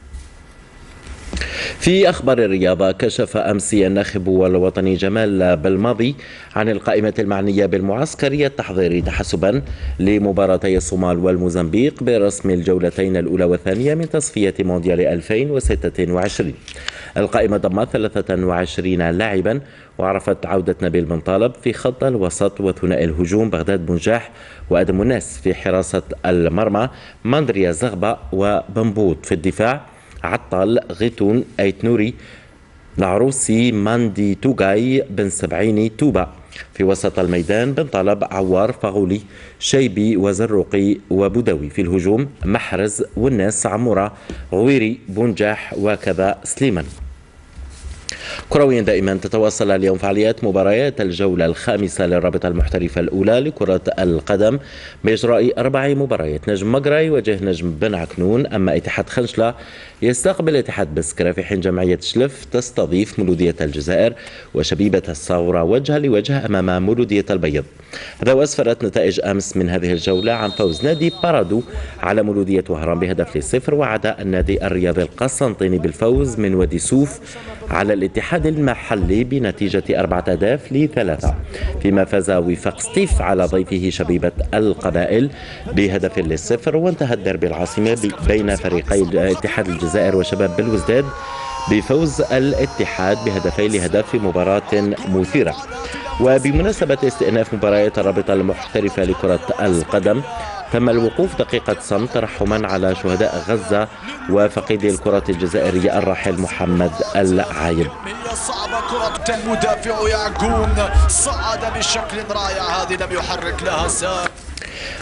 في أخبار الرياضة، كشف أمس الناخب الوطني جمال بالماضي عن القائمة المعنية بالمعسكر التحضيري تحسبا لمباراتي الصومال والموزمبيق برسم الجولتين الأولى والثانية من تصفية مونديال 2026. القائمة ضمت 23 لاعبا، وعرفت عودة نبيل بن طالب في خط الوسط وثنائي الهجوم بغداد بنجاح وأدم الناس في حراسة المرمى، ماندريا زغبة وبنبوط في الدفاع، عطال غيتون أيت نوري العروسي ماندي توغاي بن سبعيني توبا. في وسط الميدان بن طلب عوار فغولي شيبي وزروقي وبودوي. في الهجوم محرز والناس عمورة غويري بنجاح وكذا سليمان. كرويا دائما تتواصل اليوم فعاليات مباريات الجولة الخامسة للرابطة المحترفة الأولى لكرة القدم بإجراء 4 مباريات. نجم مقرا يواجه نجم بن عكنون، أما اتحاد خنشلة يستقبل اتحاد بسكرة، في حين جمعية شلف تستضيف مولودية الجزائر، وشبيبة الثورة وجها لوجه أمام مولودية البيض. هذا وأسفرت نتائج أمس من هذه الجولة عن فوز نادي بارادو على مولودية وهران بهدف ل0، وعاد النادي الرياضي القسنطيني بالفوز من وادي سوف على الاتحاد المحلي بنتيجة 4-3، فيما فاز وفاق سطيف على ضيفه شبيبة القبائل بهدف ل0. وانتهى الديربي العاصمة بين فريقي اتحاد الجزائر وشباب بلوزداد بفوز الاتحاد بهدفين لهدف في مباراة مثيرة. وبمناسبة استئناف مباريات الرابطة المحترفة لكرة القدم، تم الوقوف دقيقة صمت ترحما على شهداء غزة وفقيد الكرة الجزائرية الراحل محمد العايب. صعبة كرة المدافع يعقوب صعد بشكل رائع، هذه لم يحرك لها ساق.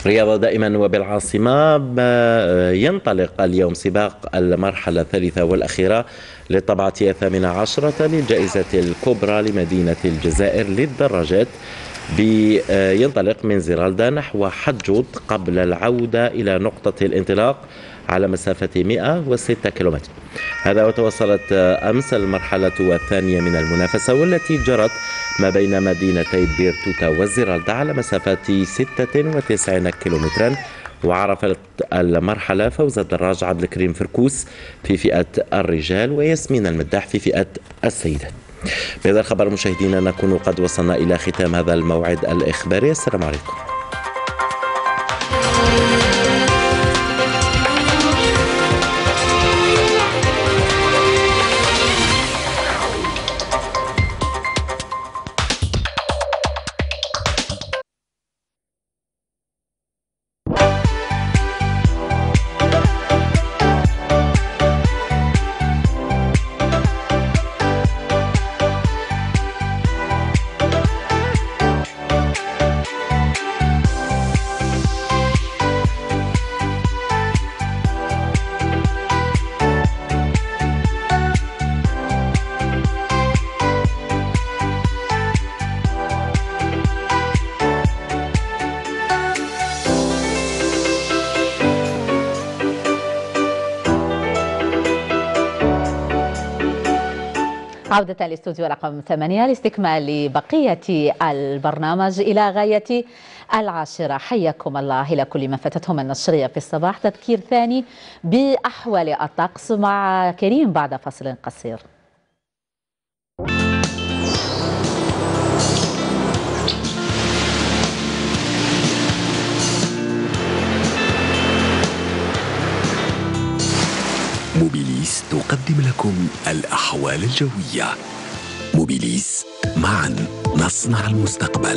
رياضة دائما وبالعاصمة. ينطلق اليوم سباق المرحلة الثالثة والأخيرة للطبعة 18 للجائزة الكبرى لمدينة الجزائر للدراجات. ينطلق من زرالدا نحو حجوط قبل العودة إلى نقطة الانطلاق على مسافة 106 كيلومتر. هذا وتوصلت أمس المرحلة الثانية من المنافسة والتي جرت ما بين مدينتي بيرتوتا وزرالدا على مسافة 96 كيلومترا. وعرفت المرحلة فوز الدراج عبد الكريم فركوس في فئة الرجال وياسمين المداح في فئة السيدات. بهذا الخبر مشاهدينا نكون قد وصلنا إلى ختام هذا الموعد الإخباري. السلام عليكم. عودة لاستوديو رقم 8 لاستكمال بقية البرنامج إلى غاية 10. حياكم الله إلى كل من فاتتهم النشرية في الصباح. تذكير ثاني بأحوال الطقس مع كريم بعد فصل قصير. موبيليس تقدم لكم الأحوال الجوية. موبيليس، معا نصنع المستقبل.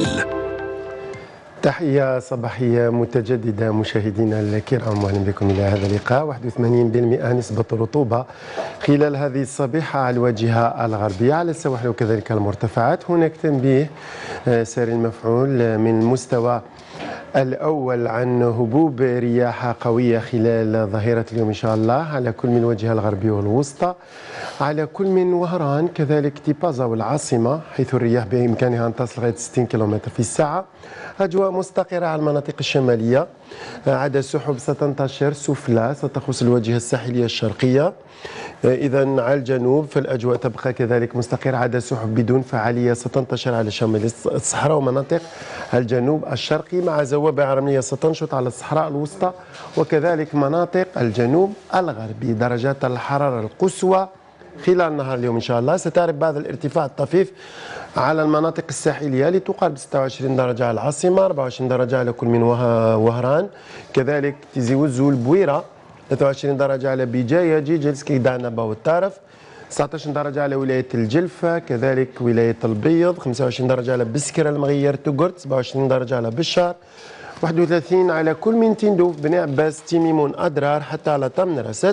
تحية صباحية متجددة مشاهدينا الكرام، واهلا بكم إلى هذا اللقاء. 81% نسبة الرطوبة خلال هذه الصبيحة على الواجهة الغربية على السواحل وكذلك المرتفعات. هناك تنبيه ساري المفعول من المستوى الأول عن هبوب رياح قوية خلال ظهيرة اليوم إن شاء الله على كل من الواجهة الغربية والوسطى، على كل من وهران كذلك تيبازا والعاصمة، حيث الرياح بإمكانها أن تصل لغاية 60 كم في الساعة. أجواء مستقرة على المناطق الشمالية، عدد سحب ستنتشر سفلى ستخص الواجهة الساحلية الشرقية. إذا على الجنوب فالأجواء تبقى كذلك مستقرة، عدد سحب بدون فعالية ستنتشر على شمال الصحراء ومناطق الجنوب الشرقي، مع زوابع رملية ستنشط على الصحراء الوسطى وكذلك مناطق الجنوب الغربي. درجات الحرارة القصوى خلال نهار اليوم إن شاء الله ستعرف بعض الارتفاع الطفيف على المناطق الساحلية لتقارب 26 درجة على العاصمة، 24 درجة على كل من وهران، كذلك تيزي وزو البويرة، 23 درجة على بجاية جيجلس كيدعنبة والطرف، 19 درجة على ولاية الجلفة، كذلك ولاية البيض، 25 درجة على بسكرة المغير تقرت، 27 درجة على بشار، 31 على كل من تندوف بني عباس تيميمون أدرار حتى على تمنرست،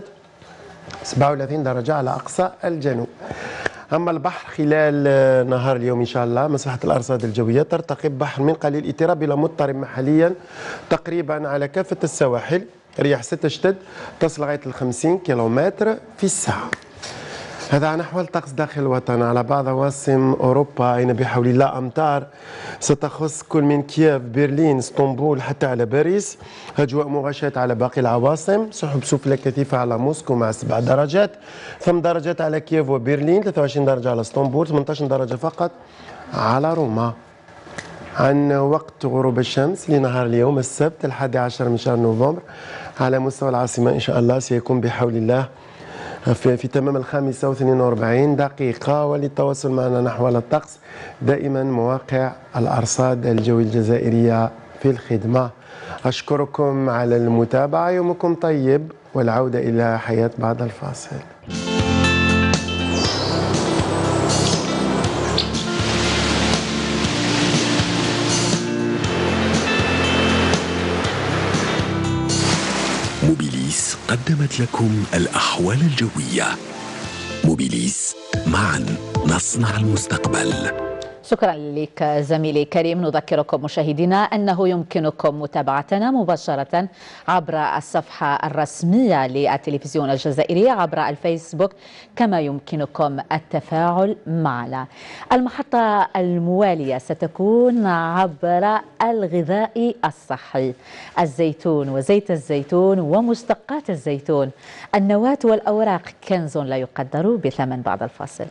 37 درجة على أقصى الجنوب. أما البحر خلال نهار اليوم إن شاء الله مصلحة الأرصاد الجوية ترتقب بحر من قليل اضطراب إلى مضطرب محليا تقريبا على كافة السواحل، رياح ستشتد تصل لغاية 50 كيلومتر في الساعة. هذا عن أحوال الطقس داخل الوطن. على بعض عواصم أوروبا أين بحول الله أمطار ستخص كل من كييف، برلين، اسطنبول حتى على باريس. أجواء مغشاة على باقي العواصم، سحب سفلى كثيفة على موسكو مع 7 درجات، 8 درجات على كييف وبرلين، 23 درجة على اسطنبول، 18 درجة فقط على روما. عن وقت غروب الشمس لنهار اليوم السبت 11 من شهر نوفمبر على مستوى العاصمة إن شاء الله سيكون بحول الله في تمام 5:42 دقيقة. وللتواصل معنا نحو الطقس دائما مواقع الأرصاد الجوي الجزائرية في الخدمة. أشكركم على المتابعة، يومكم طيب، والعودة إلى حياة بعد الفاصل. موبيليس قدمت لكم الأحوال الجوية. موبيليس، معا نصنع المستقبل. شكرا لك زميلي كريم. نذكركم مشاهدينا أنه يمكنكم متابعتنا مباشرة عبر الصفحة الرسمية للتلفزيون الجزائري عبر الفيسبوك، كما يمكنكم التفاعل معنا. المحطة الموالية ستكون عبر الغذاء الصحي، الزيتون وزيت الزيتون ومشتقات الزيتون، النواة والأوراق كنز لا يقدر بثمن. بعد الفاصل.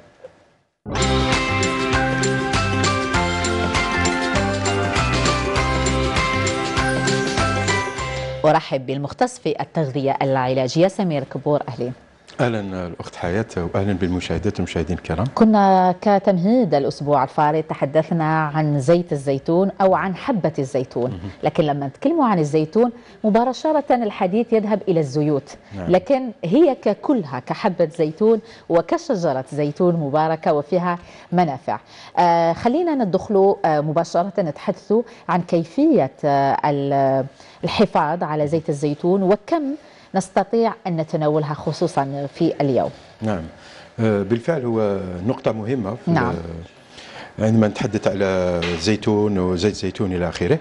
أرحب بالمختص في التغذية العلاجية سمير كبور. أهلين. اهلا الاخت حياه، واهلا بالمشاهدات والمشاهدين الكرام. كنا كتمهيد الاسبوع الفارط تحدثنا عن زيت الزيتون او عن حبه الزيتون، لكن لما نتكلموا عن الزيتون مباشره الحديث يذهب الى الزيوت، لكن هي ككلها كحبه زيتون وكشجره زيتون مباركه وفيها منافع. خلينا ندخلوا مباشره نتحدثوا عن كيفيه الحفاظ على زيت الزيتون وكم نستطيع أن نتناولها خصوصا في اليوم. نعم بالفعل هو نقطة مهمة. نعم. عندما نتحدث على الزيتون وزيت الزيتون إلى آخره،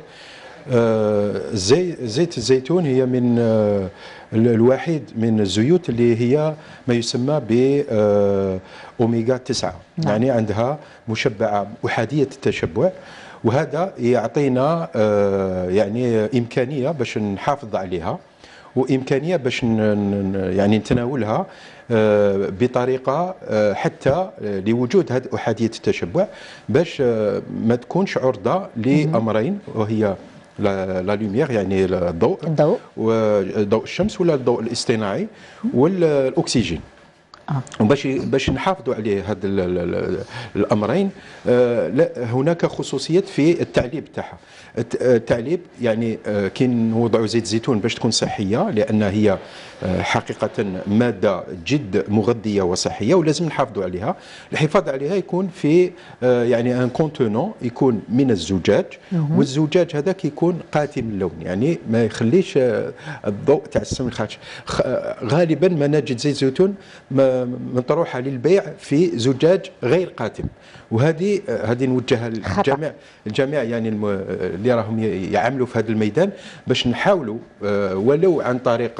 زيت الزيتون هي من الوحيد من الزيوت اللي هي ما يسمى بأوميغا 9. نعم. يعني عندها مشبعة أحادية التشبع، وهذا يعطينا يعني إمكانية باش نحافظ عليها، وإمكانية باش يعني نتناولها بطريقة حتى لوجود هذه أحادية التشبع، باش ما تكونش عرضة لأمرين، وهي لا لوميير يعني الضوء وضوء الشمس ولا الضوء الاصطناعي والأكسجين. وباش نحافظوا عليه هاد الامرين هناك خصوصيات في التعليب تاعها. التعليب يعني كي نوضعوا زيت الزيتون باش تكون صحيه، لان هي حقيقه ماده جد مغذيه وصحيه ولازم نحافظوا عليها. الحفاظ عليها يكون في يعني ان كونتونون يكون من الزجاج، والزجاج هذاك يكون قاتم اللون، يعني ما يخليش الضوء تاع السمن خاطش غالبا مناجد زيت الزيتون مطروحه للبيع في زجاج غير قاتم، وهذه نوجهها للجميع يعني اللي راهم يعملوا في هذا الميدان، باش نحاولوا ولو عن طريق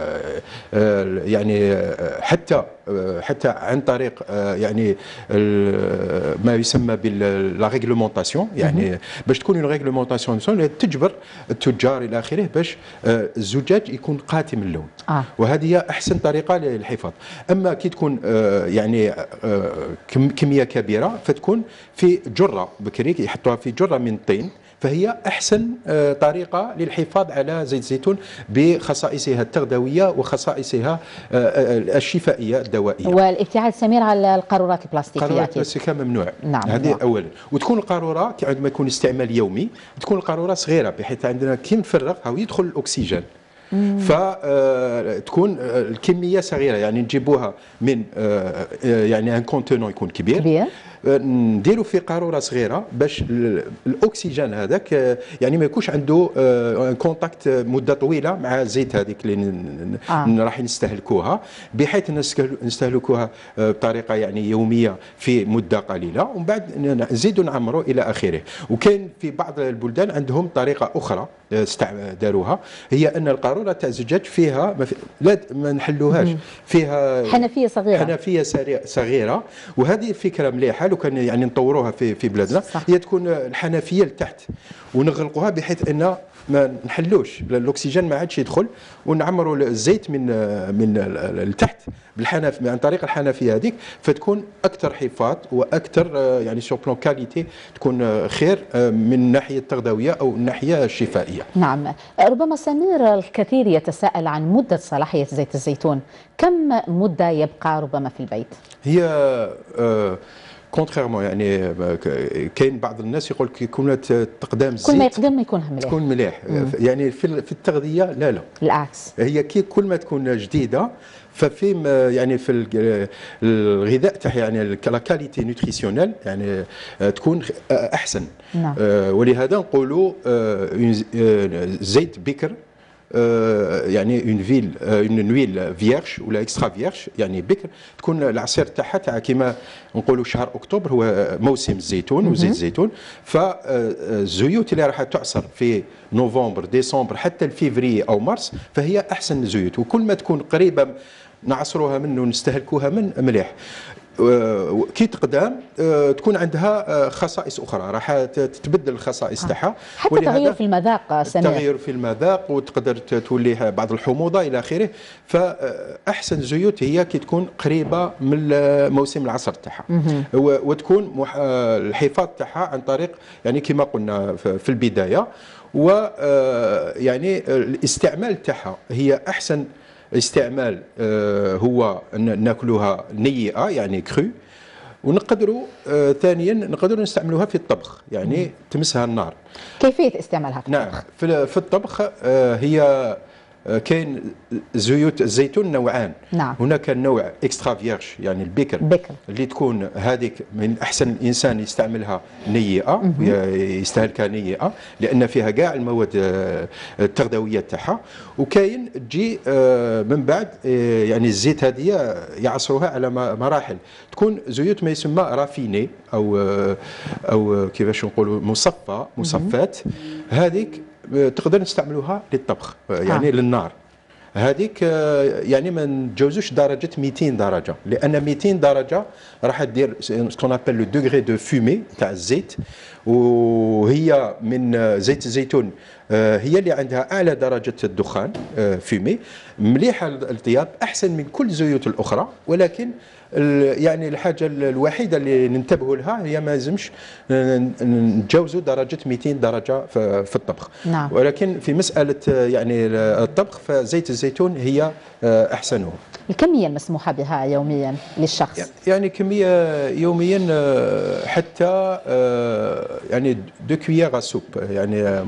يعني حتى عن طريق يعني ما يسمى بلا ريغلومونطاسيون، يعني باش تكون ريغلومونطاسيون تجبر التجار الى اخره باش الزجاج يكون قاتم اللون. وهذه هي احسن طريقه للحفاظ. اما كي تكون يعني كميه كبيره فتكون في جره بكري، يحطوها في جره من الطين، فهي أحسن طريقة للحفاظ على زيت الزيتون بخصائصها التغذوية وخصائصها الشفائية الدوائية. والابتعاد سمير على القارورات البلاستيكية. القارورات البلاستيكية ممنوع. نعم. هذه أولا. وتكون القارورة عندما يكون استعمال يومي تكون القارورة صغيرة، بحيث عندنا كي نفرغ أو يدخل الأكسجين، فتكون الكمية صغيرة، يعني نجيبوها من يعني ان كونتونون يكون كبير، نديروا في قاروره صغيره باش الاكسجين هذاك يعني ما يكونش عنده كونتاكت مده طويله مع الزيت هذيك اللي راح نستهلكوها، بحيث نستهلكوها بطريقه يعني يوميه في مده قليله، ومن بعد نزيدوا نعمروا الى اخره. وكاين في بعض البلدان عندهم طريقه اخرى داروها، هي ان القاروره تاع الزجاج فيها ما نحلوهاش، فيها حنفيه صغيره، وهذه فكره مليحه لو كان يعني نطوروها في بلادنا. هي تكون الحنفيه لتحت ونغلقوها بحيث ان ما نحلوش الاكسجين ما عادش يدخل، ونعمروا الزيت من التحت بالحنف عن طريق الحنفيه هذيك، فتكون اكثر حفاظ واكثر يعني سور بلون كاليتي، تكون خير من الناحيه التغذويه او الناحيه الشفائيه. نعم. ربما سمير الكثير يتساءل عن مده صلاحيه زيت الزيتون، كم مده يبقى ربما في البيت؟ هي كونتريرمون يعني كاين بعض الناس يقول لك يكون تقدام الزيت كل ما يقدم يكون مليح. يعني في التغذيه لا بالعكس، هي كل ما تكون جديده ففي يعني في الغذاء تاعها يعني لا كاليتي نوتريسيونيل يعني تكون احسن. نعم. ولهذا نقولوا زيت بكر يعني اون نويل فيرج ولا اكسترا فيرج، يعني بكر تكون العصير تاعها كيما نقولوا شهر اكتوبر هو موسم الزيتون وزيت الزيتون، فالزيوت اللي راح تعصر في نوفمبر ديسمبر حتى الفيفري او مارس فهي احسن زيوت، وكل ما تكون قريبه نعصروها منه ونستهلكوها من مليح. كي تقدام تكون عندها خصائص اخرى، راح تتبدل الخصائص تاعها، حتى تغير في المذاق سمير، تغير في المذاق وتقدر تولي بعض الحموضه الى اخره. فاحسن زيوت هي كي تكون قريبه من موسم العصر تاعها، وتكون الحفاظ تاعها عن طريق يعني كما قلنا في البدايه، ويعني الاستعمال تاعها هي احسن استعمال هو ناكلوها نيئه يعني كرو، ونقدروا ثانيا نقدروا نستعملوها في الطبخ يعني تمسها النار. كيفيه استعمالها في الطبخ؟ نعم في الطبخ هي كاين زيوت الزيتون نوعان. نعم. هناك النوع اكسترا فيرج يعني البكر اللي تكون هذيك من احسن الانسان يستعملها نيئه، يستهلكها نيئه لان فيها كاع المواد التغذويه تاعها، وكاين تجي من بعد يعني الزيت هذه يعصروها على مراحل، تكون زيوت ما يسمى رافيني او كيفاش نقولوا مصفات، هذيك تقدر نستعملوها للطبخ يعني للنار. هذيك يعني ما نتجاوزوش درجه 200 درجه، لان 200 درجه راح دير سكون ابل لو دوغري دو فومي تاع الزيت، وهي من زيت الزيتون هي اللي عندها اعلى درجه الدخان فومي، مليحه الطياب احسن من كل الزيوت الاخرى، ولكن يعني الحاجه الوحيده اللي ننتبهوا لها هي ما لازمش نتجاوزوا درجه 200 درجه في الطبخ. نعم. ولكن في مساله يعني الطبخ فزيت الزيتون هي احسنه. الكميه المسموحه بها يوميا للشخص يعني كميه يوميا حتى يعني 2 كويير سوب يعني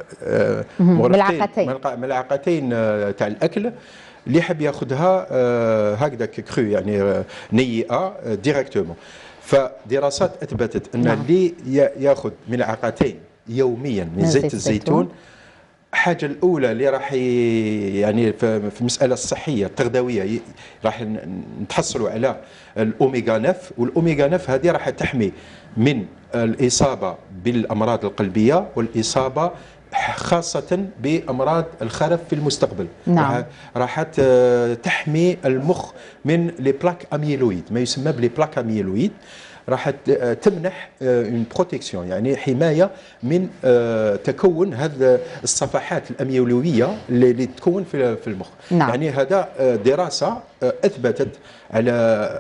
ملعقتين تاع الاكل، اللي حاب ياخذها هكذاك كرو يعني نيئه ديريكتومون. فدراسات اثبتت ان اللي ياخذ ملعقتين يوميا من زيت الزيتون، الحاجه الاولى اللي راح يعني في المساله الصحيه التغذويه راح نتحصلوا على الاوميغا 9، والاوميغا 9 هذه راح تحمي من الاصابه بالامراض القلبيه والاصابه خاصة بأمراض الخرف في المستقبل. نعم. راح تحمي المخ من لي بلاك أميلويد، ما يسمى بلي بلاك أميلويد، راح تمنح اون بروتيكسيون يعني حماية من تكون هذه الصفحات الأميلوية اللي تكون في المخ. نعم. يعني هذا دراسة أثبتت على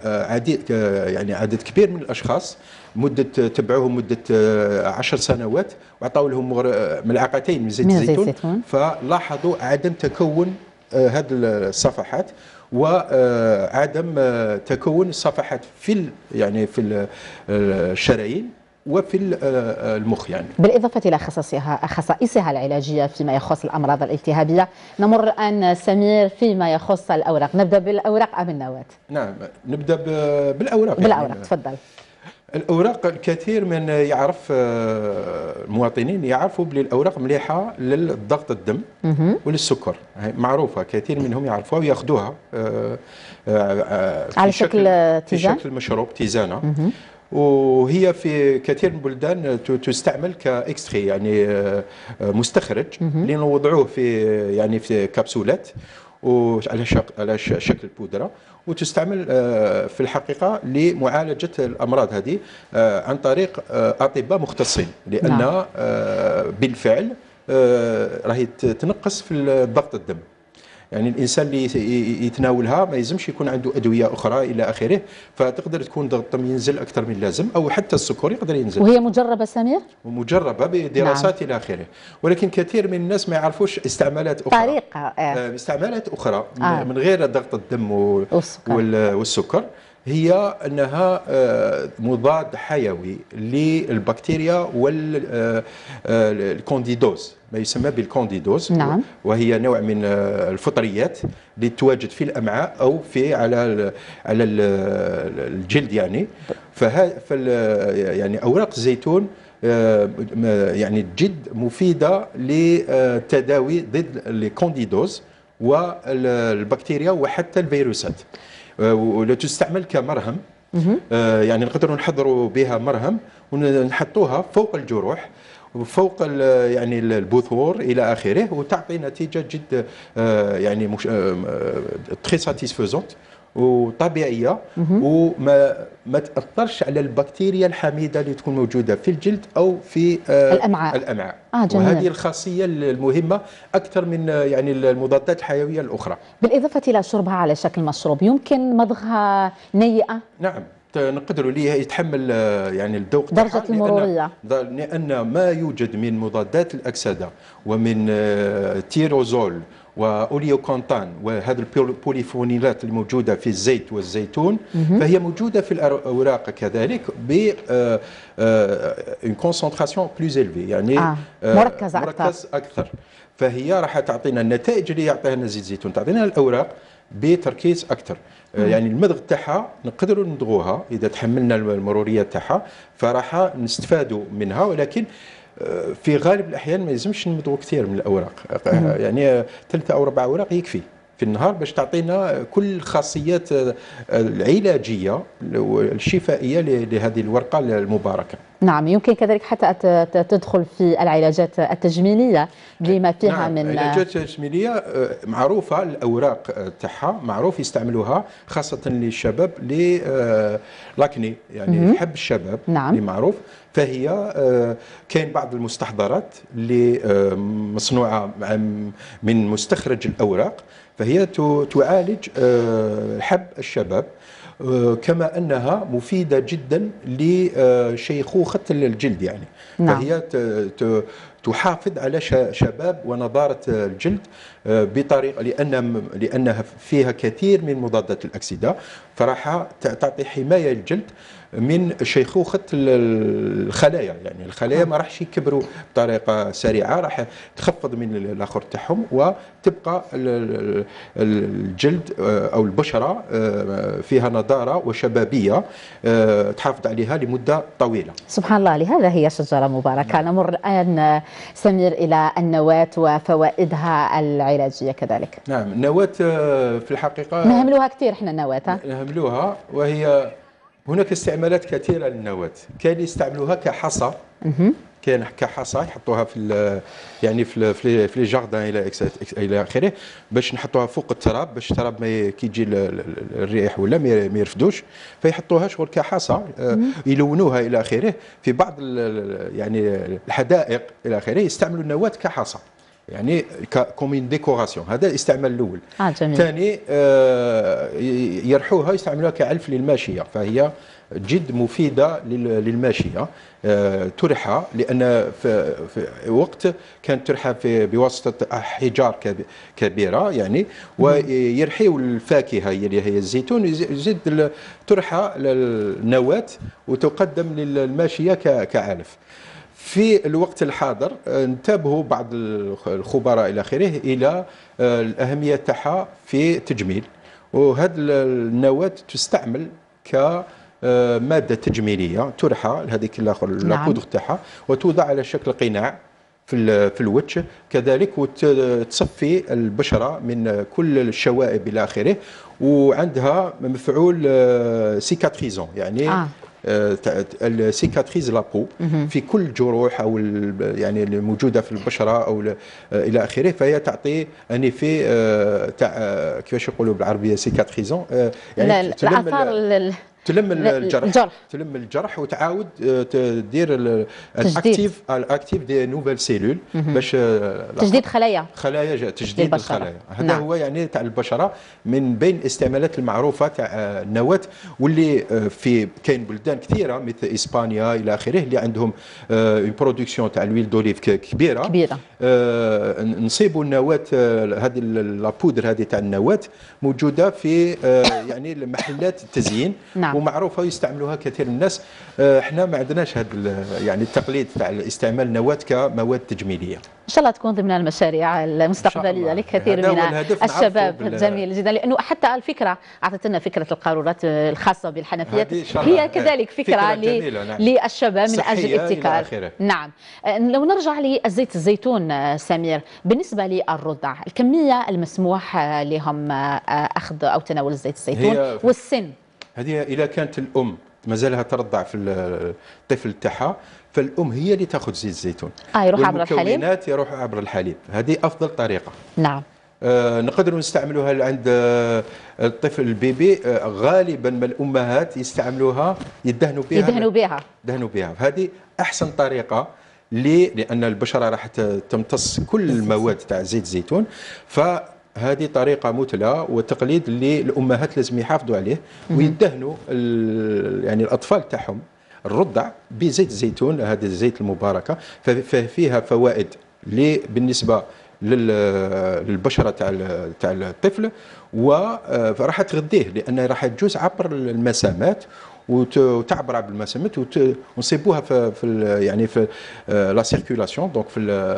عدد كبير من الأشخاص، تبعوهم مدة 10 سنوات، وعطاو لهم ملعقتين من زيت الزيتون، فلاحظوا عدم تكون هذه الصفحات وعدم تكون الصفحات في يعني في الشرايين وفي المخ يعني. بالإضافة إلى خصائصها العلاجية فيما يخص الأمراض الالتهابية، نمر الآن سمير فيما يخص الأوراق. نبدأ بالأوراق أم النواة؟ نعم نبدأ بالأوراق. بالأوراق يعني. تفضل. الأوراق الكثير من يعرف المواطنين يعرفوا بلي الأوراق مليحة للضغط الدم وللسكر، معروفة كثير منهم يعرفوها وياخذوها على شكل تيزان، في شكل مشروب تيزانة، وهي في كثير من البلدان تستعمل كاكستري يعني مستخرج اللي نوضعوه في يعني في كبسولات وعلى شكل بودرة، وتستعمل في الحقيقة لمعالجة الأمراض هذه عن طريق أطباء مختصين، لأن بالفعل راهي تنقص في ضغط الدم. يعني الانسان اللي يتناولها ما يلزمش يكون عنده ادويه اخرى الى اخره، فتقدر تكون ضغط الدم ينزل اكثر من اللازم، او حتى السكر يقدر ينزل. وهي مجربه سمير؟ ومجربه بدراسات الى اخره، ولكن كثير من الناس ما يعرفوش استعمالات اخرى، طريقه استعمالات اخرى من غير ضغط الدم والسكر. هي انها مضاد حيوي للبكتيريا والكونديدوز، ما يسمى بالكونديدوز. نعم. وهي نوع من الفطريات اللي تواجد في الامعاء او في على الجلد يعني. يعني اوراق الزيتون يعني جد مفيده للتداوي ضد الكونديدوز والبكتيريا وحتى الفيروسات، ولا تستعمل كمرهم. يعني نقدروا نحضروا بها مرهم ونحطوها فوق الجروح وفوق يعني البثور الى اخره، وتعطي نتيجه جد يعني مش تري ساتيسفيزونت وطبيعيه، وما تاثرش على البكتيريا الحميده اللي تكون موجوده في الجلد او في الامعاء. وهذه الخاصيه المهمه اكثر من يعني المضادات الحيويه الاخرى. بالاضافه الى شربها على شكل مشروب، يمكن مضغها نيئه؟ نعم، نقدروا ليه يتحمل يعني الذوق درجة المرورية، لأن ما يوجد من مضادات الأكسدة ومن تيروزول وأوليوكونتان وهذه البوليفونيلات الموجودة في الزيت والزيتون، فهي موجودة في الأوراق كذلك ب une concentration plus élevée، يعني مركز أكثر. فهي راح تعطينا النتائج اللي يعطيها لنا زيت الزيتون، تعطينا الأوراق بتركيز أكثر. يعني المضغ تاعها نقدروا ندغوها اذا تحملنا المروريه تاعها، فراح نستفادوا منها، ولكن في غالب الاحيان ما يلزمش نمضغوا كثير من الاوراق، يعني 3 أو 4 اوراق يكفي في النهار باش تعطينا كل الخاصيات العلاجيه والشفائيه لهذه الورقه المباركه. نعم، يمكن كذلك حتى تدخل في العلاجات التجميليه بما فيها نعم، من العلاجات التجميلية معروفة، الأوراق تاعها معروف يستعملوها خاصة للشباب لاكني، يعني حب الشباب. نعم. اللي معروف. فهي كاين بعض المستحضرات اللي مصنوعة من مستخرج الأوراق، فهي تعالج حب الشباب، كما أنها مفيدة جدا لشيخوخة الجلد يعني. نعم. فهي تحافظ على شباب ونضارة الجلد بطريقة لأنها فيها كثير من مضادات الأكسدة، فراح تعطي حماية للجلد من شيخوخة الخلايا. يعني الخلايا ما راحش يكبروا بطريقة سريعة، راح تخفض من الآخر تاعهم، وتبقى الجلد أو البشرة فيها نضارة وشبابية تحافظ عليها لمدة طويلة. سبحان الله، لهذا هي شجرة مباركة. نمر الآن سمير إلى النواة وفوائدها العلاجية كذلك. نعم، النواة في الحقيقة نهملوها كثير احنا النواة. نهملوها، وهي هناك استعمالات كثيرة للنواة. كان يستعملوها كحصى، كان كحصى يحطوها في يعني في لي جاردان الى اخره، باش نحطوها فوق التراب، باش التراب ما كي يجي الريح ولا ما يرفدوش، فيحطوها شغل كحصى، يلونوها الى اخره. في بعض يعني الحدائق الى اخره يستعملوا النواة كحصى، يعني كومين ديكوراسيون. هذا الاستعمال الاول. ثاني يرحوها يستعملوها كعلف للماشيه، فهي جد مفيده للماشيه. ترحى لان في وقت كانت ترحى بواسطه احجار كبيره يعني، ويرحيوا الفاكهه اللي هي الزيتون، يزيد ترحى النواه وتقدم للماشيه كعلف. في الوقت الحاضر انتبهوا بعض الخبراء الى اخره الى الاهميه تاعها في التجميل، وهذه النواه تستعمل كماده تجميليه، ترحى هذيك البودغ تاعها وتوضع على شكل قناع في الوجه كذلك، وتصفي البشره من كل الشوائب الى اخره، وعندها مفعول سيكاتريزون يعني السيكاتريز لابو في كل الجروح او يعني الموجوده في البشره او الى اخره. فهي تعطي اني في تاع كيفاش يقولوا بالعربيه سيكاتريزون، يعني الاثار تلم الجرح، تلم الجرح وتعاود تدير الاكتيف دي نوفيل سيلول باش تجديد خلايا تجديد الخلايا. هذا هو يعني تاع البشره من بين الاستعمالات المعروفه تاع النواه، واللي في كاين بلدان كثيره مثل اسبانيا الى اخره اللي عندهم اون برودكسيون تاع الويل دوليف كبيره. نصيبوا النواه هذه لابودر هذه تاع النواه موجوده في يعني محلات التزيين. نعم. ومعروفه ويستعملوها كثير من الناس. احنا ما عندناش هذا يعني التقليد تاع استعمال النواه كمواد تجميليه. ان شاء الله تكون ضمن المشاريع المستقبليه لكثير من الشباب. جميل جدا، لانه حتى الفكره اعطت لنا فكره القارورات الخاصه بالحنفيات هي كذلك فكره للشباب من اجل الابتكار. نعم. لو نرجع لزيت الزيتون سمير، بالنسبه للرضع الكميه المسموح لهم اخذ او تناول زيت الزيتون والسن، هذه اذا كانت الام مازالها ترضع في الطفل تاعها، فالام هي اللي تاخذ زيت الزيتون يروح عبر الحليب، والمكونات يروح عبر الحليب. هذه افضل طريقه. نعم. نقدروا نستعملوها عند الطفل البيبي. غالبا ما الامهات يستعملوها يدهنوا بها. هذه احسن طريقه لان البشره راح تمتص كل المواد تاع زيت الزيتون. هذه طريقة مثلى وتقليد اللي الأمهات لازم يحافظوا عليه ويدهنوا يعني الأطفال تاعهم الرضع بزيت الزيتون. هذا الزيت المباركة ففيها فوائد بالنسبة للبشرة تاع الطفل، وراح تغذيه لأنها راح تجوز عبر المسامات وتعبر عبر المسامات ونصيبوها يعني في لا سيركولاسيون، دونك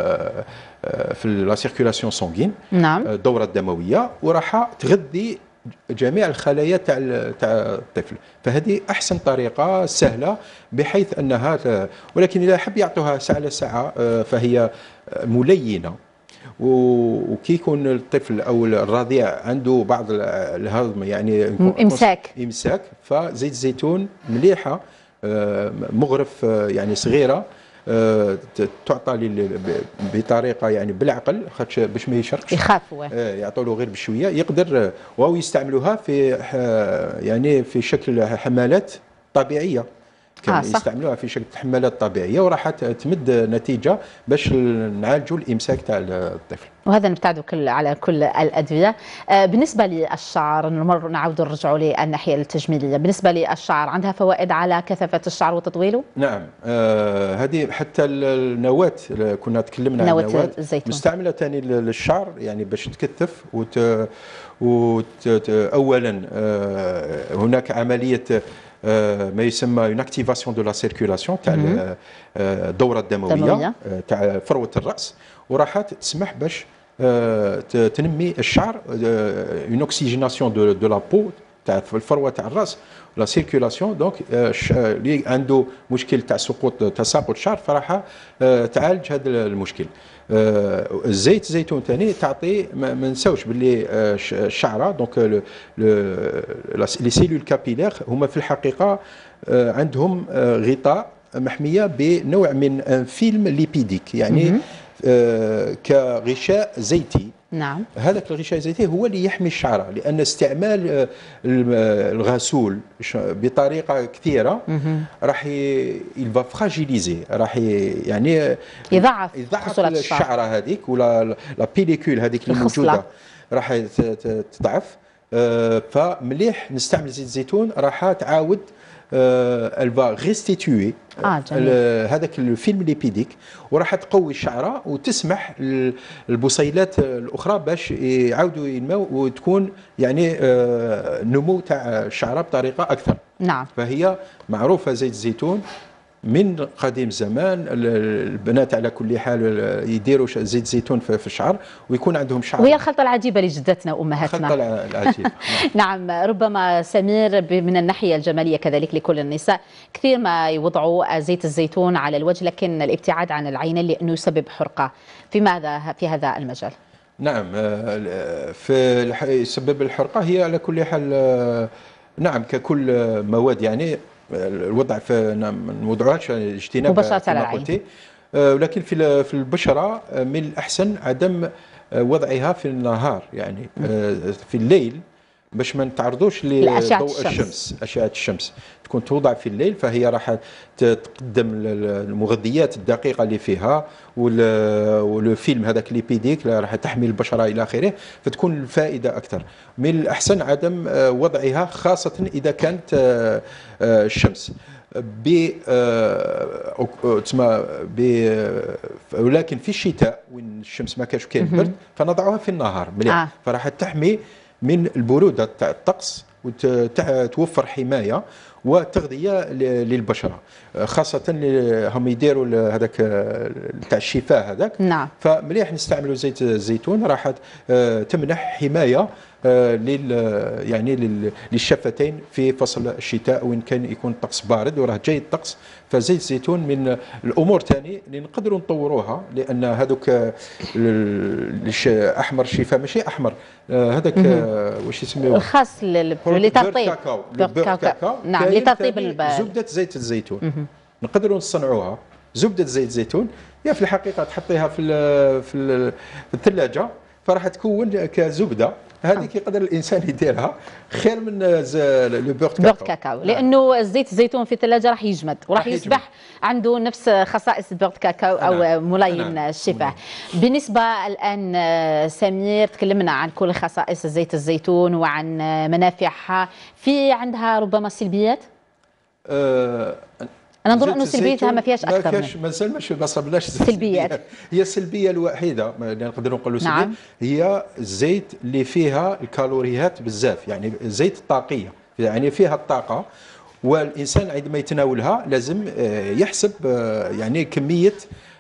في لا سيركولاسيون سونغين. نعم. الدورة الدموية، وراح تغذي جميع الخلايا تاع الطفل. فهذه احسن طريقه سهله بحيث انها ولكن اذا حب يعطوها ساعه لساعه فهي ملينه، وكي يكون الطفل او الرضيع عنده بعض الهضم يعني امساك، فزيت الزيتون مليحه مغرف يعني صغيره تعطى بطريقه يعني بالعقل باش ما يشرقش يخاف يعطوا له غير بشويه يقدر، وهو يستعملوها في يعني في شكل حمالات طبيعيه. كان يستعملوها في شكل حمالات طبيعيه وراح تمد نتيجه باش نعالجوا الامساك تاع الطفل. وهذا نبتعدوا على كل الادويه. بالنسبه للشعر نعود نرجعوا للناحيه التجميليه. بالنسبه للشعر عندها فوائد على كثافه الشعر وتطويله؟ نعم. هذه حتى النواه كنا تكلمنا عن النواه مستعمله ثاني للشعر يعني باش تكثف اولا هناك عمليه ما يسمى اون اكتيفاسيون دو لا سيركولاسيون تاع الدوره الدمويه تاع فروه الراس، وراح تسمح باش تنمي الشعر، اون اوكسيجيناسيون دو لا بو تاع الفروه تاع الراس، لا سيركولاسيون. دونك اللي عنده مشكل تاع تساقط الشعر فراح تعالج هذا المشكل. الزيت الزيتون ثاني تعطي ما نساوش باللي الشعره دونك لي سيلول كابيلير هما في الحقيقه عندهم غطاء محميه بنوع من فيلم ليبيديك يعني كغشاء زيتي. نعم. هذاك الغشاء الزيتي هو اللي يحمي الشعره، لان استعمال الغسول بطريقه كثيره راح يلفا فراجيليزي، راح يعني يضعف الشعره هذيك ولا لا بيليكول هذيك الموجوده راح تضعف. فمليح نستعمل زيت الزيتون راح تعاود الفا ريستيتوي هذاك الفيلم ليبيديك، وراح تقوي الشعره وتسمح البصيلات الاخرى باش يعاودوا ينمو وتكون يعني نمو تاع الشعره بطريقه اكثر. نعم. فهي معروفه زيت الزيتون من قديم الزمان. البنات على كل حال يديروا زيت زيتون في الشعر ويكون عندهم شعر. وهي الخلطه العجيبه لجدتنا وامهاتنا. الخلطه العجيبه. نعم. ربما سمير من الناحيه الجماليه كذلك لكل النساء كثير ما يوضعوا زيت الزيتون على الوجه، لكن الابتعاد عن العينين لانه يسبب حرقه. في هذا المجال؟ نعم. يسبب الحرقه هي على كل حال نعم ككل مواد يعني الوضع ما نوضعوهاش اجتناب مباشرة على العين، ولكن في البشرة من الأحسن عدم وضعها في النهار يعني في الليل باش ما نتعرضوش لضوء الشمس، أشعة الشمس تكون توضع في الليل، فهي راح تقدم المغذيات الدقيقة اللي فيها والفيلم هذاك ليبيديك راح تحمي البشرة إلى آخره، فتكون الفائدة أكثر. من الأحسن عدم وضعها خاصة إذا كانت الشمس ولكن في الشتاء وين الشمس ما كاش كاين برد فنضعها في النهار مليح، فراح تحمي من البرودة تاع الطقس وتوفر حمايه وتغذيه للبشره، خاصه هم يديروا هذاك تاع الشفاء هذاك. نعم. فمليح نستعملوا زيت الزيتون، راح تمنح حمايه للشفتين في فصل الشتاء وين كان يكون الطقس بارد وراه جاي الطقس. فزيت الزيتون من الامور ثاني اللي نقدروا نطوروها، لان هذوك احمر الشفاء ماشي احمر هذاك واش يسميوه الخاص لترطيب الكاكاو. نعم، لترطيب زبده زيت الزيتون نقدروا نصنعوها. زبده زيت الزيتون هي في الحقيقه تحطيها في الثلاجه فراح تكون كزبده، هذيك يقدر الانسان يديرها خير من لو بورت كاكاو، لانه زيت الزيتون في الثلاجه راح يجمد وراح يصبح عنده نفس خصائص البورت كاكاو او ملين الشفاه. بالنسبه الان سمير، تكلمنا عن كل خصائص زيت الزيتون وعن منافعها، في عندها ربما سلبيات؟ انا نظن انه سلبيتها ما فيهاش اكثر، مازال ما صبناش سلبيات. هي السلبيه الوحيده اللي نقدروا نقولوا سلبيه. نعم. هي الزيت اللي فيها الكالوريات بزاف، يعني زيت الطاقيه، يعني فيها الطاقه، والانسان عندما يتناولها لازم يحسب يعني كميه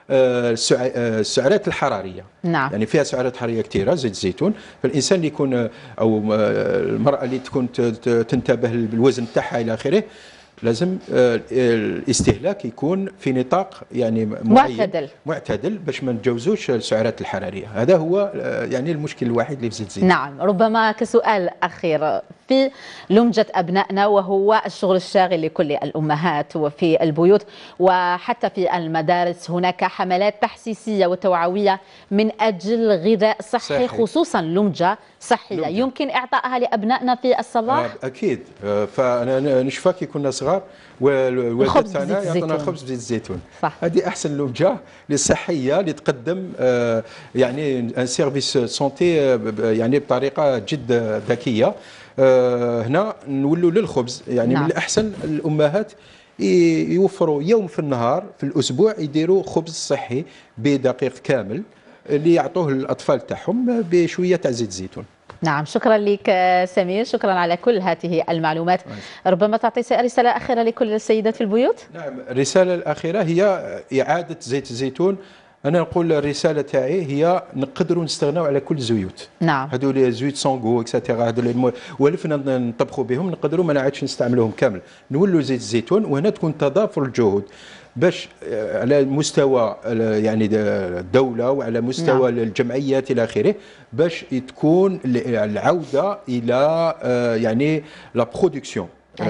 السعرات الحراريه. نعم. يعني فيها سعرات حراريه كثيره زيت الزيتون، فالانسان اللي يكون او المراه اللي تكون تنتبه بالوزن تاعها الى اخره لازم الاستهلاك يكون في نطاق يعني معتدل باش ما نتجاوزوش السعرات الحراريه. هذا هو يعني المشكل الوحيد اللي في زيت الزيتون. نعم. ربما كسؤال اخير في لمجه ابنائنا، وهو الشغل الشاغل لكل الامهات وفي البيوت وحتى في المدارس، هناك حملات تحسيسيه وتوعويه من اجل غذاء صحي. خصوصا لمجه صحيه يمكن اعطائها لابنائنا في الصباح. اكيد. فانا نشوفها كي كنا صغار والوالده تاعنا يعطينا خبز بزيت الزيتون. هذه احسن لمجه للصحيه اللي تقدم يعني ان سيرفيس سونتي يعني بطريقه جد ذكيه. هنا نولوا للخبز، يعني نعم. من الاحسن الامهات يوفروا يوم في النهار في الاسبوع يديروا خبز صحي بدقيق كامل اللي يعطوه للاطفال تاعهم بشويه تاع زيت الزيتون. نعم، شكرا لك سمير، شكرا على كل هذه المعلومات. ربما تعطي رسالة أخيرة لكل السيدات في البيوت؟ نعم، الرسالة الأخيرة هي إعادة زيت الزيتون. أنا نقول الرسالة تاعي هي نقدروا نستغناو على كل الزيوت. نعم. هذول زيوت سونغو اكسترا، هذول ولفنا نطبخوا بهم نقدروا ما نعادش نستعملوهم كامل، نولوا زيت الزيتون. وهنا تكون تضافر الجهود باش على مستوى يعني الدوله وعلى مستوى نعم. الجمعيات الى اخره، باش تكون العوده الى يعني لا برودكسيون،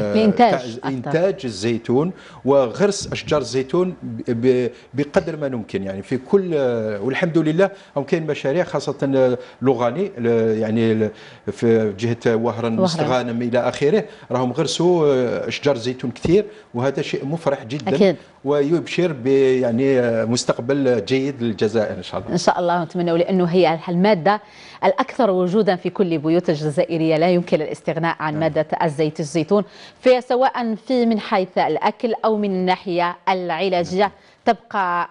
إنتاج الزيتون وغرس أشجار الزيتون بقدر ما يمكن، يعني في كل. والحمد لله هم كاين مشاريع خاصة لوغاني يعني في جهة وهران مستغانم إلى آخره، راهم غرسوا أشجار زيتون كثير، وهذا شيء مفرح جدا. أكيد. ويبشر يعني مستقبل جيد للجزائر إن شاء الله. إن شاء الله نتمنى، لأنه هي المادة الأكثر وجودا في كل بيوت الجزائرية، لا يمكن الاستغناء عن مادة الزيت الزيتون، سواء في من حيث الأكل أو من الناحية العلاجية، تبقى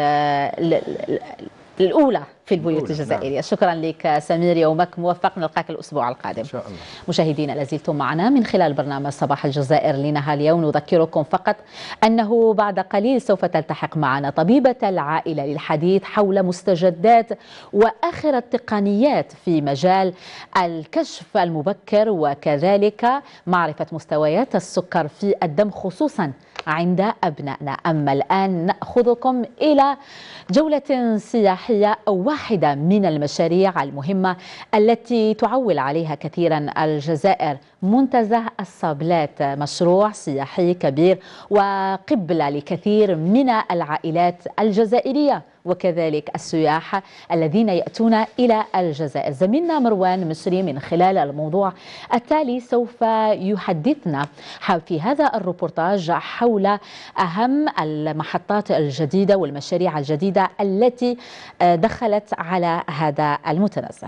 الأولى في البيوت الجزائرية. شكرا لك سمير، يومك موفق، نلقاك الأسبوع القادم إن شاء الله. مشاهدينا، لازلتم معنا من خلال برنامج صباح الجزائر لنهار اليوم. نذكركم فقط أنه بعد قليل سوف تلتحق معنا طبيبة العائلة للحديث حول مستجدات وآخر التقنيات في مجال الكشف المبكر، وكذلك معرفة مستويات السكر في الدم خصوصا عند أبنائنا. أما الآن نأخذكم إلى جولة سياحية أو واحدة من المشاريع المهمة التي تعول عليها كثيرا الجزائر، منتزه الصابلات، مشروع سياحي كبير وقبلة لكثير من العائلات الجزائرية وكذلك السياح الذين يأتون إلى الجزائر. زميلنا مروان مصري من خلال الموضوع التالي سوف يحدثنا في هذا الروبورتاج حول أهم المحطات الجديدة والمشاريع الجديدة التي دخلت على هذا المتنزه.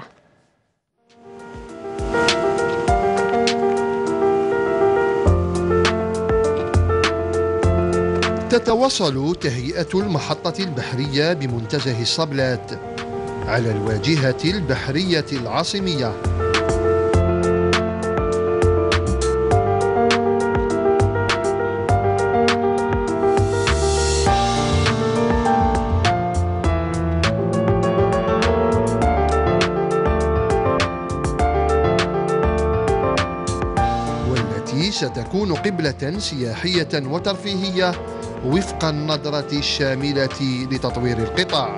تتواصل تهيئة المحطة البحرية بمنتزه الصبلات على الواجهة البحرية العاصمية. ستكون قبلة سياحية وترفيهية وفق النظرة الشاملة لتطوير القطاع.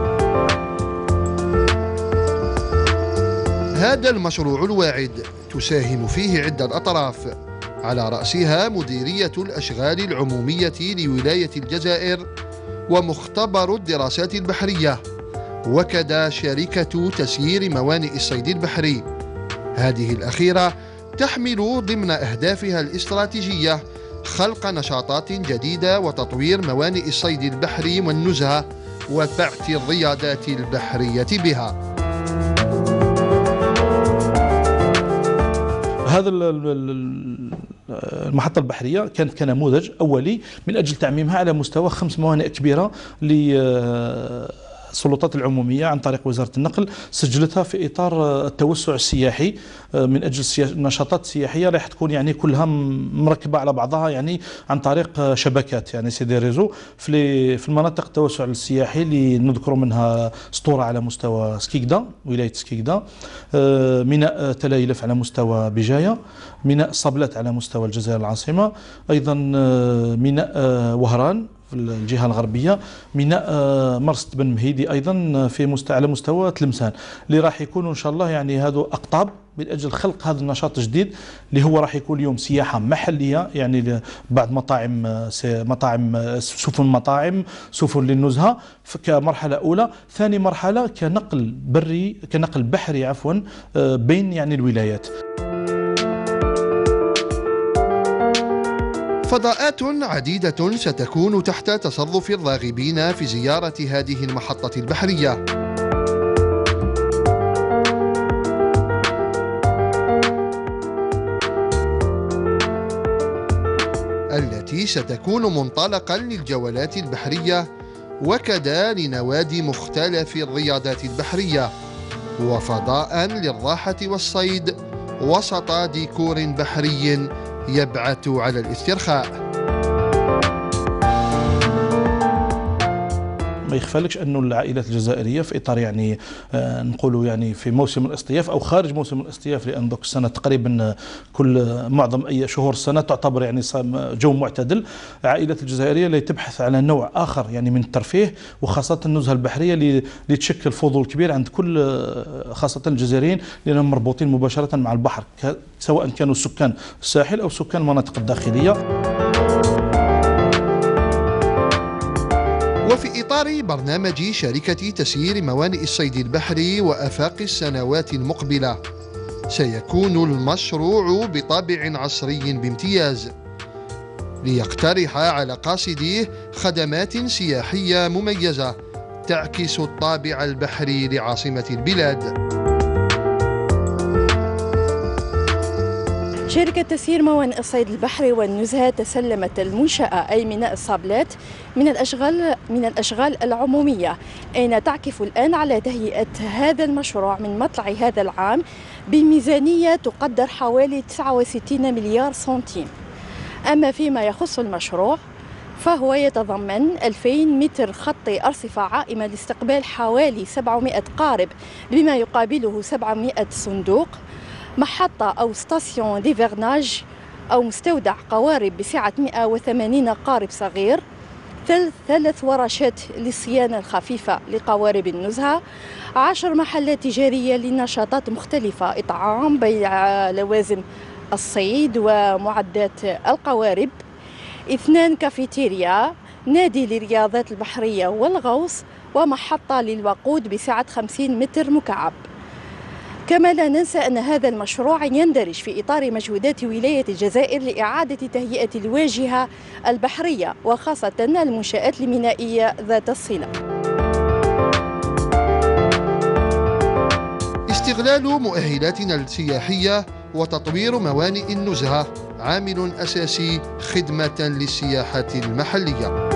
هذا المشروع الواعد تساهم فيه عدة أطراف، على رأسها مديرية الأشغال العمومية لولاية الجزائر ومختبر الدراسات البحرية، وكذا شركة تسيير موانئ الصيد البحري. هذه الأخيرة تحمل ضمن أهدافها الاستراتيجية خلق نشاطات جديدة وتطوير موانئ الصيد البحري والنزهة وبعث الرياضات البحرية بها. هذا المحطة البحرية كانت كنموذج أولي من أجل تعميمها على مستوى 5 موانئ كبيرة السلطات العمومية عن طريق وزارة النقل سجلتها في إطار التوسع السياحي من أجل النشاطات السياحية راح تكون يعني كلها مركبة على بعضها يعني عن طريق شبكات يعني سيدي ريزو في المناطق التوسع السياحي اللي نذكر منها سطورة على مستوى سكيكدا ولاية سكيكدا، ميناء تلايلف على مستوى بجاية، ميناء صبلات على مستوى الجزائر العاصمة، أيضا ميناء وهران في الجهة الغربية، ميناء مرست بن مهيدي أيضا على مستوى تلمسان، اللي راح يكونوا إن شاء الله يعني هذو أقطاب من أجل خلق هذا النشاط الجديد اللي هو راح يكون اليوم سياحة محلية يعني بعد مطاعم سفن مطاعم سفن للنزهة كمرحلة أولى، ثاني مرحلة كنقل بحري بين يعني الولايات. فضاءات عديدة ستكون تحت تصرف الراغبين في زيارة هذه المحطة البحرية. التي ستكون منطلقا للجولات البحرية وكذا لنوادي مختلف الرياضات البحرية، وفضاء للراحة والصيد وسط ديكور بحري يبعث على الاسترخاء. ما يخفالكش انه العائلات الجزائريه في اطار يعني نقولوا يعني في موسم الاصطياف او خارج موسم الاصطياف، لان ذوك السنه تقريبا معظم اي شهور السنه تعتبر يعني جو معتدل، العائلات الجزائريه اللي تبحث على نوع اخر يعني من الترفيه وخاصه النزهه البحريه اللي تشكل فضول كبير عند كل خاصه الجزائريين لانهم مربوطين مباشره مع البحر، سواء كانوا سكان الساحل او سكان المناطق الداخليه. وفي إطار برنامج شركة تسيير موانئ الصيد البحري وآفاق السنوات المقبلة، سيكون المشروع بطابع عصري بامتياز ليقترح على قاصديه خدمات سياحية مميزة تعكس الطابع البحري لعاصمة البلاد. شركة تسيير موانئ الصيد البحري والنزهة تسلمت المنشأة أي ميناء الصابلات من الأشغال العمومية، أين تعكف الآن على تهيئة هذا المشروع من مطلع هذا العام بميزانية تقدر حوالي 69 مليار سنتيم. أما فيما يخص المشروع فهو يتضمن 2000 متر خط أرصفة عائمة لاستقبال حوالي 700 قارب بما يقابله 700 صندوق، محطة أو ستاسيون ديفرناج أو مستودع قوارب بسعة 180 قارب صغير، 3 ورشات للصيانة الخفيفة لقوارب النزهة، 10 محلات تجارية لنشاطات مختلفة، إطعام، بيع لوازم الصيد ومعدات القوارب، 2 كافيتيريا، نادي للرياضات البحرية والغوص، ومحطة للوقود بسعة 50 متر مكعب. كما لا ننسى أن هذا المشروع يندرج في إطار مجهودات ولاية الجزائر لإعادة تهيئة الواجهة البحرية وخاصة المنشآت المينائية ذات الصلة. استغلال مؤهلاتنا السياحية وتطوير موانئ النزهة عامل أساسي خدمة للسياحة المحلية.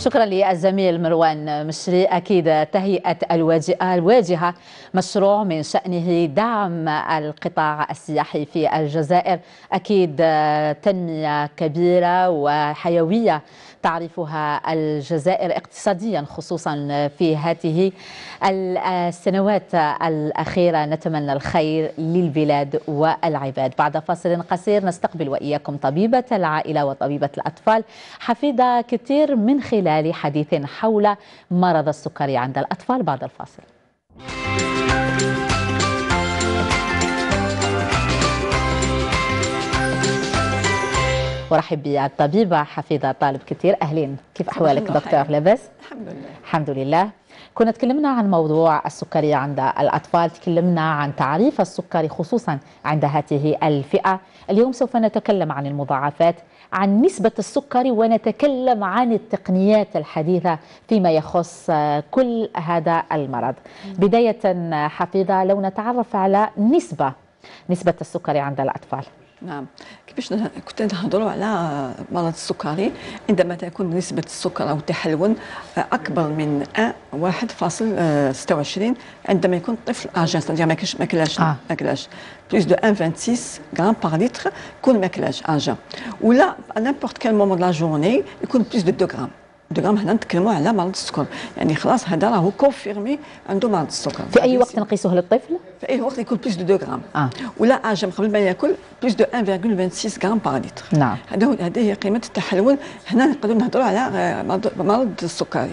شكرا للزميل مروان مشري. أكيد تهيئة الواجهة مشروع من شأنه دعم القطاع السياحي في الجزائر، أكيد تنمية كبيرة وحيوية تعرفها الجزائر اقتصاديا، خصوصا في هذه السنوات الأخيرة. نتمنى الخير للبلاد والعباد. بعد فاصل قصير نستقبل وإياكم طبيبة العائلة وطبيبة الأطفال حفيظة كتير من خلال حديث حول مرض السكري عند الأطفال بعد الفاصل. ورحب بالطبيبة حفيظة طالب كتير. أهلين، كيف أحوالك دكتور؟ لاباس؟ الحمد لله. الحمد لله. كنا تكلمنا عن موضوع السكري عند الأطفال، تكلمنا عن تعريف السكري خصوصا عند هذه الفئة. اليوم سوف نتكلم عن المضاعفات، عن نسبة السكري، ونتكلم عن التقنيات الحديثة فيما يخص كل هذا المرض. بداية حفيظة، لو نتعرف على نسبة السكري عند الأطفال. نعم، كيفاش كنت نهضروا على مرض السكري عندما تكون نسبة السكر أو التحلون أكبر من 1.26 عندما يكون الطفل أجان، يعني ما كلاش بلوس دو 1.26 غرام باغ لتر يكون ما كلاش أجان، ولا نيمبورت كال مومون دو لا جورني يكون بلوس دو 2 غرام. 2 غرام هنا نتكلموا على مرض السكر، يعني خلاص هذا راهو كونفيرمي عنده مرض السكر. في أي وقت نقيسه للطفل؟ في أي وقت يكون بلوس دو 2 غرام. ولا أجم قبل ما ياكل بلوس دو 1.26 غرام باغ لتر. نعم. هذه هي قيمة التحلل. هنا نقدروا نهضروا على مرض السكري.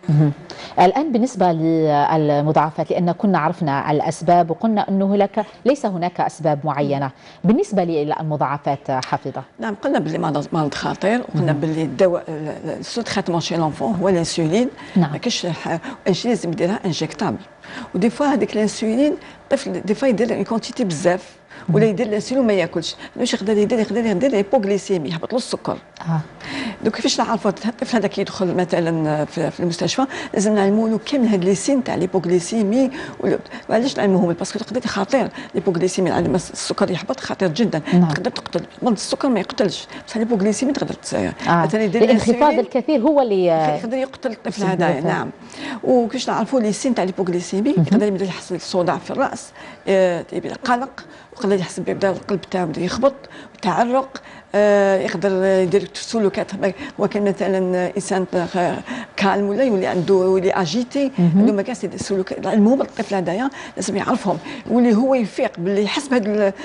الآن بالنسبة للمضاعفات، لأن كنا عرفنا الأسباب وقلنا أنه ليس هناك أسباب معينة. بالنسبة للمضاعفات حفيظة، نعم، قلنا باللي مرض خطير، وقلنا باللي الدواء سو تريتمون شي لونفون هو الانسولين. ما كاينش الانسولين لازم يديرها انجكتابل، ودي فوا هذيك الانسولين الطفل دي فوا يدير كونتيتي بزاف ولا يدير الانسولين وما ياكلش، واش يقدر يدير هيبوغليسيمي، يهبط له السكر. دونك كيفاش نعرفوا الطفل هذا كيدخل مثلا في المستشفى، لازم نعلموا له كامل هاد لي سين تاع ليبوغليسيمي. وعلاش نعلموهم؟ باسكو تقدر خطير ليبوغليسيمي، السكر يحبط خطير جدا. تقدر تقتل. مرض السكر ما يقتلش، بصح ليبوغليسيمي تقدر مثلا يدير الانخفاض الكثير هو اللي يقدر يقتل الطفل هذا. نعم. وكيفاش نعرفوا لي سين تاع ليبوغليسيمي؟ يقدر يبدا يحصل صداع في الراس، يبدا قلق، ويقدر يحسب يبدا القلب تاعو يبدا يخبط وتعرق، يقدر يدير سلوكات. هو كان مثلا انسان كالم ولا يولي اجيتي، عنده مكاسب السلوكات. المهم الطفل هذايا لازم يعرفهم، واللي هو يفيق باللي يحس بهاد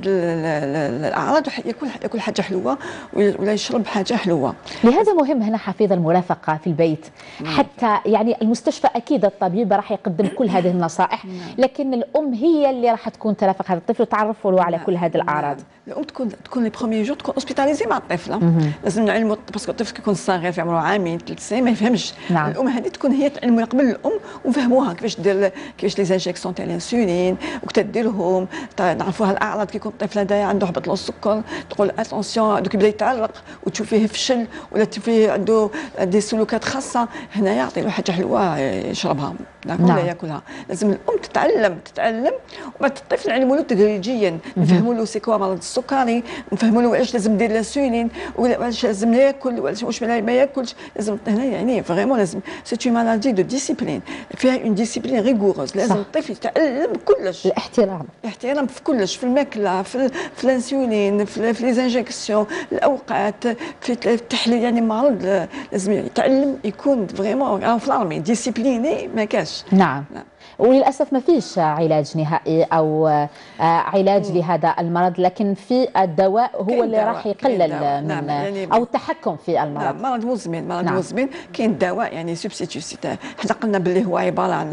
الاعراض، ياكل حاجه حلوه ولا يشرب حاجه حلوه. لهذا مهم هنا حفيظ المرافقه في البيت، حتى يعني المستشفى اكيد الطبيب راح يقدم كل هذه النصائح، لكن الام هي اللي راح تكون ترافق هذا الطفل وتعرف له على كل هذه الاعراض. الام تكون لي بروميي جور تكون اوسبيتاليزي مع الطفل. لازم نعلموا، باسكو الطفل كيكون صغير في عمره عامين 3 سنين ما يفهمش. نعم. الام هذه تكون هي تعلموا قبل الام ونفهموها كيفاش دير، كيفاش لي زانجيكسيون تاع الانسولين وكتديرهم، نعرفوها الاعراض. كيكون الطفل هذايا عنده هبط له السكر، تقول اتونسيون دوك يبدا يتعلق وتشوفيه فشل ولا تشوفيه عنده دي سلوكات خاصه، هنا يعطي له حاجه حلوه يشربها ولا ياكلها. لازم الام تتعلم وبعد الطفل نعلموا له تدريجيا، نفهموا له سي كوا مرض السكري، نفهموا له علاش لازم يدير الانسولين وعلاش لازم ياكل واش ما ياكلش. لازم هنا يعني فريمون لازم سي اون مالادي دو ديسيبلين، فيها اون ديسيبلين ريغوروز. لازم الطفل يتعلم كلش، الاحترام في كلش، في الماكله، في الانسولين، في لي زانجيكسيون، الاوقات، في التحليل. يعني مرض لازم يتعلم يكون فريمون في الارمي ديسيبليني ما كاش. نعم. وللأسف ما فيش علاج نهائي أو علاج لهذا المرض، لكن في الدواء هو اللي راح يقلل من يعني أو التحكم في المرض. مرض مزمن كاين دواء يعني سبستيتيوت. حنا قلنا باللي هو عبارة عن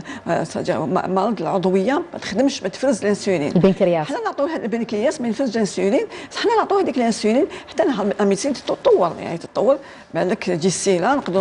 مرض العضوية ما تخدمش، ما تفرز الانسولين. البنكرياس. حنا نعطوه هذا البنكرياس ما يفرزش الانسولين، حنا نعطوه هذيك الانسولين حتى الميديسين تتطور، يعني تتطور. بالك تجي السيله نقدروا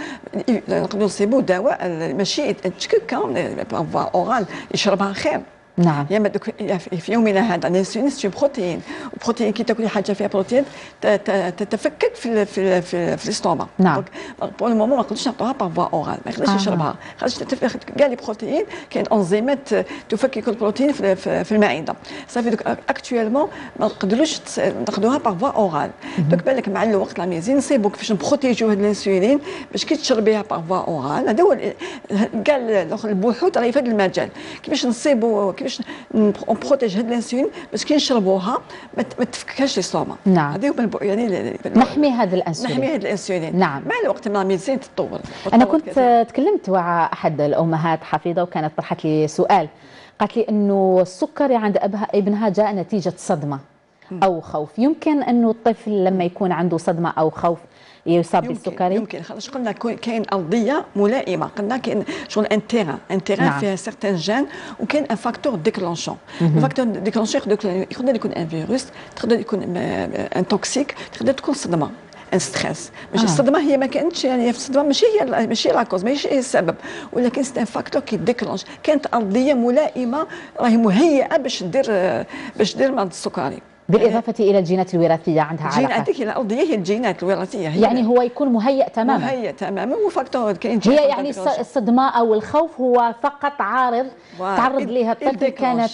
نصيبوا دواء ماشي تشكك اورال يشربها خير. نعم. يعني في يومنا هذا الانسولين سي بروتين، وبروتين كي تاكلي حاجه فيها بروتين تتفكك في الاستوما. نعم. بور لو مومون ما نقدرش نعطوها باغ فوا اورال، ما يقدرش يشربها، خاطرش تتفكك كاع لي بروتين، كاين انزيمات تفكك البروتين في المعده. صافي دوك اكطويلمون ما نقدروش ناخذوها باغ فوا اورال. دوك بالك مع الوقت لا ميزين نصيبوا كيفاش نبروتيجيو هاد الانسولين باش كي تشربيها باغ فوا اورال. هذا هو كاع البحوث راهي في هذا المجال، كيفاش نصيبوا كيفاش نبروتيج هاد الانسولين باش كي نشربوها ما تفككهاش الاستوما. نعم. هذا هو يعني نحمي هذا الانسولين. نحمي هذا الانسولين. نعم. مع الوقت مع ميزين تتطور. انا كنت تكلمت مع احد الامهات حفيظه وكانت طرحت لي سؤال، قالت لي انه السكري عند ابنها جاء نتيجه صدمه او خوف. يمكن انه الطفل لما يكون عنده صدمه او خوف يصاب بالسكري؟ يمكن خلاص قلنا كاين ارضيه ملائمه، قلنا كاين شغل ان تيران نعم. فيها سيغتان جين، وكاين ان فاكتور ديكلونشون. الفاكتور ديكلونشون يقدر يكون ان فيروس، يقدر يكون ان توكسيك، تقدر تكون صدمه ان ستريس. ماشي الصدمه هي ما كانتش، يعني في الصدمه ماشي لاكوز، ماشي هي السبب، ولكن سي ان فاكتور كي ديكلونش. كانت ارضيه ملائمه راهي مهيئه باش دير مرض السكري. بالإضافة إلى الجينات الوراثية عندها علاقة. الجينات الأرضية هي الجينات الوراثية، يعني هو يكون مهيئ تماما. مهيئ تماما، وفاكتور كاين هي يعني الصدمة أو الخوف هو فقط عارض تعرض لها الطفل كانت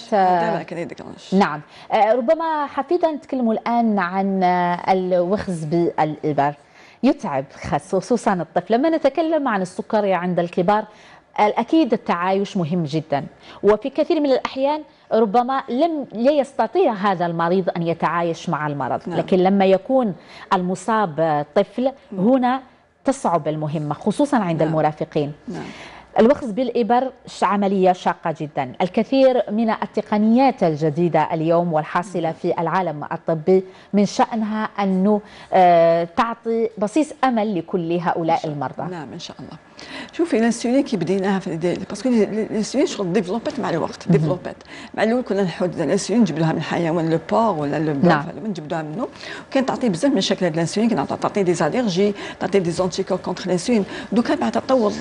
نعم. ربما حفيظة نتكلم الآن عن الوخز بالإبر، يتعب خصوصا الطفل. لما نتكلم عن السكري عند الكبار أكيد التعايش مهم جدا، وفي كثير من الأحيان ربما لا يستطيع هذا المريض أن يتعايش مع المرض. نعم. لكن لما يكون المصاب طفل هنا تصعب المهمة خصوصا عند نعم. المرافقين. نعم. الوخز بالإبر عملية شاقة جدا. الكثير من التقنيات الجديدة اليوم والحاصلة في العالم الطبي من شأنها أنه تعطي بصيص أمل لكل هؤلاء المرضى. نعم إن شاء الله. شوفي الانسولين كي بديناها في باسكو الانسولين شغل ديفلوبات مع الوقت، ديفلوبات مع الاول كنا نحود الانسولين نجبدوها من الحيوان لو بور ولا لو بوف. نعم. نجبدوها منه، وكانت تعطي بزاف من مشاكل هذا الانسولين، كانت تعطي دي زاليرجي، تعطي دي زونتيكور كونتر الانسولين. دوكا بعد تطور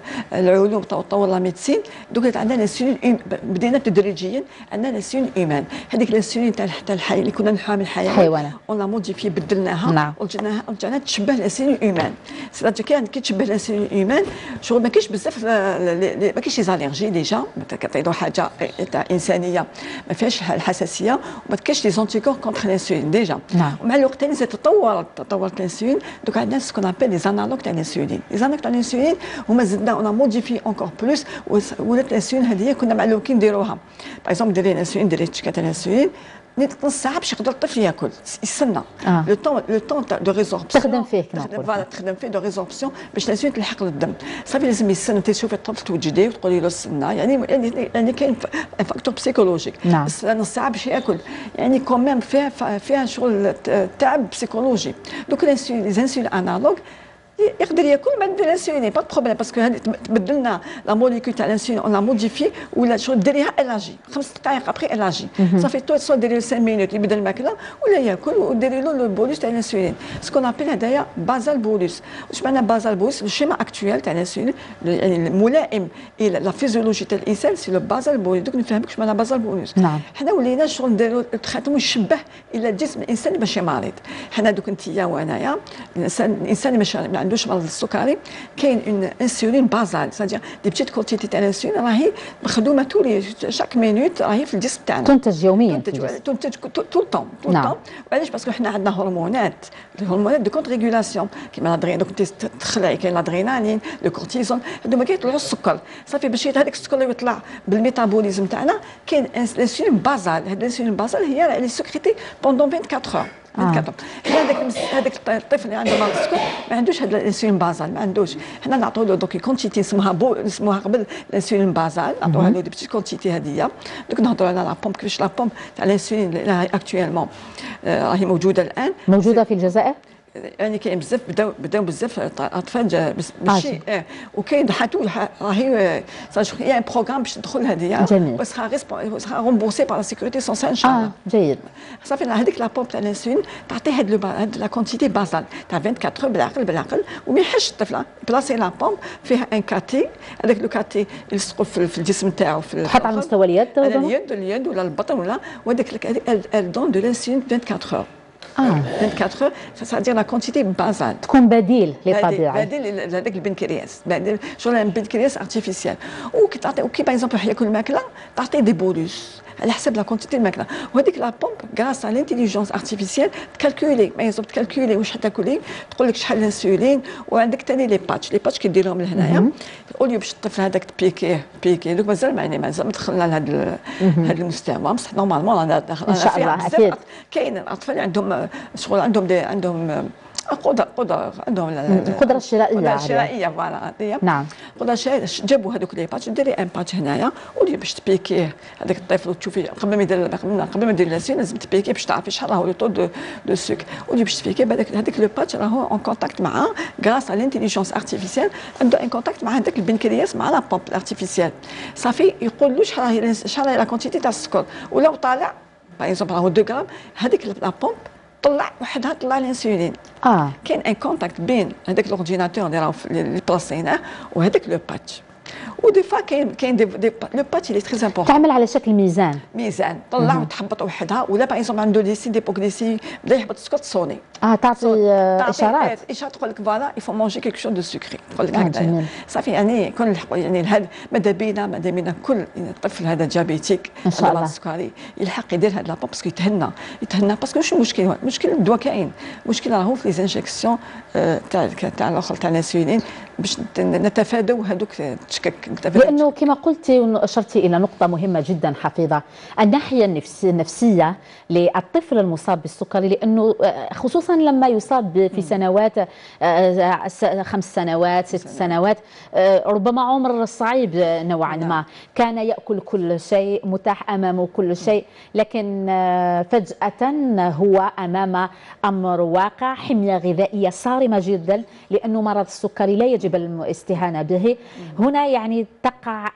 العلوم تطور لا ميديسين، دوكا عندنا الانسولين بدينا تدريجيا عندنا الانسولين ايمان. هذيك الانسولين تاع الحي اللي كنا نحوها من الحيوان ولا موديفي بدلناها. نعم. ورجعناها تشبه الانسولين ايمان. سيتادير كي تشبه الانسولين ايمان شغل ما كاينش بزاف ما كاينش زاليرجي ديجا، كتعطيو حاجه تاع انسانيه ما فيهاش الحساسيه، وما كاينش لي زونتيكور كونتر الانسولين ديجا. نعم. ومع الوقت ثاني تطورت الانسولين، دوك عندنا سكون ابل لي زانالوج تاع الانسولين. لي زانالوج تاع الانسولين هما زدنا اون موديفي انكور بلوس، ولات الانسولين هذه كنا معلومين نديروها. باغ اكزومبل ديري الانسولين ديري تشكا تاع الانسولين نص ساعه باش يقدر الطفل ياكل، يستنى لو طون دو ريزوربسيون تخدم فيه كما نقولوا. تخدم فيه دو ريزوربسيون باش الانسولين تلحق للدم. صافي لازم يستنى، تشوفي الطفل توجديه وتقولي له استنى، يعني كاين فاكتور بسيكولوجيك. نعم. نص ساعه باش ياكل، يعني كوميم فيها شغل تعب بسيكولوجي. دوك الانسولين انالوج يقدر ياكل مع الانسولين با بروبليم، باسكو هذه تبدلنا لا موليكول تاع الانسولين اون لا موديفي ولا شغل ديريها الاجي 5 دقائق ابخي الاجي. صافي تو سوا ديري له 5 مينوت يبدا الماكله ولا ياكل، وديري له لو بوليس تاع الانسولين سكون ابل هذايا بازال بوليس. واش معنى بازال بوليس؟ الشيما اكطويل تاع الانسولين يعني الملائم الى لا فيزيولوجي تاع الانسان سي لو بازال بوليس. دوك نفهمك واش معنى بازال بوليس. نعم. حنا ولينا شغل نديرو التخاتم يشبه الى الجسم الانساني ماشي مريض. حنا دوك انتيا وانايا الانسان ماشي ما عندوش مرض السكري، كاين اون انسولين بازال، سادير دي بتيت كونتيتي تاع الانسولين راهي مخدومه تولي شاك مينوت راهي في الجسم تاعنا، تنتج يوميا، تنتج طول الطون. وعلاش؟ باسكو حنا عندنا هرمونات دو كونت ريغولاسيون كيما لادرينالين، دوك تخلعي كاين لادرينالين لو كورتيزون، هذوما كيطلعوا السكر. صافي باش هذاك السكر اللي يطلع بالميتابوليزم تاعنا كاين الانسولين بازال. هذا الانسولين بازال هي اللي سكريتي بوندون 24 اور. هذاك الطفل اللي عنده مرض السكر ما عندوش هذا الانسولين بازال، ما عندوش. حنا نعطوا له دوك كونتيتي اسمها قبل الانسولين بازال، نعطوها له دي بتيت كونتيتي هذيا. دوك نهضروا على لا بومب، كيفاش لا بومب تاع الانسولين اللي اكطويلمون راهي موجوده الان، موجوده في الجزائر. يعني كاين بزاف بداو بزاف اطفال ماشي وكاين حتى راهي يا ان بروغرام باش تدخل هذه بس سera رومبورسي بار لا سيكوريتي سوسيال ان شاء الله. جيد. صافي هذيك لا بومب تاع الانسولين تعطي هاد لا كونتيتي بازال تاع 24 بالعقل وما يحش الطفل بلاصي لا بومب فيها ان كاتي، هذاك لو كاتي يلصقوا في الجسم تاعو تحط على مستوى اليد ولا البطن ولا وهذاك ال دون دو الانسولين 24 24 c'est-à-dire la quantité basale تكون بديل للطبيعي، بديل لهذاك البنكرياس، بديل شغل البنكرياس ارتيفيسيال. وكي تعطي وكي باغ اكزومبل ياكل ماكله تعطي دي بولوس على حسب لا كونتيتي الماكله، وهذيك لا بومب غراس على لانتيليجونس ارتيفيسيال تكالكولي باغ اكزومبل تكالكولي واش حتاكلي، تقول لك شحال الانسولين. وعندك ثاني لي باتش كيديرهم لهنايا اوليو باش الطفل هذاك تبيكيه دوك مازال ما دخلنا لهذا المستوى بصح نورمالمون انا ان شاء الله اكيد. كاين الاطفال عندهم شغل عندهم قدرة عندهم القدرة الشرائية فوالا. نعم القدرة الشرائية جابوا هذوك لي باتش ديري ان باتش هنايا ولي باش تبيكيه هذاك الطفل وتشوفي قبل ما يدير لاسين لازم تبيكيه باش تعرفي شحال راهو لو طو دو سوك ولي باش تبيكيه هذاك لو باتش راهو اون كونتاكت معاه غراس على لانتيليجونس ارتيفيسيال عنده ان كونتاكت مع هذاك البنكرياس مع لا بومب ارتيفيسيال صافي يقول له شحال هي لا كونتيتي تاع السكر ولو طالع باغ اكزومبل راهو 2 غرام هذيك لا بومب طلع وحدها طلع الانسولين. كاين ان كونتاكت بين هذاك الاورديناتور اللي راهو اللي بلاصيناه وهذاك لو باتش. ودي فوا كاين لو باتش اللي تري امبورطون تعمل على شكل ميزان طلع وتحبط وحدها ولا باغ اكزومبل عنده ليسي ديبوغليسي بدا يحبط السكر تصوني تعطي اشارات تقول لك فوالا يفو مونجي كيلكو شوز دو سكري تقول لك هكذا صافي يعني كون يعني هذا ماذا بينا كل طفل هذا جابيتيك ان شاء الله السكري يلحق يدير هذا لابوب باسكو يتهنى باسكو شنو المشكل؟ المشكل الدواء كاين المشكل راهو في ليزانجيكسيون تاع الاخر تاع الانسولين باش نتفادوا هذوك التشكك. لانه كما قلتي واشرتي الى نقطه مهمه جدا حفيظه، الناحيه النفسيه للطفل المصاب بالسكري، لانه خصوصا لما يصاب في سنوات 5 سنوات 6 سنوات ربما عمر صعيب نوعا ما، كان ياكل كل شيء متاح امامه كل شيء، لكن فجاه هو امام امر واقع، حميه غذائيه صارمه جدا، لانه مرض السكري لا يجب الاستهانه به. هنا يعني تقع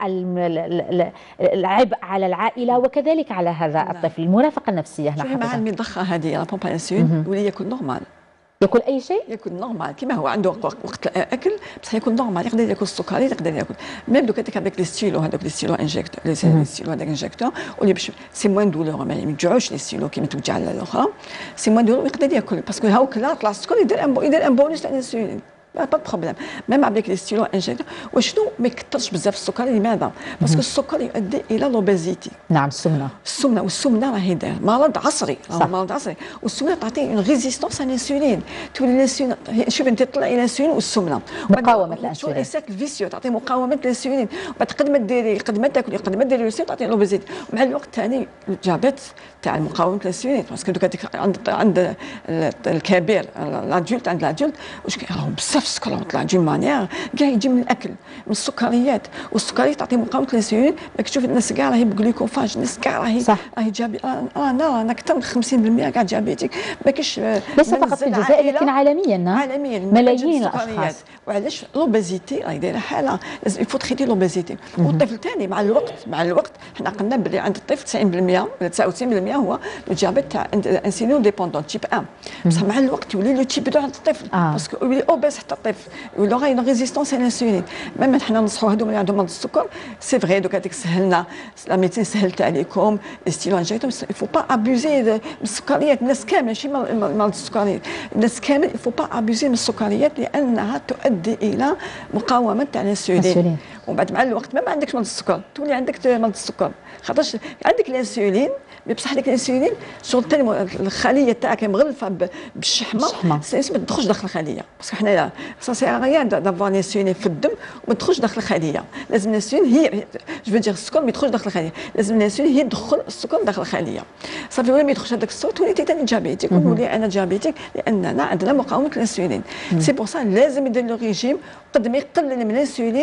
العبء على العائله وكذلك على هذا الطفل. المرافقه النفسيه هنا شوفي مع المضخه هذه لا بومب انسولين ولي ياكل نورمال، ياكل اي شيء، ياكل نورمال كما هو عنده وقت الاكل بصح يكون نورمال، يقدر ياكل السكري يقدر ياكل ميم دوك هذاك لي ستيلو هذوك لي ستيلو انجكتور لي ستيلو هذاك انجكتور واللي باش سي موان دولور ما يوجعوش لي ستيلو كيما توجع الاخرى سي موان دولور يقدر ياكل باسكو هاو كلا طلع السكر يدير ان بونus تاع الانسولين با بروبليم ميم افيك لي ستيلو انجكتور. وشنو ما يكثرش بزاف السكر لماذا؟ باسكو السكر يؤدي الى لوبيزيتي. نعم والسمنه راهي داير مرض عصري مرض عصري والسمنه تعطي اون ريزيستونس على الانسولين تولي الانسولين شوف انت تطلع الى الانسولين والسمنه مقاومه الانسولين شو سيركل فيسيو تعطي مقاومه الانسولين قد ما ديري قد ما تاكلي قد ما ديري الانسولين تعطي لوبيزيتي. ومع الوقت ثاني الجابيت تاع مقاومه الانسولين باسكو دوك عند الكبير الادولت عند الادولت واش راهو بزاف السكر طلع دون مانيير كاع يجي من الاكل من السكريات والسكريات تعطي مقاومه الانسولين. راك تشوف الناس كاع راهي بغليكوفاج الناس كاع راهي جابي انا اكثر من 50% كاع جابيتيك ما كاينش ليس فقط في الجزائر لكن عالميا ملايين الاشخاص. وعلاش لوبيزيتي راهي دايره حاله لازم يفو تريتي لوبيزيتي. والطفل ثاني مع الوقت حنا قلنا بلي عند الطفل 90% ولا 99% هو الجابيت تاع انسولين ديبوندون تيب 1 بصح مع الوقت يولي لو تيب 2 عند الطفل باسكو يولي اوبيس حتى الطفل يولي غاين ريزيستونس على الانسولين. ميم حنا ننصحوا هذوما اللي عندهم مرض السكر سي فغي دوك هذيك سهلنا لا ميديسين سهلت عليكم ستيلو انجكتور يفو با ابوزي من السكريات. الناس كامل ماشي مرض السكريات الناس كامل يفو با ابوزي من السكريات لانها تؤدي الى مقاومه تاع الانسولين. وبعد مع الوقت ما عندكش مرض السكر تولي عندك مرض السكر خاطرش عندك الانسولين بصح ديك الانسولين شغل ثاني الخليه تاعك مغلفه بالشحمه ما تدخلش داخل الخليه باسكو حنايا سا غيان دافوار الانسولين في الدم وما تدخلش داخل الخليه. لازم الانسولين هي جو دير السكر ما يدخلش داخل الخليه لازم الانسولين هي تدخل السكر داخل الخليه. صافي وين ما يدخلش هذاك السكر تولي ثاني جابيتيك ونولي انا جابيتيك لاننا عندنا مقاومه الانسولين. سي بور سا لازم يدير لو ريجيم قد ما يقلل من الانسولين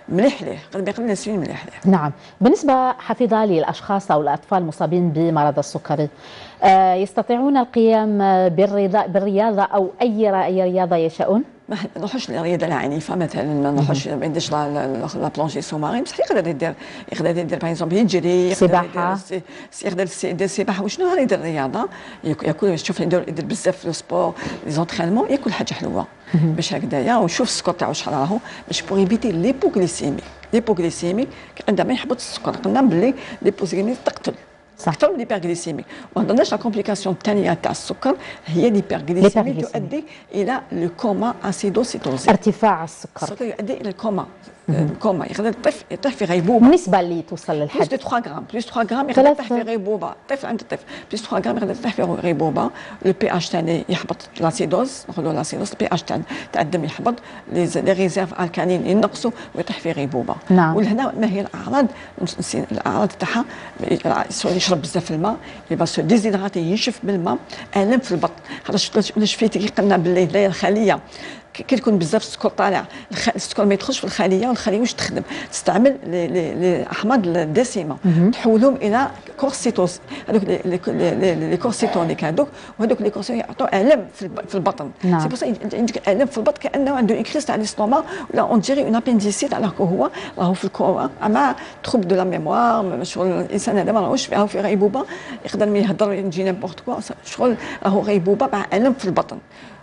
مليح ليه، قد يقلل الانسولين مليح ليه. نعم. بالنسبة حفيظة للأشخاص أو الأطفال المصابين بمرض السكري، يستطيعون القيام بالرياضة أو أي رياضة يشاءون؟ ما نروحوش للرياضه العنيفه مثلا، ما نروحوش ما يديرش لا بلونجي سو مارين، بصح يقدر يدير باغ اكزومبل يجري، سباحه، يقدر يدير سباحه. وشنو هو يدير الرياضه؟ ياكل، يشوف يدير بزاف لو سبور لي زونترينمون، ياكل حاجه حلوه باش هكذايا، ويشوف السكر تاعو شحال راهو باش بوغ ايفيتي ليبوغليسيمي. ليبوغليسيمي عندما يحبط السكر، قلنا باللي ليبوغليسيمي تقتل اكثر من الهيبرغليسيمي. ما هضرناش لا كومبليكاسيون الثانيه تاع السكر هي الهيبرغليسيمي، تؤدي الى لو كوما اسيدوسيتوزي، ارتفاع السكر يؤدي الى الكوما. الكوما يقدر الطفل يطيح في غيبوبه. النسبه اللي توصل للحد بلس 3 غرام، بلس 3 غرام يقدر يطيح في غيبوبه. الطفل عند الطفل بلس 3 غرام يقدر يطيح في غيبوبه. لو بي اش ثاني يحبط، لاسيدوز نقولوا لاسيدوز، البي اش تاع الدم يحبط، لي ريزيرف الكالين ينقصوا ويطيح في غيبوبه. نعم. ولهنا ما هي الاعراض؟ الاعراض تاعها يشرب بزاف الماء، يبقى سو ديزيدراتي، ينشف بالماء، الم في البطن. خاطر ولا شفيتي قلنا باللي الخليه كي تكون بزاف السكر طالع، السكر ما يدخلش في الخليه، والخليه واش تخدم؟ تستعمل الاحماض الدسمه، تحولهم الى كورسيتوز، هذوك لي كورسيتونيك هذوك، وهذوك لي كورسيتونيك يعطوا الم في البطن. نعم. سي بور سا عندك الم في البطن كانه عنده اون كريس تاع ليستوما، ولا اون ديري اون ابنديسيت، على هو راهو في الكوما مع تروب دو لا ميموار. شغل الانسان هذا ما راهوش راهو في غيبوبه، يقدر ما يهضر يجي نيمبورت كوا، شغل راهو غيبوبه مع الم في البطن.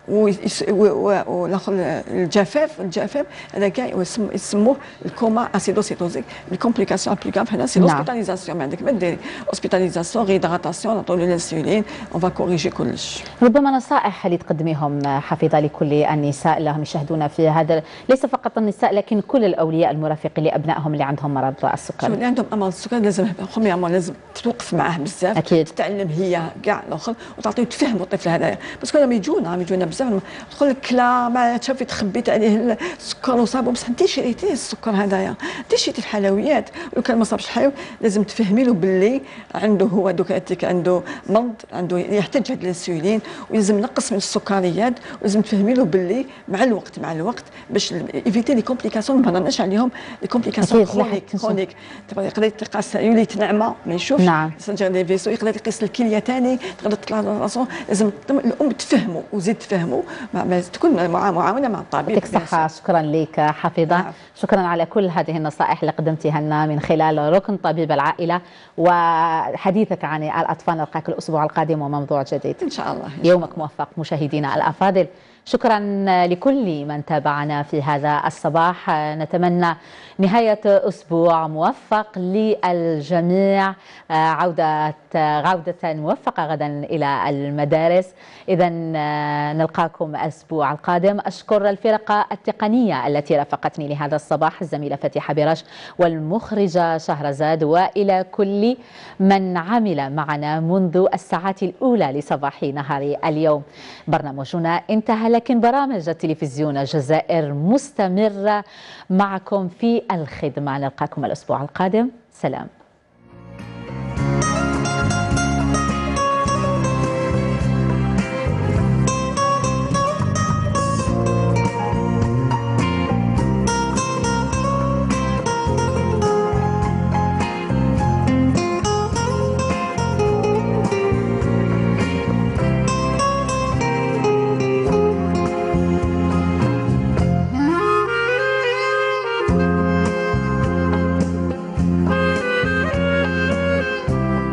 والاخر الجفاف هذا كاع يسموه الكوما اسيدوسيتوزيك. الكومبليكاسيون بلو كاف هنا سي لوسبيتاليزاسيون، ما عندك ما ديري اوسبيتاليزاسيون، ريدغاتاسيون، نعطيو الانسولين، اون فا كوريجي كلش. ربما نصائح اللي تقدميهم حفيظه لكل النساء اللي هم يشاهدون في هذا، ليس فقط النساء لكن كل الاولياء المرافقين لابنائهم اللي عندهم مرض السكري. اللي عندهم مرض السكري لازم برومييرمون لازم توقف معاه بزاف، اكيد تتعلم هي كاع الاخر، وتعطيه تفهموا الطفل هذايا، باسكو راهم يجونا بزاف تقول لك لا ما تشوفي تخبيت عليه السكر وصابه، بصح انت شريتيه السكر هذايا، انت شريتي الحلويات، ولو كان ما صابش الحلويات لازم تفهمي له باللي عنده هو دوك عنده مرض، عنده يحتاج هذا الانسولين، ولازم نقص من السكريات، ولازم تفهمي له باللي مع الوقت باش ايفيتي لي كومبليكاسيون. ما هضرناش عليهم لي كومبليكاسيون كرونيك، يقدر يتقاس يولي نعمه ما يشوفش، نعم. سنجر لي فيسو، يقدر يقيس الكليه ثاني، تقدر تطلع راسو. لازم الام تفهموا وزيد تفهموا، تكون معاونه مع الطبيب. يعطيك الصحة. شكرا لك حفيظة. شكرا على كل هذه النصائح اللي قدمتها لنا من خلال ركن طبيب العائلة، وحديثك عن الأطفال. نلقاك الأسبوع القادم وموضوع جديد إن شاء الله. يومك موفق مشاهدينا الأفاضل. شكرا لكل من تابعنا في هذا الصباح. نتمنى نهاية أسبوع موفق للجميع، عودة موفقة غدا إلى المدارس. إذا نلقاكم الأسبوع القادم. أشكر الفرقة التقنية التي رافقتني لهذا الصباح، الزميلة فتيحة برش والمخرجة شهرزاد، وإلى كل من عمل معنا منذ الساعات الأولى لصباح نهار اليوم. برنامجنا انتهى، لكن برامج التلفزيون الجزائر مستمرة معكم في الخدمة. نلقاكم الأسبوع القادم. سلام.